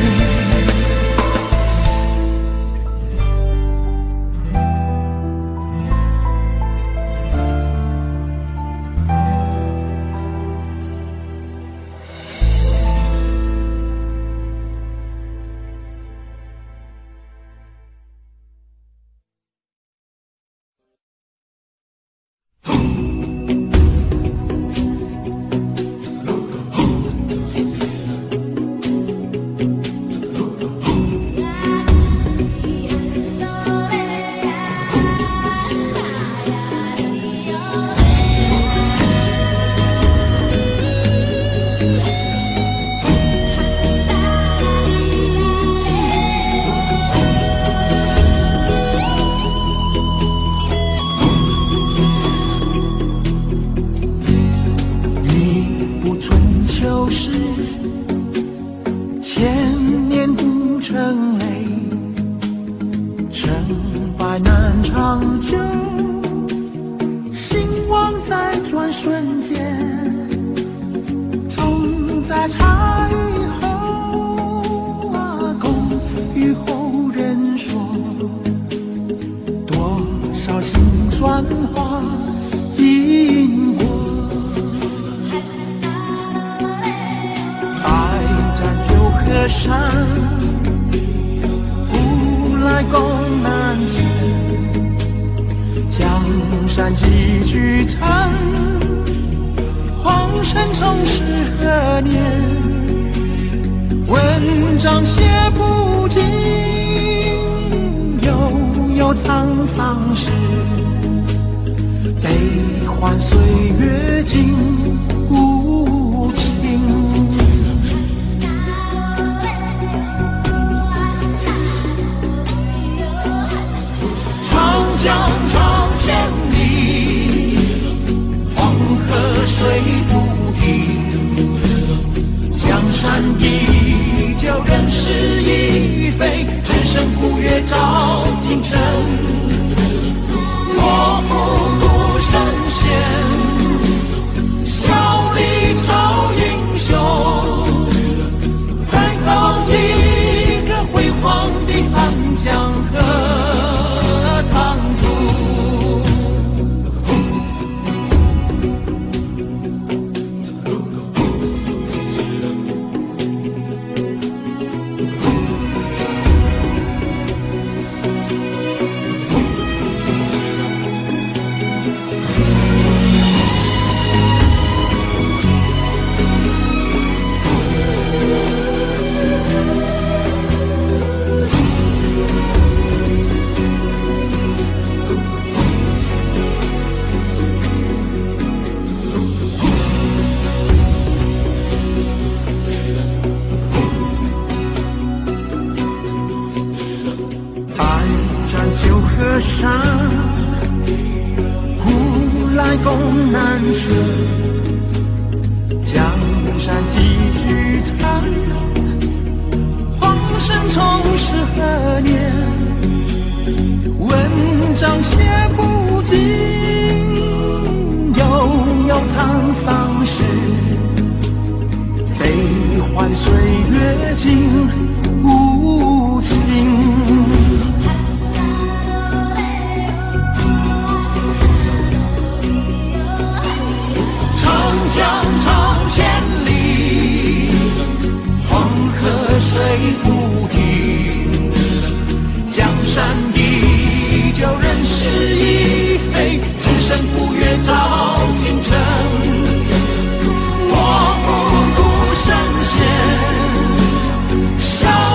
在共南水，江山几句长，黄生从是何年？文章写不尽，悠悠沧桑事，悲欢岁月尽无情。长江长千里，黄河水不停，江山依旧人事已非，只剩浮月照京城。我不顾圣贤，笑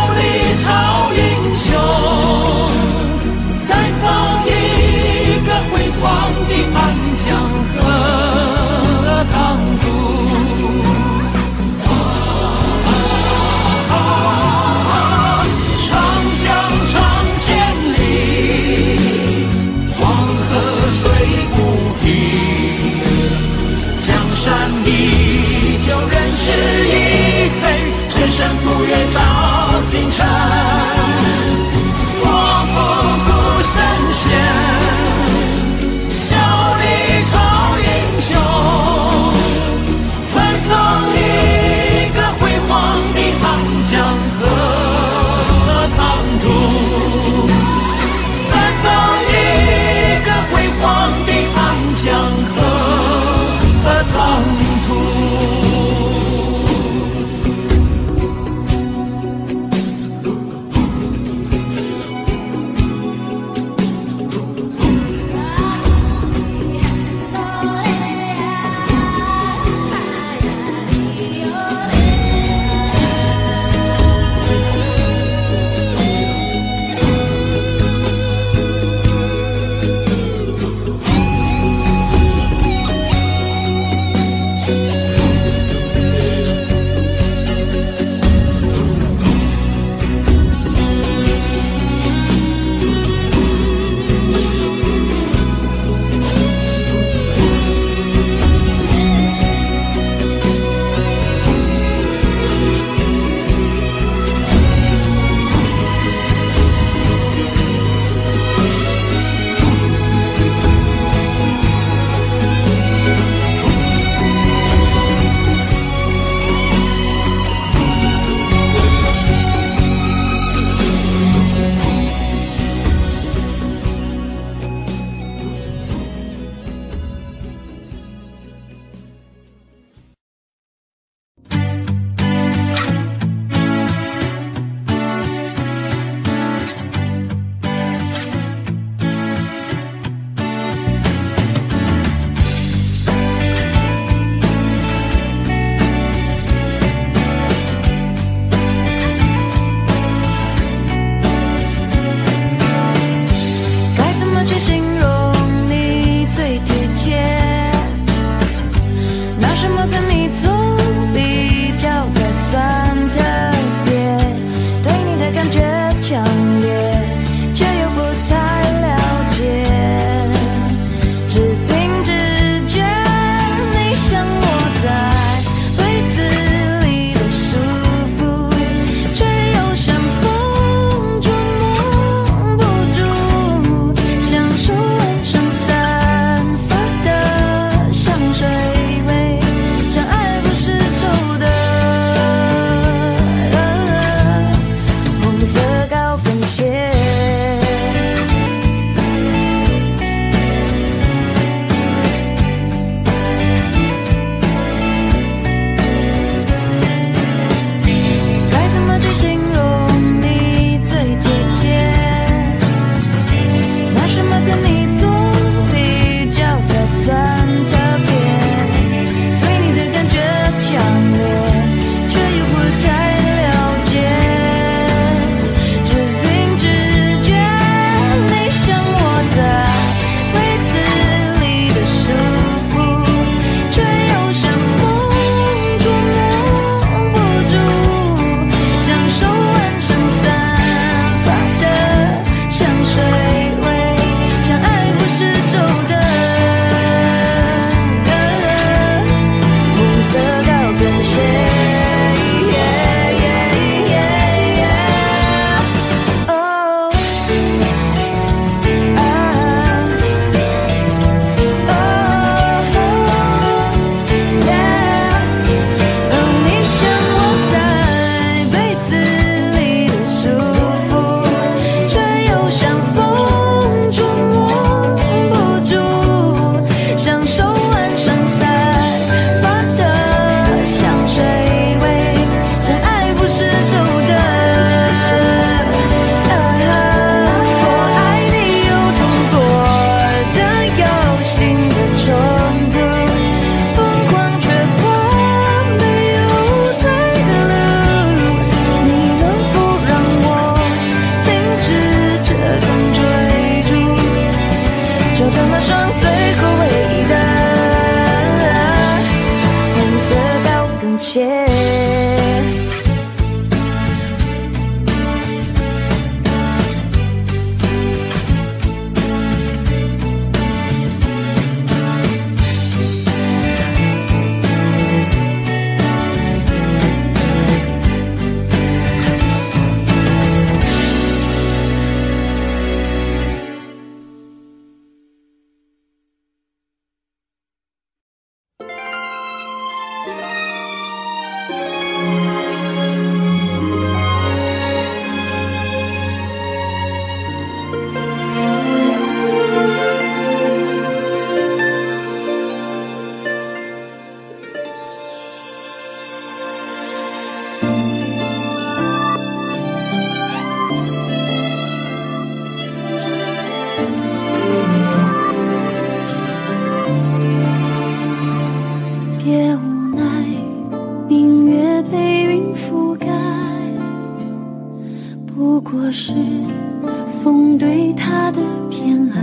果是风对他的偏爱，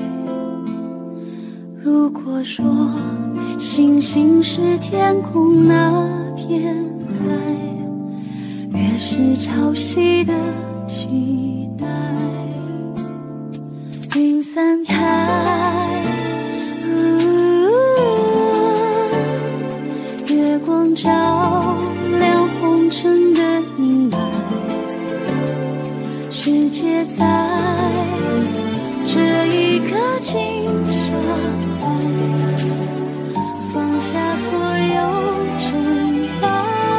如果说星星是天空那片海，月是潮汐的期待，云散开，月光照亮红尘的阴霾，世界在这一刻静下来，放下所有尘埃。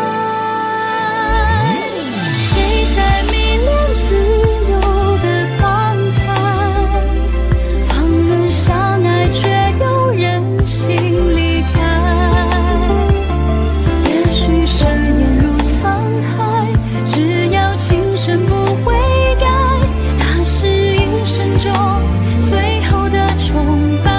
谁在迷恋自由的光彩？旁人相爱，却有人心离开。也许誓言如沧海，只要情深不悔改，那是一生中最后的崇拜。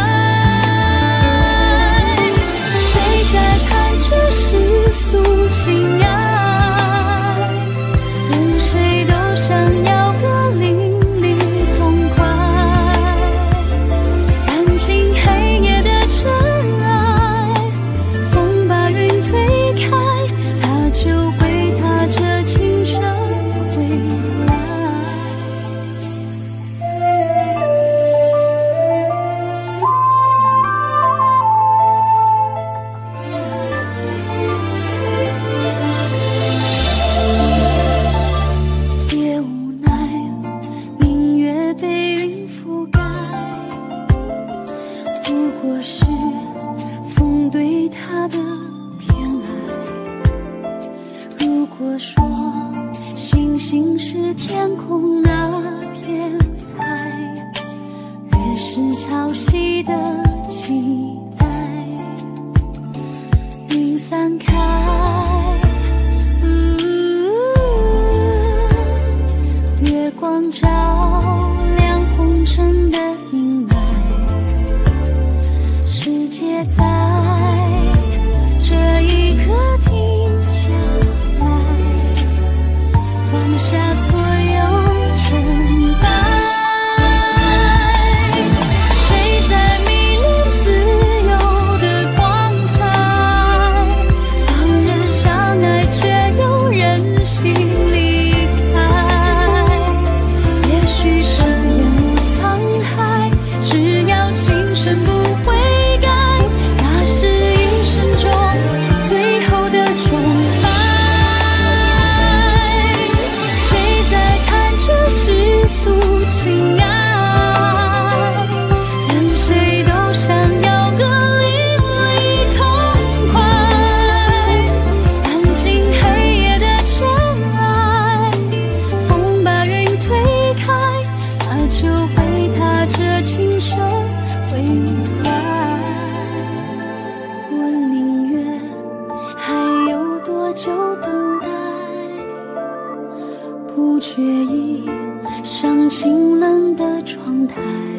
谁在看着世俗情爱？任谁都想要个淋漓痛快，看尽黑夜的尘埃，风把云推开，他就会踏着青山回来。别无奈，明月被云覆盖，不过是风对他的偏爱。如果说星星是天空那片海，月是潮汐的期待，云散开，月光照亮红尘的阴霾，世界在这一刻停下来，放下所有尘埃。谁在迷恋自由的光彩？旁人相爱，却有人心离开。也许誓言如沧海，只要情深不悔改，那是一生中最后的崇拜。谁在看着世俗情爱？任谁都想要个淋漓痛快，看尽黑夜的尘埃，风把云推开，他就会踏着青山回来。我宁愿还有多久等待，不觉意上清冷的窗台，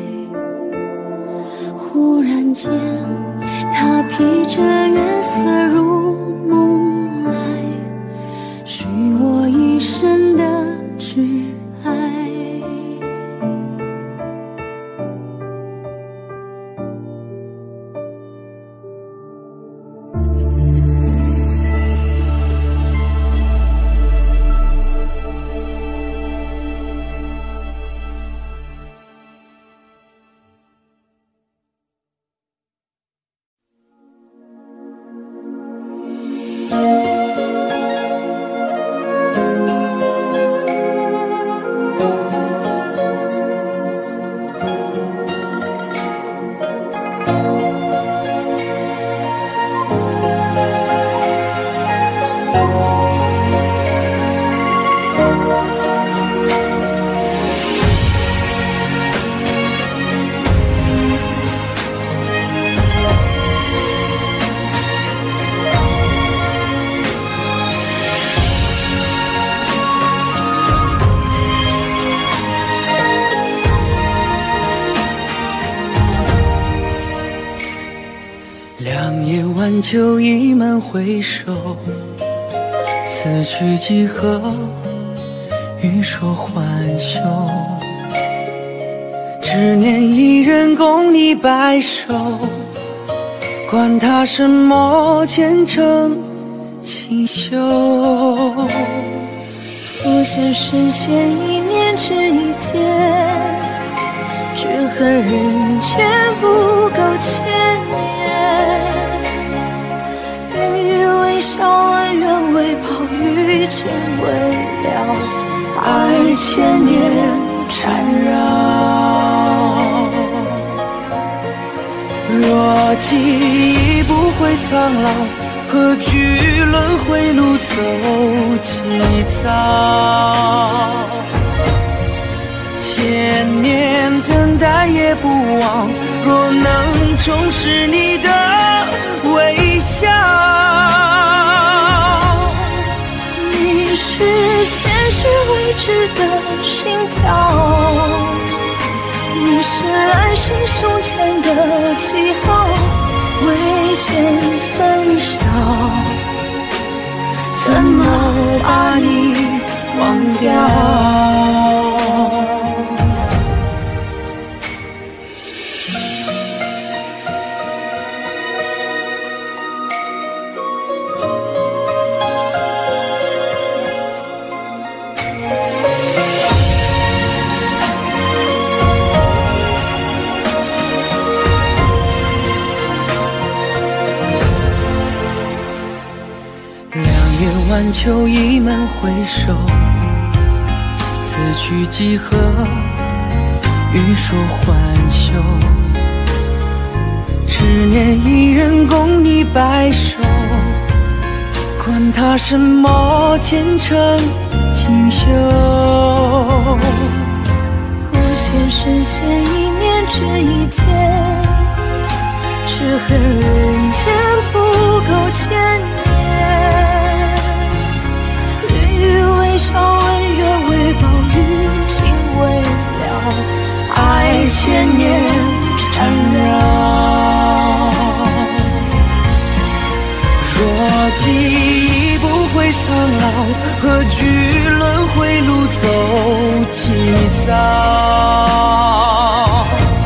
忽然间他披着月色入梦来，许我一生的挚爱。 两夜晚酒已满回首，此去几何？ 欲说还休。只念一人共你白首，管他什么前程锦绣。 不羡神仙一念只一天，只恨人间不够千年。云雨微笑，恩怨为报，余情未了，爱千年缠绕。 若记忆不会苍老，何惧轮回路走几遭？千年等待也不忘，若能重拾你的微笑。 你是前世未知的心跳，你是来生胸前的记号，未见分晓，怎么把你忘掉？ 晚秋一门回首，此去几何？欲说还休。只念一人共你白首，管他什么前程锦绣。 不羡神仙一念只一天，只恨人间不够千年。笑恩怨为报，余情未了，爱千年缠绕。 若记忆不会苍老，何惧轮回路走几遭？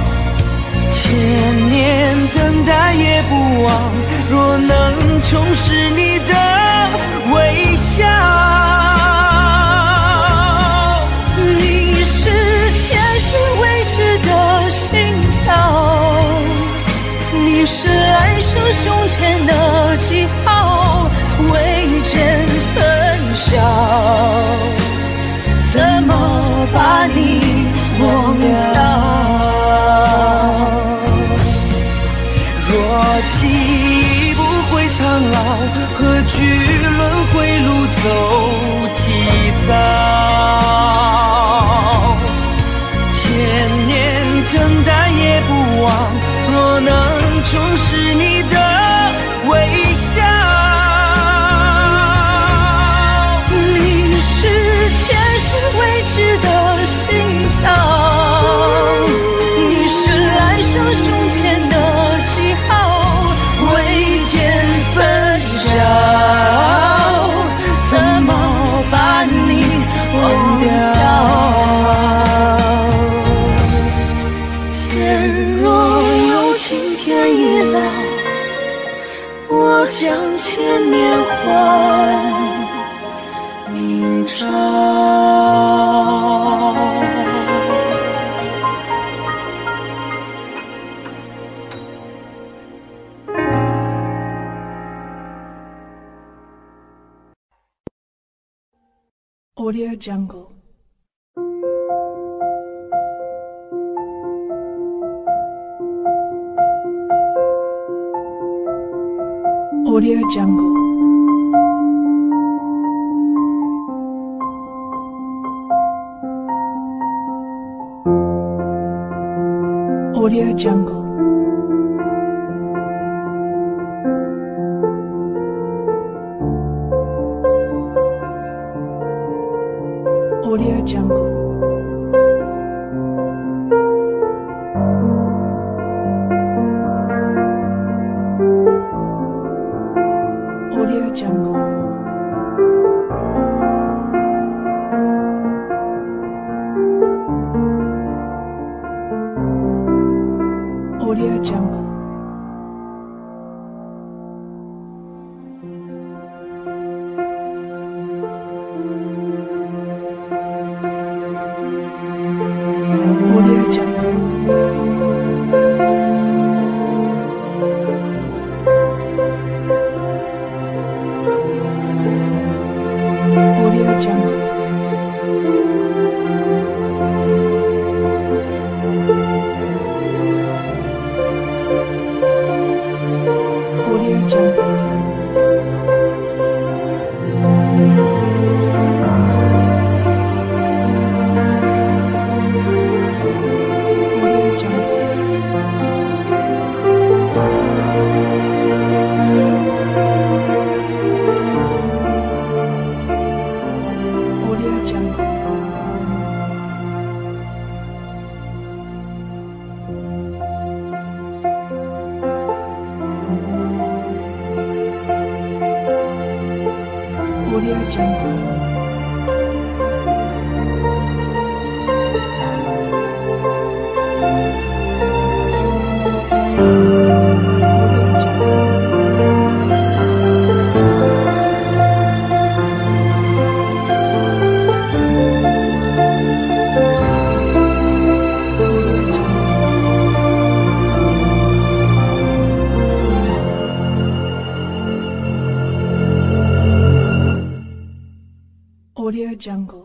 千年等待也不忘，若能重拾你的微笑。 你是来生胸前的记号，未见分晓，怎么把你忘掉？ 若记忆不会苍老，何惧轮回路走几遭？千年等待也不忘，若能重拾你的微笑。 你是前世未知的心跳，你是来生胸前的记号，未见分晓，怎么把你忘掉？天若有情天已老，我将千年还明朝。 Audio Jungle. Audio Jungle. Audio Jungle. Audio Jungle. Audio Jungle. Audio Jungle. Audio Jungle. Audio Jungle. Audio Jungle.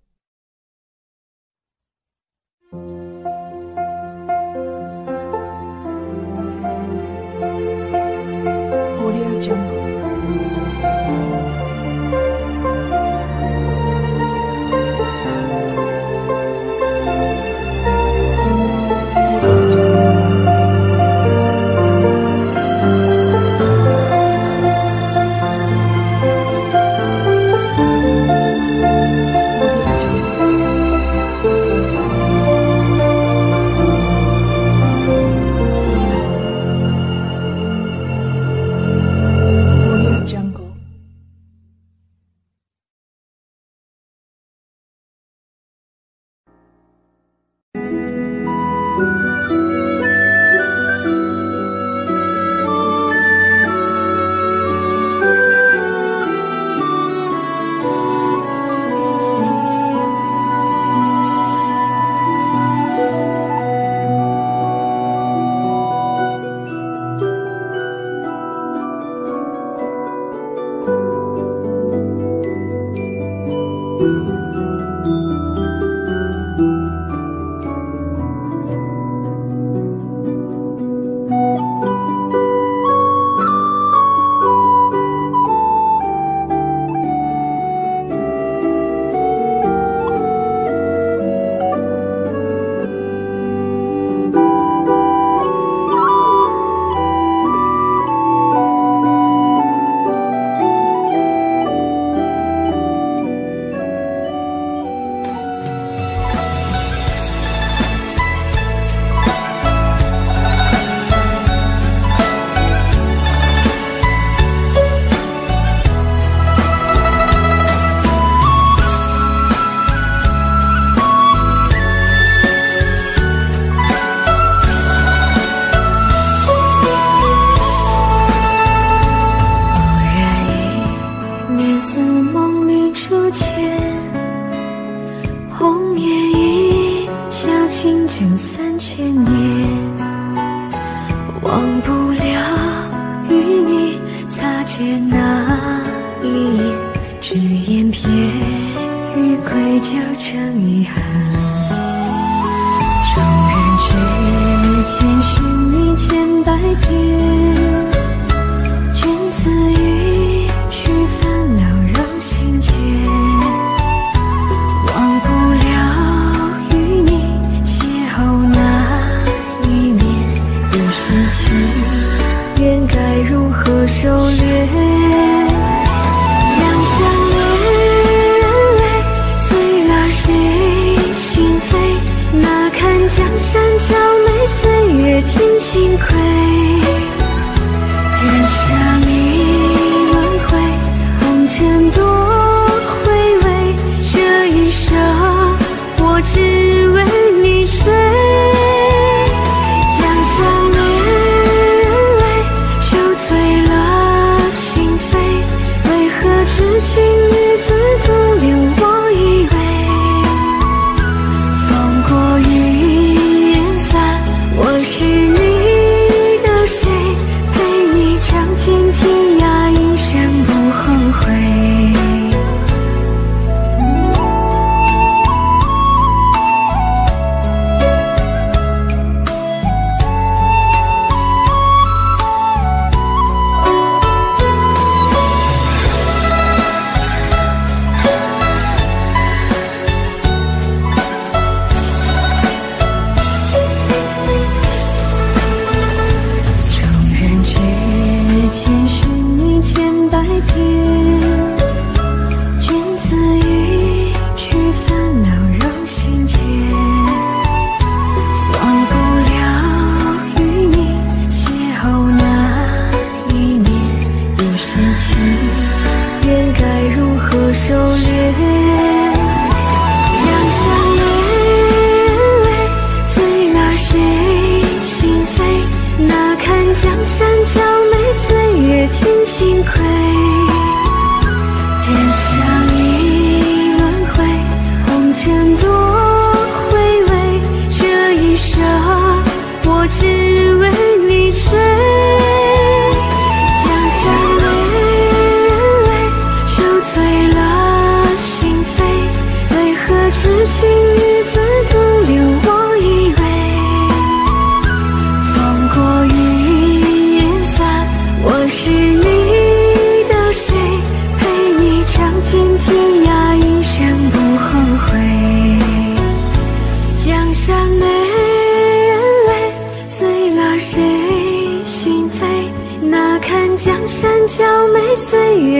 Audio Jungle.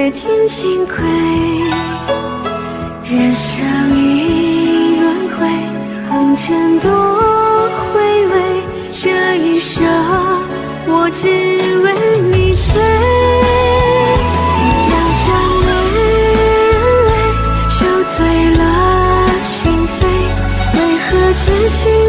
月天星亏，人生一轮回，红尘多回味，这一生我只为你醉。江山美人泪，酒醉了心扉，为何痴情